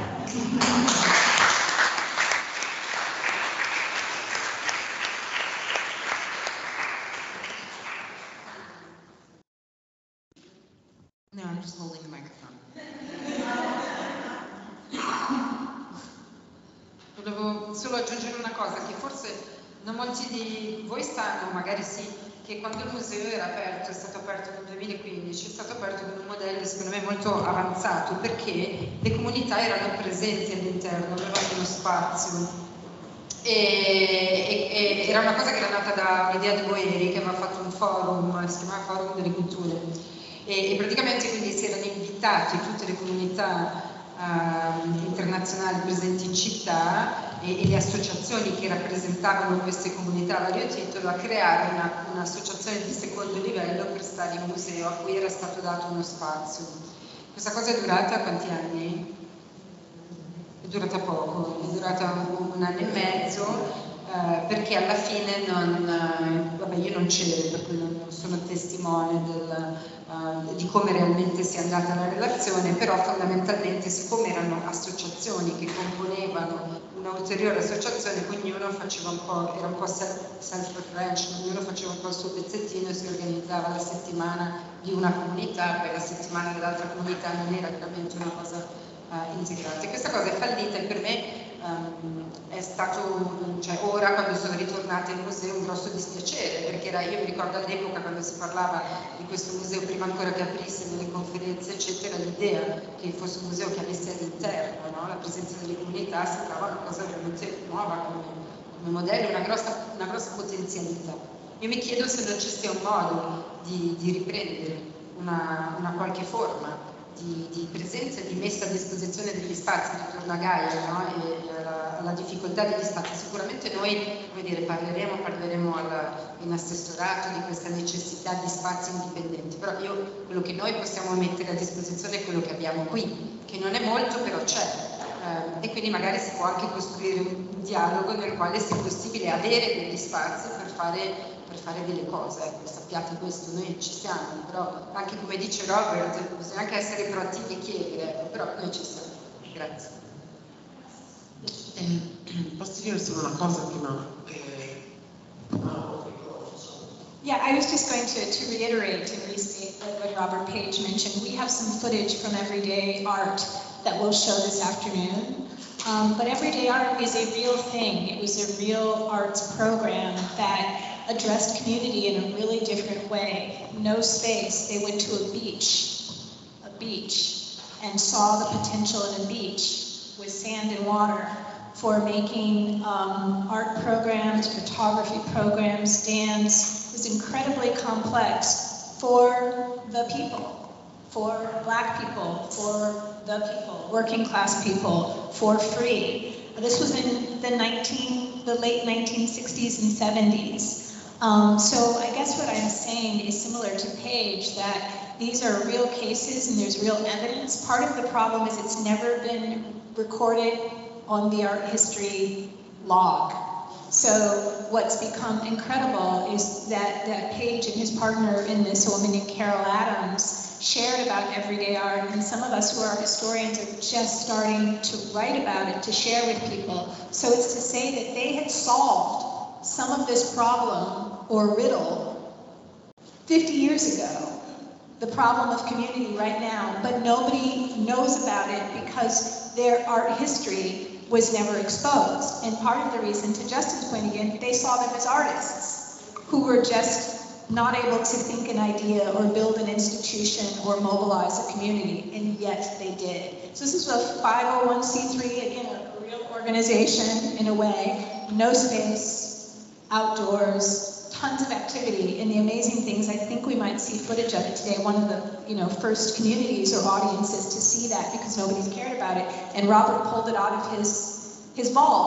No, I'm just holding the microphone. Volevo solo aggiungere una cosa, che forse non molti di voi sanno, magari sì, che quando il museo era aperto, è stato aperto nel duemilaquindici, è stato aperto con un modello secondo me molto avanzato, perché le comunità erano presenti all'interno, avevano uno spazio. E, e, e era una cosa che era nata da un'idea di Boeri, che aveva fatto un forum, si chiamava Forum delle Culture. E, e praticamente quindi si erano invitati tutte le comunità uh, internazionali presenti in città e, e le associazioni che rappresentavano queste comunità a vario titolo a creare una, un'associazione di secondo livello per stare in museo a cui era stato dato uno spazio. Questa cosa è durata quanti anni? È durata poco, è durata un, un anno e mezzo. Uh, perché alla fine non, uh, vabbè, io non c'ero, per cui non sono testimone del, uh, di come realmente sia andata la relazione, però fondamentalmente siccome erano associazioni che componevano un'ulteriore associazione, ognuno faceva un po', era un po' self-referential, ognuno faceva un po' il suo pezzettino e si organizzava la settimana di una comunità, poi la settimana dell'altra comunità, non era veramente una cosa uh, integrata. E questa cosa è fallita e per me Um, è stato, cioè ora quando sono ritornata in museo, un grosso dispiacere, perché era, io mi ricordo all'epoca quando si parlava di questo museo, prima ancora che aprisse nelle conferenze eccetera, l'idea che fosse un museo che avesse all'interno, no? La presenza delle comunità sembrava una cosa veramente nuova come, come modello, una grossa, una grossa potenzialità. Io mi chiedo se non ci sia un modo di, di riprendere una, una qualche forma Di, di presenza e di messa a disposizione degli spazi, ritorno a Gaia, no? e, e alla, alla difficoltà degli spazi. Sicuramente noi, come dire, parleremo, parleremo alla, in assessorato di questa necessità di spazi indipendenti, però io, quello che noi possiamo mettere a disposizione è quello che abbiamo qui, che non è molto, però c'è. Eh, e quindi magari si può anche costruire un dialogo nel quale sia possibile avere degli spazi per fare per fare delle cose, ecco, sappiate questo, noi ci siamo, però anche come dice Robert, bisogna anche essere proattivi e chiedere, ecco, però noi ci siamo. Grazie. Eh, posso dire solo una cosa prima? Eh, Yeah, I was just going to, to reiterate and restate what Robert Page mentioned. We have some footage from Everyday Art that we'll show this afternoon. Um, but Everyday Art is a real thing. It was a real arts program that addressed community in a really different way. No space. They went to a beach, a beach, and saw the potential in a beach with sand and water for making um, art programs, photography programs, dance. It was incredibly complex for the people, for Black people, for the people, working class people, for free. This was in the nineteen, the late nineteen sixties and seventies. Um, so I guess what I'm saying is similar to Paige, that these are real cases and there's real evidence. Part of the problem is it's never been recorded on the art history log. So what's become incredible is that, that Paige and his partner in this, a woman named Carol Adams, shared about everyday art, and some of us who are historians are just starting to write about it, to share with people. So it's to say that they had solved some of this problem or riddle fifty years ago, the problem of community right now, but nobody knows about it because their art history was never exposed. And part of the reason, to Justin's point again, they saw them as artists who were just not able to think an idea or build an institution or mobilize a community, and yet they did. So this is a five oh one c three, again, a real organization in a way, no space, outdoors, tons of activity, and the amazing things, I think we might see footage of it today, one of the you know first communities or audiences to see that because nobody's cared about it, and Robert pulled it out of his his vault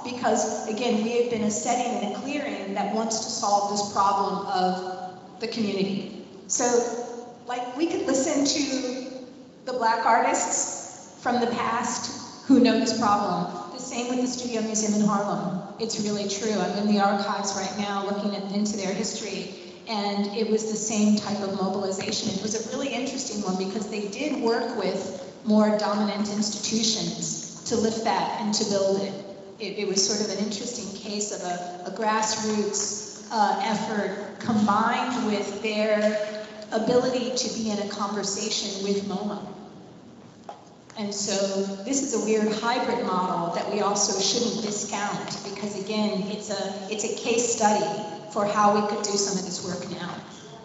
because, again, we have been a setting and a clearing that wants to solve this problem of the community. So, like, we could listen to the Black artists from the past who know this problem. The same with the Studio Museum in Harlem. It's really true. I'm in the archives right now looking at, into their history, and it was the same type of mobilization. It was a really interesting one because they did work with more dominant institutions to lift that and to build it. It, it was sort of an interesting case of a, a grassroots uh, effort combined with their ability to be in a conversation with MoMA. And so this is a weird hybrid model that we also shouldn't discount because, again, it's a, it's a case study for how we could do some of this work now.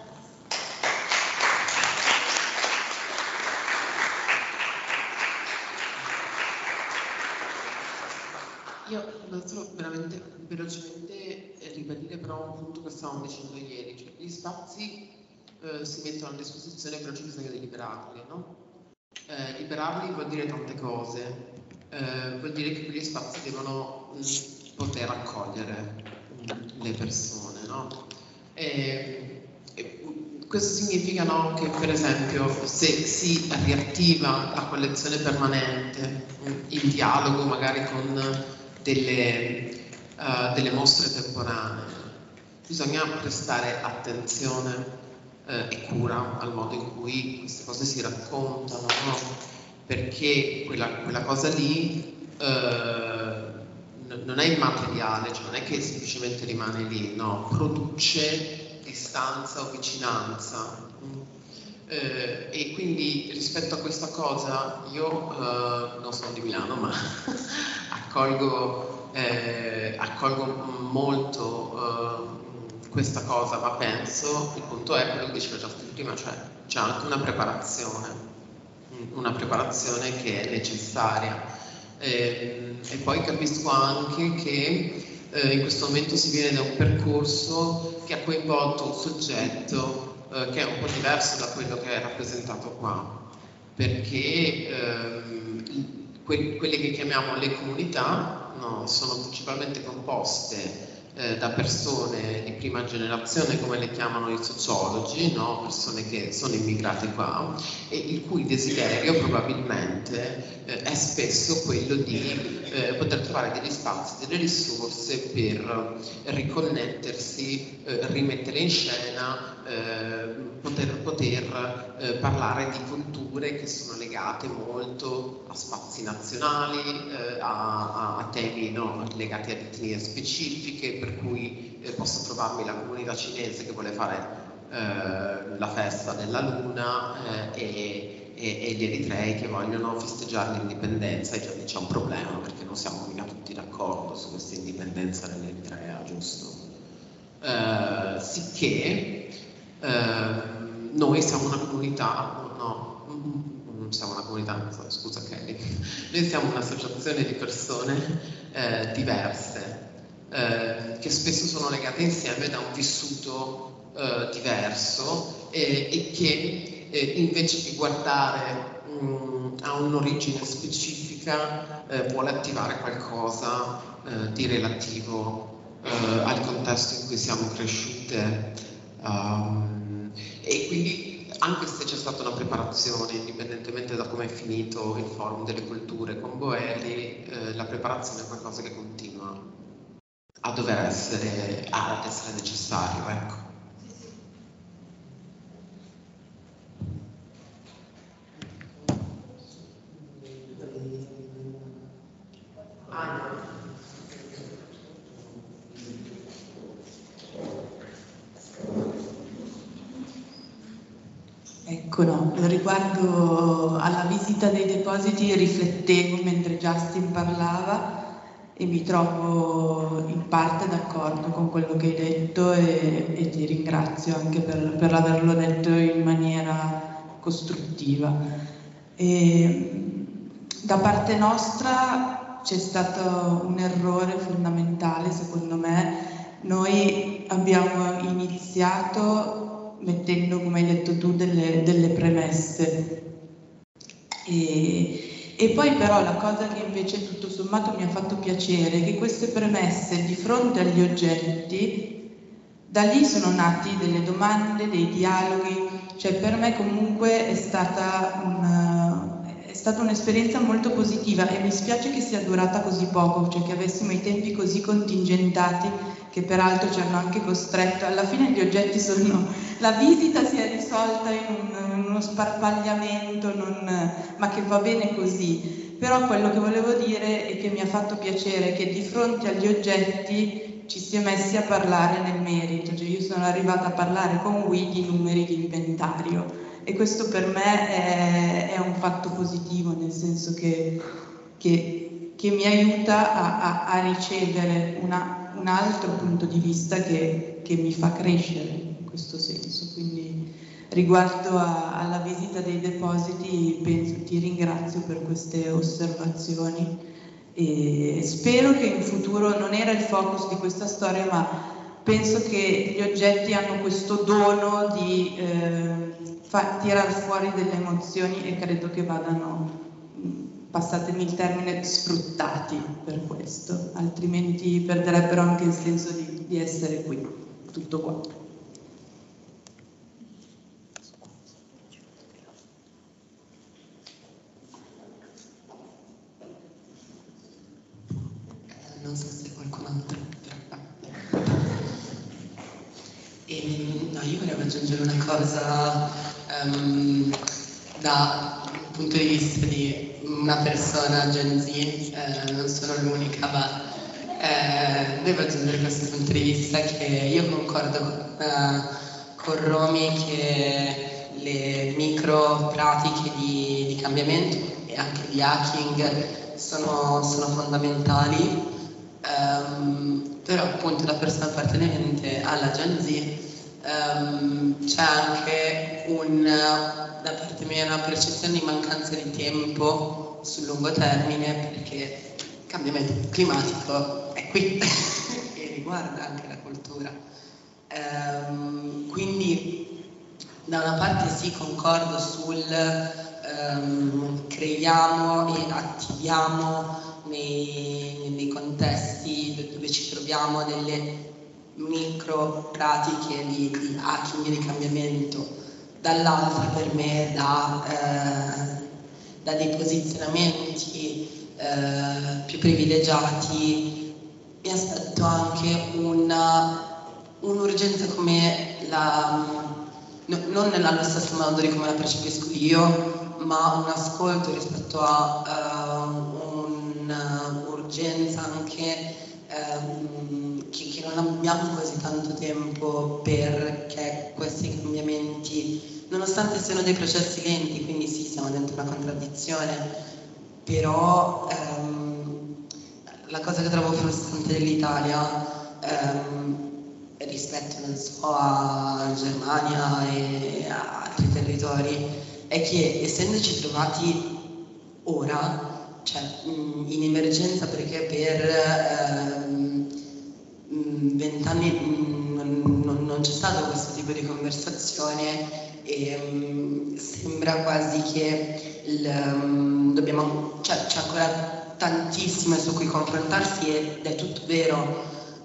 Io volevo veramente velocemente ribadire però un punto che stavamo dicendo ieri, cioè gli spazi eh, si mettono a disposizione, però ci bisogna deliberarli, no? Eh, liberarli vuol dire tante cose, eh, vuol dire che quegli spazi devono mh, poter accogliere mh, le persone, no? E, e, questo significa, no, che per esempio se si riattiva la collezione permanente mh, in dialogo magari con delle, uh, delle mostre temporanee, bisogna prestare attenzione eh, e cura al modo in cui queste cose si raccontano, no? Perché quella, quella cosa lì eh, non è immateriale, cioè non è che semplicemente rimane lì, no? Produce distanza o vicinanza. Eh, e quindi rispetto a questa cosa io eh, non sono di Milano, ma accolgo, eh, accolgo molto eh, questa cosa, ma penso, il punto è quello che diceva Justin prima, cioè c'è anche una preparazione, una preparazione che è necessaria. Eh, e poi capisco anche che eh, in questo momento si viene da un percorso che ha coinvolto un soggetto eh, che è un po' diverso da quello che è rappresentato qua, perché ehm, que quelle che chiamiamo le comunità, no, sono principalmente composte eh, da persone di prima generazione, come le chiamano i sociologi, no? Persone che sono immigrate qua e il cui desiderio probabilmente eh, è spesso quello di eh, poter trovare degli spazi, delle risorse per riconnettersi, eh, rimettere in scena, eh, poter, poter eh, parlare di culture che sono legate molto a spazi nazionali, eh, a, a temi, no, legati ad etnie specifiche, per cui eh, posso trovarmi la comunità cinese che vuole fare eh, la festa della luna eh, e, e, e gli eritrei che vogliono festeggiare l'indipendenza, e già lì c'è un problema perché non siamo mica tutti d'accordo su questa indipendenza dell'Eritrea, giusto? Eh, sicché eh, noi siamo una comunità, no, non siamo una comunità, scusa Kelly, noi siamo un'associazione di persone eh, diverse, Eh, che spesso sono legate insieme da un vissuto eh, diverso eh, e che eh, invece di guardare mh, a un'origine specifica eh, vuole attivare qualcosa eh, di relativo eh, al contesto in cui siamo cresciute um, e quindi anche se c'è stata una preparazione, indipendentemente da come è finito il Forum delle Culture con Boeli, eh, la preparazione è qualcosa che continua a dover essere, ad essere necessario, ecco. Ecco, no, riguardo alla visita dei depositi riflettevo mentre Justin parlava e mi trovo in parte d'accordo con quello che hai detto e, e ti ringrazio anche per, per averlo detto in maniera costruttiva. E, da parte nostra c'è stato un errore fondamentale, secondo me. Noi abbiamo iniziato mettendo, come hai detto tu, delle, delle premesse e E poi però la cosa che invece tutto sommato mi ha fatto piacere è che queste premesse di fronte agli oggetti, da lì sono nati delle domande, dei dialoghi, cioè per me comunque è stata una, è stata un'esperienza molto positiva e mi spiace che sia durata così poco, cioè che avessimo i tempi così contingentati che peraltro ci hanno anche costretto, alla fine gli oggetti sono, la visita si è risolta in, un, in uno sparpagliamento, non, ma che va bene così. Però quello che volevo dire e che mi ha fatto piacere è che di fronte agli oggetti ci si è messi a parlare nel merito, cioè io sono arrivata a parlare con Guy di numeri di inventario e questo per me è, è un fatto positivo, nel senso che, che, che mi aiuta a, a, a ricevere una, un altro punto di vista che, che mi fa crescere in questo senso. Quindi riguardo a, alla visita dei depositi penso, ti ringrazio per queste osservazioni e spero che in futuro, non era il focus di questa storia, ma penso che gli oggetti hanno questo dono di eh, far tirare fuori delle emozioni e credo che vadano, passatemi il termine, sfruttati per questo, altrimenti perderebbero anche il senso di, di essere qui. Tutto qua. Non so se qualcun altro. E, no, io volevo aggiungere una cosa um, da un punto di vista di una persona Gen Z, eh, non sono l'unica, ma eh, devo aggiungere questo punto di vista che io concordo con, uh, con Romy che le micro pratiche di, di cambiamento e anche di hacking sono, sono fondamentali. Um, però appunto da persona appartenente alla Gen Z um, c'è anche un, da parte mia una percezione di mancanza di tempo sul lungo termine, perché il cambiamento climatico è qui e riguarda anche la cultura. Um, quindi da una parte sì, concordo sul um, creiamo e attiviamo Nei, nei contesti dove ci troviamo delle micro pratiche di, di hacking e di cambiamento, dall'altra per me da, eh, da dei posizionamenti eh, più privilegiati mi aspetto anche una, un'urgenza come la, no, non allo stesso modo di come la percepisco io, ma un ascolto rispetto a uh, un'urgenza anche um, che, che non abbiamo così tanto tempo perché questi cambiamenti, nonostante siano dei processi lenti, quindi sì, siamo dentro una contraddizione, però um, la cosa che trovo frustrante dell'Italia um, rispetto, non so, a Germania e a altri territori è che essendoci trovati ora, cioè in emergenza, perché per vent'anni ehm, non, non c'è stato questo tipo di conversazione e um, sembra quasi che il, um, dobbiamo, cioè, c'è ancora tantissimo su cui confrontarsi ed è tutto vero,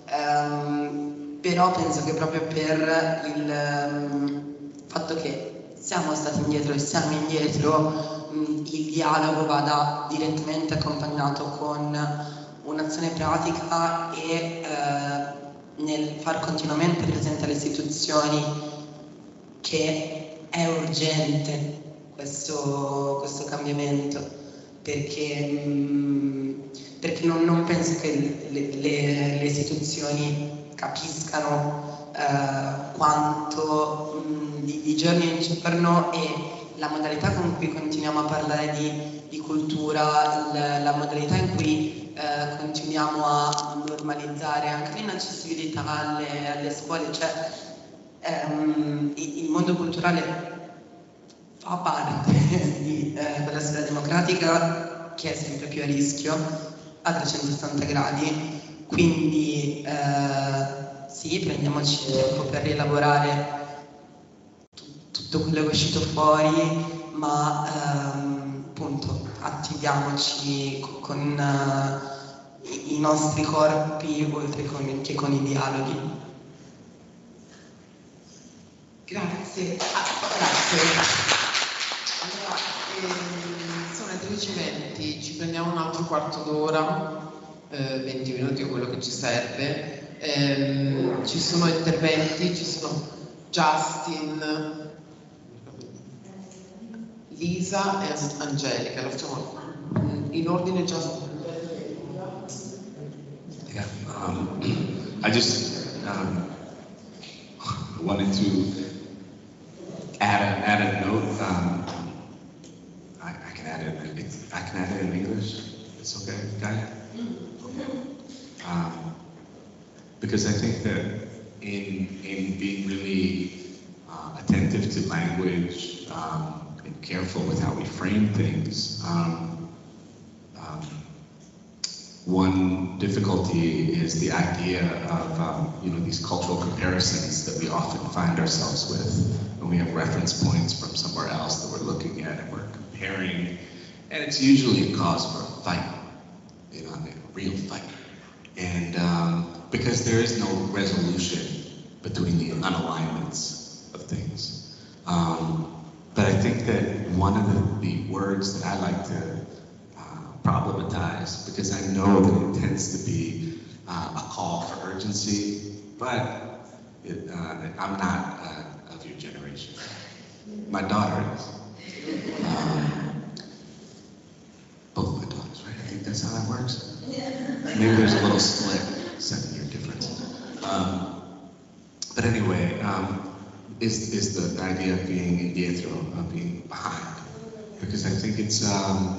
um, però penso che proprio per il um, fatto che siamo stati indietro e siamo indietro, mh, il dialogo vada direttamente accompagnato con un'azione pratica e eh, nel far continuamente presente alle istituzioni che è urgente questo, questo cambiamento, perché, mh, perché non, non penso che le, le, le istituzioni capiscano eh, quanto mh, di, di giorno in giorno e la modalità con cui continuiamo a parlare di, di cultura, la, la modalità in cui eh, continuiamo a normalizzare anche l'inaccessibilità alle, alle scuole, cioè ehm, il mondo culturale fa parte di eh, quella sfera democratica che è sempre più a rischio a trecentosessanta gradi, quindi eh, sì, prendiamoci il tempo per rielaborare tutto quello che è uscito fuori, ma ehm, appunto attiviamoci con uh, i, i nostri corpi oltre con, che con i dialoghi. Grazie. Ah, grazie. Allora, ehm, sono le tredici e venti, ci prendiamo un altro quarto d'ora, eh, venti minuti o quello che ci serve. Ehm, ci sono interventi, ci sono Justin, Lisa e Angelica, lo facciamo in ordine. Justin. Yeah, um, I just um, wanted to add a, add a note. Um, I, I can add it. It's, I can add it in English. It's okay, got it? Okay. Um, because I think that in in being really uh, attentive to language um, and careful with how we frame things, um, um, one difficulty is the idea of um, you know, these cultural comparisons that we often find ourselves with when we have reference points from somewhere else that we're looking at and we're comparing, and it's usually a cause for a fight, you know, I mean, a real fight, and um, because there is no resolution between the unalignments of things. Um, but I think that one of the, the words that I like to problematize, because I know that it tends to be uh, a call for urgency, but it, uh, I'm not uh, of your generation. My daughter is. Um, both my daughters, right? I think that's how that works. Maybe there's a little split, seven year difference. Um, but anyway, um, is, is the idea of being indietro, of being behind. Because I think it's, um,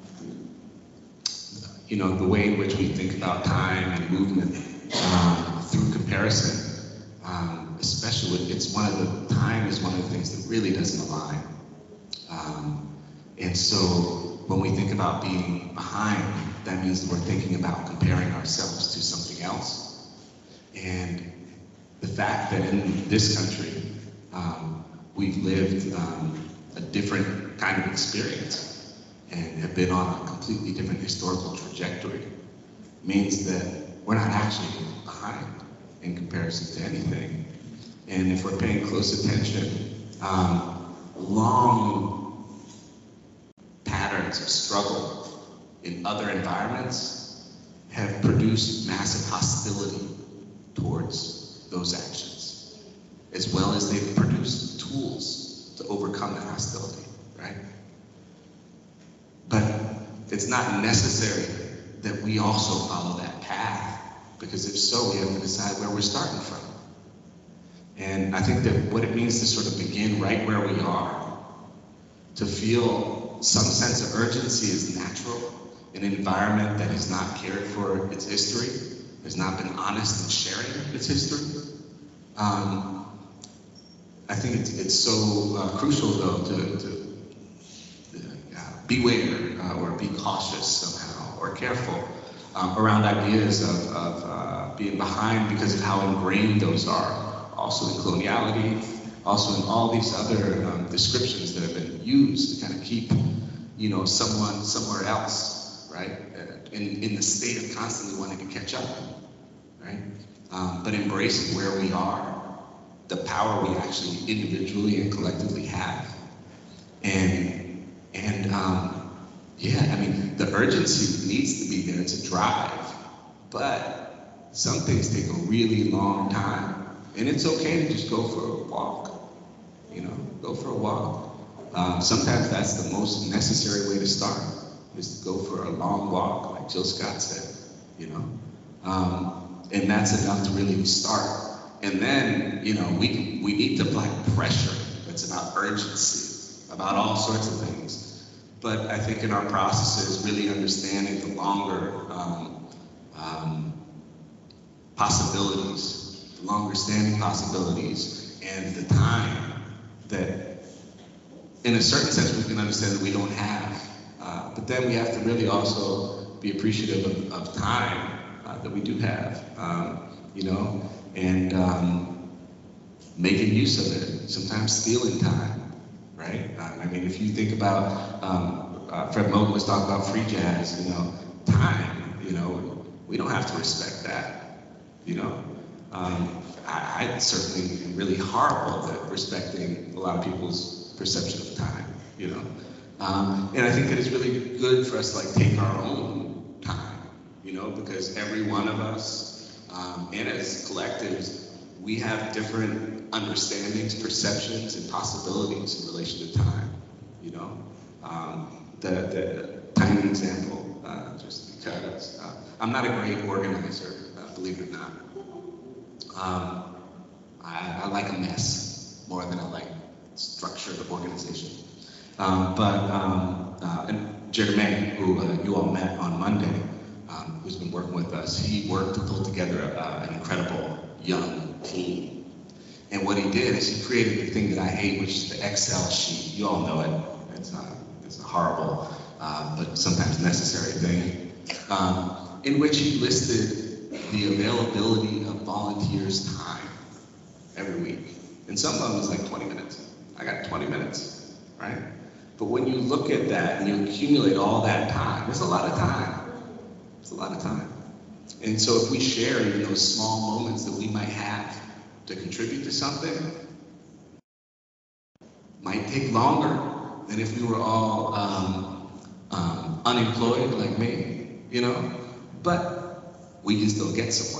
you know, the way in which we think about time and movement um, through comparison, um, especially with, it's one of the, time is one of the things that really doesn't align. Um, and so when we think about being behind, that means that we're thinking about comparing ourselves to something else. And the fact that in this country, um, we've lived um, a different kind of experience and have been on a completely different historical trajectory means that we're not actually behind in comparison to anything. And if we're paying close attention, um, long patterns of struggle in other environments have produced massive hostility towards those actions, as well as they've produced tools to overcome that hostility, right? But it's not necessary that we also follow that path, because if so, we have to decide where we're starting from. And I think that what it means to sort of begin right where we are, to feel some sense of urgency is natural in an environment that has not cared for its history, has not been honest in sharing its history. Um, I think it's, it's so uh, crucial, though, to, to beware uh, or be cautious somehow or careful um, around ideas of, of uh, being behind because of how ingrained those are, also in coloniality, also in all these other um, descriptions that have been used to kind of keep, you know, someone somewhere else, right, uh, in, in the state of constantly wanting to catch up, right, um, but embracing where we are, the power we actually individually and collectively have. And And um, yeah, I mean, the urgency needs to be there to drive, but some things take a really long time. And it's okay to just go for a walk, you know, go for a walk. Um, sometimes that's the most necessary way to start, is to go for a long walk, like Jill Scott said, you know. Um, and that's enough to really start. And then, you know, we, we need to apply pressure that's about urgency, about all sorts of things. But I think in our processes, really understanding the longer um, um, possibilities, the longer standing possibilities, and the time that, in a certain sense, we can understand that we don't have. Uh, but then we have to really also be appreciative of, of time uh, that we do have, um, you know, and um, making use of it, sometimes stealing time. Right? Uh, I mean, if you think about um, uh, Fred Moten was talking about free jazz, you know, time, you know, we don't have to respect that, you know. Um, I, I certainly am really horrible at respecting a lot of people's perception of time, you know. Um, and I think that it's really good for us to like take our own time, you know, because every one of us, um, and as collectives, we have different understandings, perceptions, and possibilities in relation to time, you know. Um, the, the tiny example, uh, just because uh, I'm not a great organizer, uh, believe it or not. Um, I, I like a mess more than I like structured organization. Um, but, um, uh, and Jermaine, who uh, you all met on Monday, um, who's been working with us, he worked to pull together uh, an incredible young team. And what he did is he created the thing that I hate, which is the Excel sheet. You all know it. It's, uh, it's a horrible, uh, but sometimes necessary thing, um, in which he listed the availability of volunteers' time every week. And some of them was like twenty minutes. I got twenty minutes, right? But when you look at that and you accumulate all that time, it's a lot of time. It's a lot of time. And so if we share in those small moments that we might have to contribute to something, might take longer than if we were all um, um, unemployed like me, you know? But we can still get somewhere.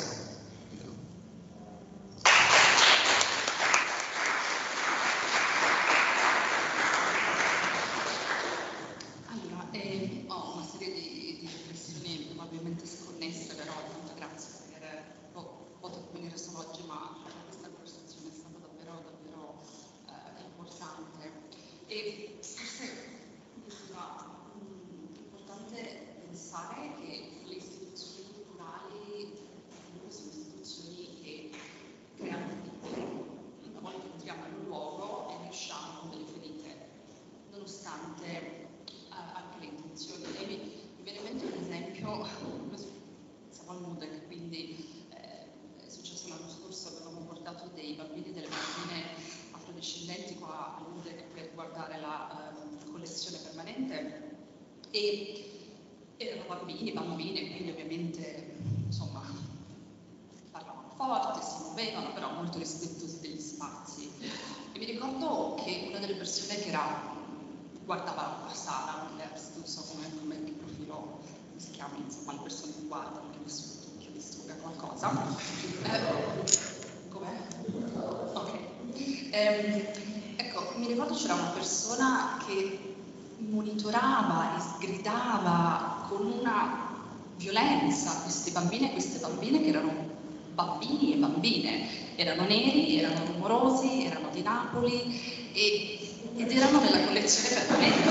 Allora, eh, ho una serie di, di riflessioni probabilmente sconnesse, però tanto grazie per ho potuto venire solo oggi, ma questa conversazione è stata davvero, davvero eh, importante. E forse è importante pensare che le istituzioni culturali sono istituzioni che creano vite. Una volta entriamo in un luogo e ne usciamo con delle ferite, nonostante anche le intenzioni. E mi, mi viene in mente un esempio, siamo al Mudec, quindi eh, è successo l'anno scorso, avevamo portato dei bambini e delle bambine afrodiscendenti qua al Mudec per guardare la eh, collezione permanente e erano bambini, bambine, quindi ovviamente insomma parlavano forte, si muovevano, però molto rispettosi degli spazi. E mi ricordo che una delle persone che era guardava la sala, non so come, come che profilo, come si chiama, insomma, le persone che guardano, che nessuno che distrugga qualcosa. Eh, com'è? Ok. Eh, ecco, mi ricordo c'era una persona che monitorava e sgridava con una violenza queste bambine e queste bambine che erano bambini e bambine, erano neri, erano rumorosi, erano di Napoli e ed erano nella collezione permanente.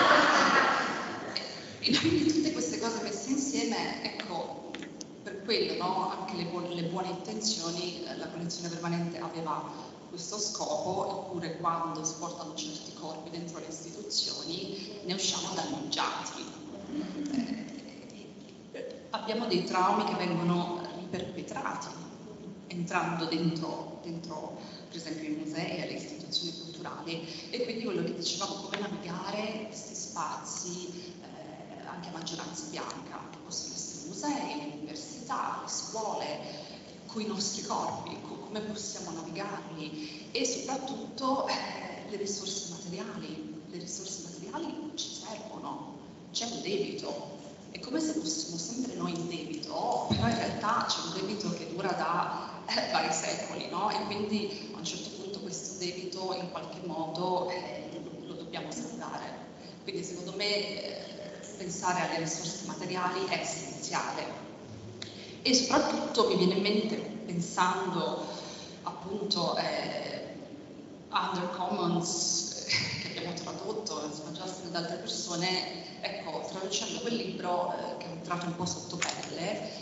E quindi tutte queste cose messe insieme, ecco, per quello, no? Anche le, bu- le buone intenzioni, la collezione permanente aveva questo scopo, eppure quando si portano certi corpi dentro le istituzioni ne usciamo danneggiati. Eh, abbiamo dei traumi che vengono riperpetrati entrando dentro, dentro per esempio i musei e le istituzioni culturali, e quindi quello che dicevamo, come navigare questi spazi eh, anche a maggioranza bianca, che possono essere i musei, le università, le scuole, con i nostri corpi, co- come possiamo navigarli e soprattutto eh, le risorse materiali. Le risorse materiali ci servono, c'è un debito. È come se fossimo sempre noi in debito, però in realtà c'è un debito che dura da eh, vari secoli, no? E quindi a un certo punto questo debito in qualche modo eh, lo, lo dobbiamo saldare. Quindi secondo me eh, pensare alle risorse materiali è essenziale. E soprattutto mi viene in mente, pensando appunto eh, Under Commons, eh, che abbiamo tradotto, sono già state da altre persone, ecco, traducendo quel libro eh, che è entrato un po' sotto pelle,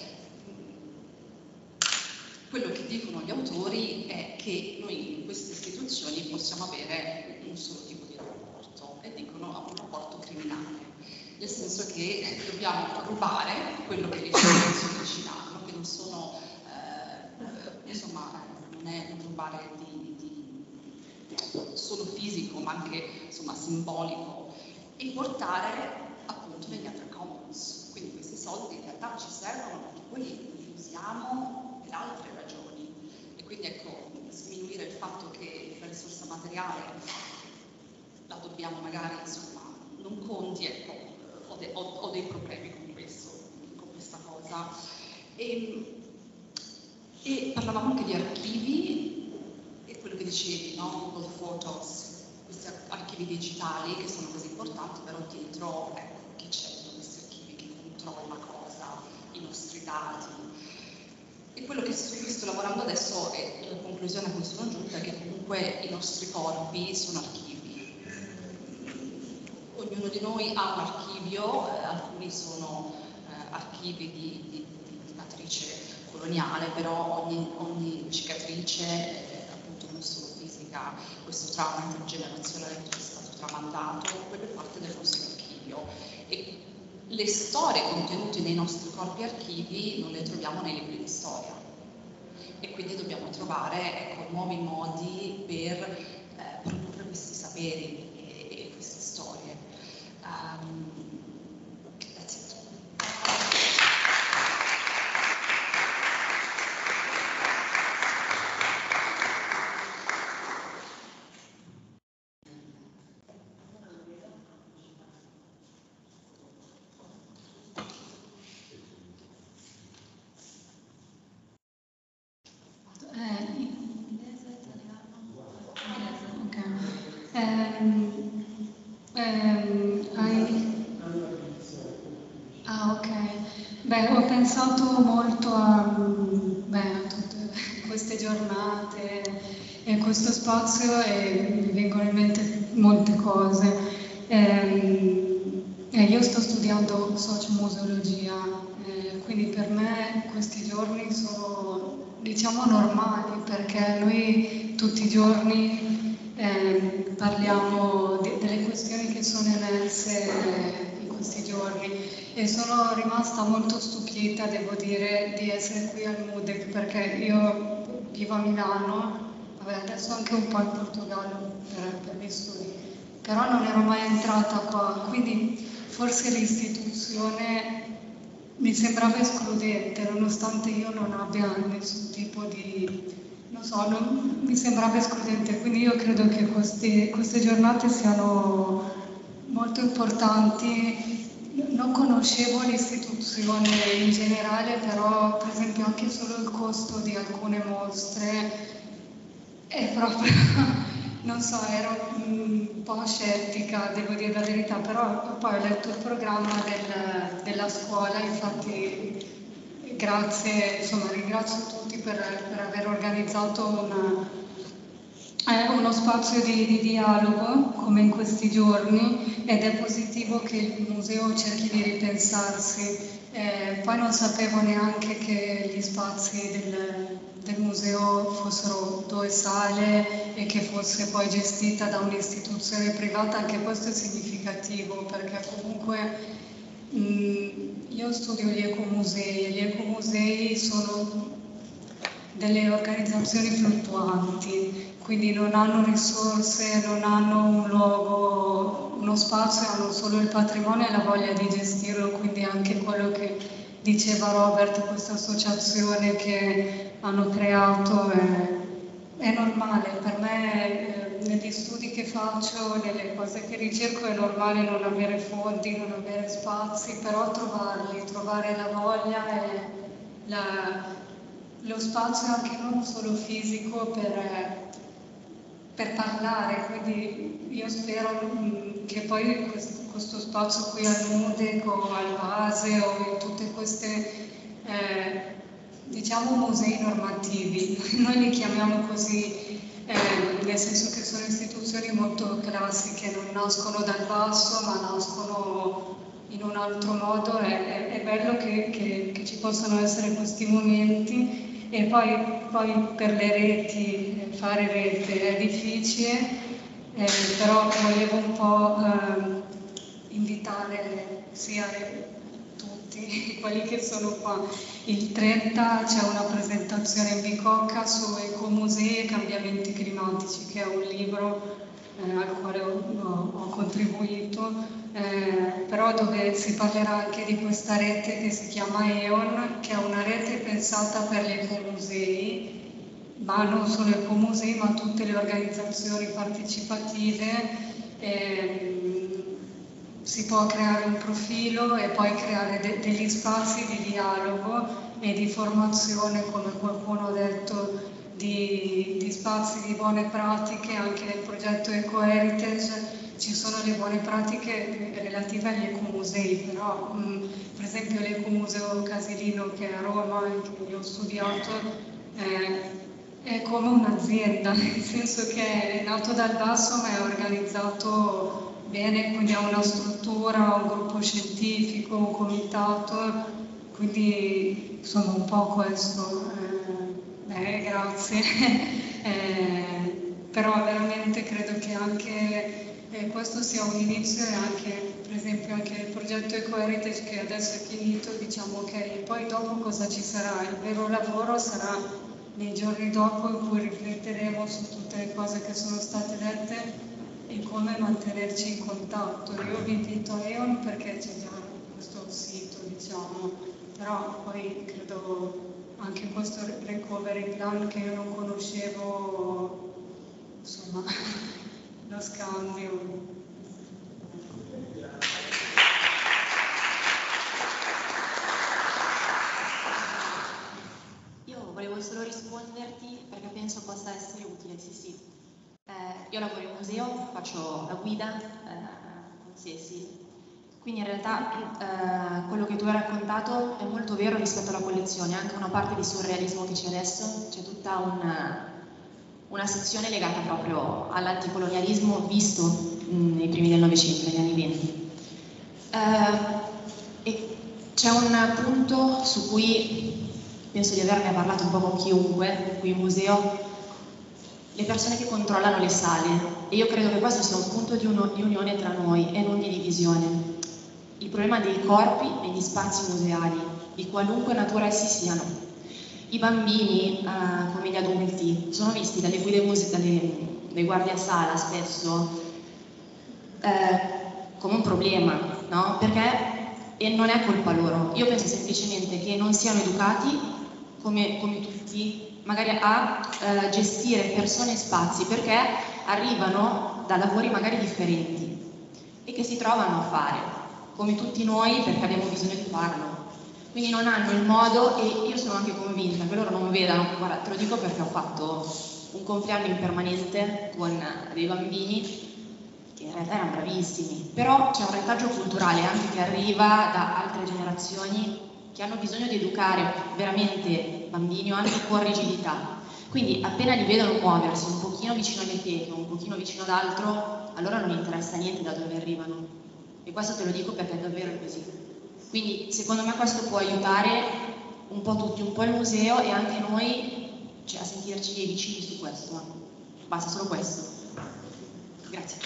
quello che dicono gli autori è che noi in queste istituzioni possiamo avere un solo tipo di rapporto, e dicono un rapporto criminale, nel senso che dobbiamo rubare quello che le istituzioni ci danno, che non sono, eh, insomma, non è un rubare di, di solo fisico, ma anche insomma simbolico. e portare appunto negli altri commons. Quindi questi soldi in realtà ci servono perché poi li usiamo per altre ragioni. E quindi ecco, sminuire il fatto che la risorsa materiale la dobbiamo magari, insomma, non conti, ecco, ho, de- ho, ho dei problemi con questo, con questa cosa. E, e parlavamo anche di archivi e quello che dicevi, no? Google Photos, questi archivi digitali che sono così importanti, però dietro, ecco, chi c'è in questi archivi che controlla cosa, i nostri dati. E quello che su cui sto lavorando adesso, e la conclusione a cui sono giunta, è che comunque i nostri corpi sono archivi. Ognuno di noi ha un archivio, eh, alcuni sono eh, archivi di, di, di matrice coloniale, però ogni, ogni cicatrice, eh, appunto non solo fisica, questo trauma intergenerazionale che ci è stato tramandato, quello è parte del nostro archivio. E le storie contenute nei nostri corpi archivi non le troviamo nei libri di storia e quindi dobbiamo trovare, ecco, nuovi modi per eh, produrre questi saperi e, e queste storie. Um, that's it. Beh, ho pensato molto a, beh, a tutte queste giornate e questo spazio e mi vengono in mente molte cose. E, e io sto studiando sociomuseologia, e quindi per me questi giorni sono, diciamo, normali, perché noi tutti i giorni eh, parliamo di, delle questioni che sono emerse eh, in questi giorni. E sono rimasta molto stupita, devo dire, di essere qui al MUDEC, perché io vivo a Milano, vabbè, adesso anche un po' in Portogallo per, per gli studi, però non ero mai entrata qua, quindi forse l'istituzione mi sembrava escludente, nonostante io non abbia nessun tipo di, non so, non, mi sembrava escludente, quindi io credo che questi, queste giornate siano molto importanti. Non conoscevo l'istituzione in generale, però per esempio anche solo il costo di alcune mostre è proprio, non so, ero un po' scettica, devo dire la verità, però poi ho letto il programma del, della scuola, infatti grazie, insomma ringrazio tutti per, per aver organizzato una, È uno spazio di, di dialogo, come in questi giorni, ed è positivo che il museo cerchi di ripensarsi. Eh, poi non sapevo neanche che gli spazi del, del museo fossero due sale e che fosse poi gestita da un'istituzione privata, anche questo è significativo, perché comunque mh, io studio gli ecomusei e gli ecomusei sono delle organizzazioni fluttuanti, quindi non hanno risorse, non hanno un luogo, uno spazio, hanno solo il patrimonio e la voglia di gestirlo, quindi anche quello che diceva Robert, questa associazione che hanno creato è, è normale. Per me, eh, negli studi che faccio, nelle cose che ricerco, è normale non avere fondi, non avere spazi, però trovarli, trovare la voglia e la, lo spazio anche non solo fisico per... per parlare, quindi io spero mh, che poi questo, questo spazio qui al MUDEC o al Base o in tutte queste, eh, diciamo, musei normativi, noi li chiamiamo così, eh, nel senso che sono istituzioni molto classiche, non nascono dal basso ma nascono in un altro modo, è, è, è bello che, che, che ci possano essere questi momenti. E poi, poi per le reti, fare rete è difficile, eh, però volevo un po' eh, invitare sia tutti quelli che sono qua. Il trenta c'è una presentazione in Bicocca su ecomusei e cambiamenti climatici, che è un libro eh, al quale ho, ho, ho contribuito, eh, però dove si parlerà anche di questa rete che si chiama E O N, che è una rete pensata per gli ecomusei, ma non solo ecomusei, ma tutte le organizzazioni partecipative. Ehm, si può creare un profilo e poi creare de- degli spazi di dialogo e di formazione, come qualcuno ha detto, di, di spazi di buone pratiche. Anche nel progetto Eco Heritage ci sono le buone pratiche relative agli ecomusei, però mh, per esempio l'Ecomuseo Casilino, che è a Roma e che io ho studiato, eh, è come un'azienda, nel senso che è nato dal basso ma è organizzato bene, quindi ha una struttura, un gruppo scientifico, un comitato, quindi insomma un po' questo. Eh, eh, grazie. eh, però veramente credo che anche eh, questo sia un inizio, e anche per esempio anche il progetto Eco Heritage che adesso è finito, diciamo ok, poi dopo cosa ci sarà? Il vero lavoro sarà nei giorni dopo, in cui rifletteremo su tutte le cose che sono state dette e come mantenerci in contatto. Io vi invito a E O N perché c'è già questo sito, diciamo, però poi credo anche questo recovery plan che io non conoscevo, insomma, lo scambio. Volevo solo risponderti perché penso possa essere utile, sì sì. Eh, io lavoro in museo, faccio la guida, eh, sì sì. Quindi in realtà eh, quello che tu hai raccontato è molto vero rispetto alla collezione, anche una parte di surrealismo che c'è adesso, c'è tutta una, una sezione legata proprio all'anticolonialismo visto mh, nei primi del Novecento, negli anni venti. Eh, e c'è un punto su cui penso di averne parlato un po' con chiunque qui in museo, le persone che controllano le sale, e io credo che questo sia un punto di, uno, di unione tra noi e non di divisione. Il problema dei corpi negli spazi museali, di qualunque natura essi siano. I bambini, eh, come gli adulti, sono visti dalle guide muse- dalle, dai guardiasala spesso eh, come un problema, no? Perché e non è colpa loro. Io penso semplicemente che non siano educati Come, come tutti, magari a eh, gestire persone e spazi, perché arrivano da lavori magari differenti e che si trovano a fare, come tutti noi, perché abbiamo bisogno di farlo. Quindi non hanno il modo, e io sono anche convinta che loro non vedano, guarda, te lo dico perché ho fatto un compleanno in permanente con dei bambini che in realtà erano bravissimi, però c'è un retaggio culturale anche che arriva da altre generazioni che hanno bisogno di educare veramente bambini o anche con rigidità. Quindi appena li vedono muoversi un pochino vicino alle teche, un pochino vicino ad altro, allora non interessa niente da dove arrivano. E questo te lo dico perché è davvero così. Quindi secondo me questo può aiutare un po' tutti, un po' il museo e anche noi, cioè, a sentirci vicini su questo. Basta solo questo. Grazie.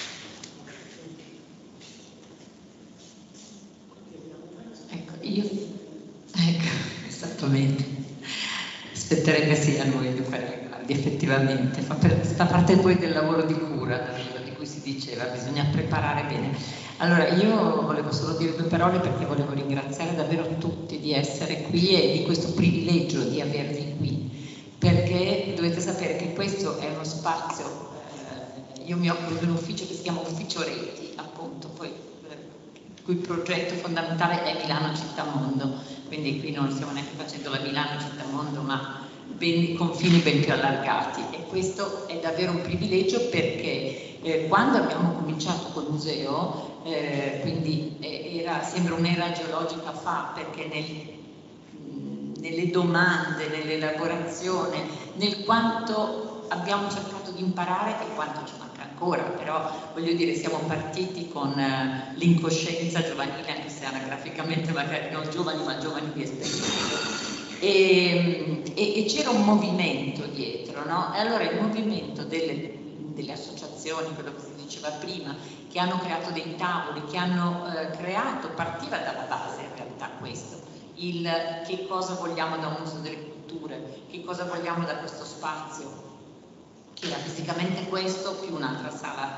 Ecco, io... Ecco, esattamente. Aspetterebbe sì a noi di fare le grandi, effettivamente. Fa, per, fa parte poi del lavoro di cura, di cui si diceva, bisogna preparare bene. Allora, io volevo solo dire due parole perché volevo ringraziare davvero tutti di essere qui e di questo privilegio di avervi qui, perché dovete sapere che questo è uno spazio, eh, io mi occupo di un ufficio che si chiama Ufficio Reti, appunto, poi il progetto fondamentale è Milano Città Mondo, quindi qui non stiamo neanche facendo la Milano Città Mondo, ma ben, confini ben più allargati, e questo è davvero un privilegio perché eh, quando abbiamo cominciato col museo, eh, quindi eh, era, sembra un'era geologica fa, perché nel, nelle domande, nell'elaborazione, nel quanto abbiamo cercato di imparare e quanto ci manca ancora, però voglio dire, siamo partiti con uh, l'incoscienza giovanile, anche se anagraficamente magari non giovani ma giovani di esperienza, e, e, e c'era un movimento dietro, no? E allora il movimento delle, delle associazioni, quello che si diceva prima, che hanno creato dei tavoli, che hanno uh, creato, partiva dalla base in realtà questo, il che cosa vogliamo da un uso delle culture, che cosa vogliamo da questo spazio, che era fisicamente questo più un'altra sala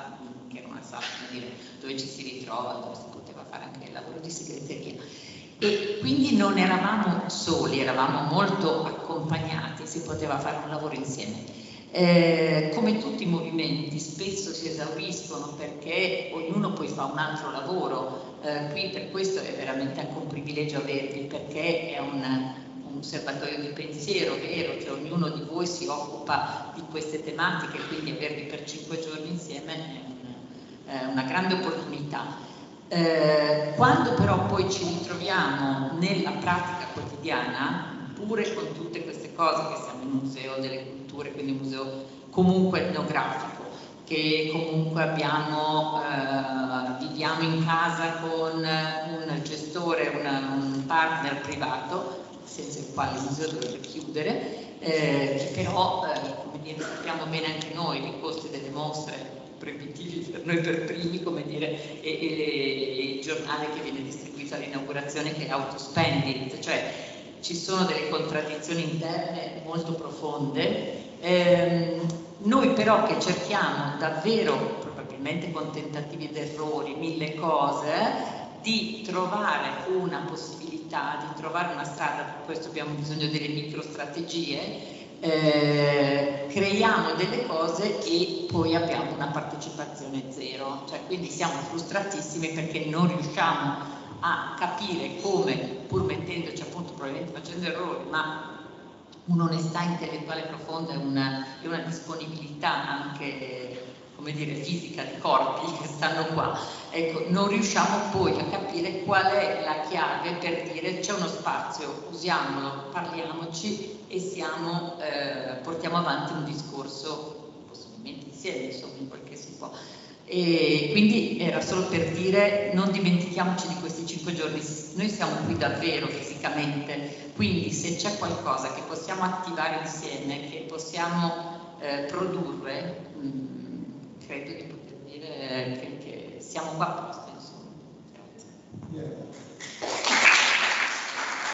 che era una sala, come dire, dove ci si ritrova, dove si poteva fare anche il lavoro di segreteria. E quindi non eravamo soli, eravamo molto accompagnati, si poteva fare un lavoro insieme. Eh, come tutti i movimenti spesso si esauriscono perché ognuno poi fa un altro lavoro, eh, qui per questo è veramente anche un privilegio avervi, perché è un, un serbatoio di pensiero vero, che ognuno di voi si occupa di queste tematiche, quindi avervi per cinque giorni insieme è un, è una grande opportunità. Eh, quando però poi ci ritroviamo nella pratica quotidiana, pure con tutte queste cose, che siamo in un museo delle culture, quindi un museo comunque etnografico, che comunque abbiamo, eh, viviamo in casa con un gestore, una, un partner privato, senza il quale il museo dovrebbe chiudere, eh, che però, eh, come dire, sappiamo bene anche noi i costi delle mostre proibitivi per noi per primi, come dire, e, e, e il giornale che viene distribuito all'inaugurazione che è autospending, cioè ci sono delle contraddizioni interne molto profonde. Ehm, noi però che cerchiamo davvero, probabilmente con tentativi ed errori, mille cose, di trovare una possibilità, di trovare una strada, per questo abbiamo bisogno delle microstrategie, eh, creiamo delle cose e poi abbiamo una partecipazione zero, cioè quindi siamo frustratissimi perché non riusciamo a capire come, pur mettendoci appunto probabilmente facendo errori, ma un'onestà intellettuale profonda e una, e una disponibilità anche, come dire, fisica di corpi che stanno qua, ecco, non riusciamo poi a capire qual è la chiave per dire c'è uno spazio, usiamolo, parliamoci e siamo, eh, portiamo avanti un discorso possibilmente insieme, insomma, in quel che si può. E quindi era solo per dire non dimentichiamoci di questi cinque giorni, noi siamo qui davvero fisicamente, quindi se c'è qualcosa che possiamo attivare insieme, che possiamo eh, produrre, mh, credo di poter dire che, che siamo qua apposta, insomma. Grazie. Yeah.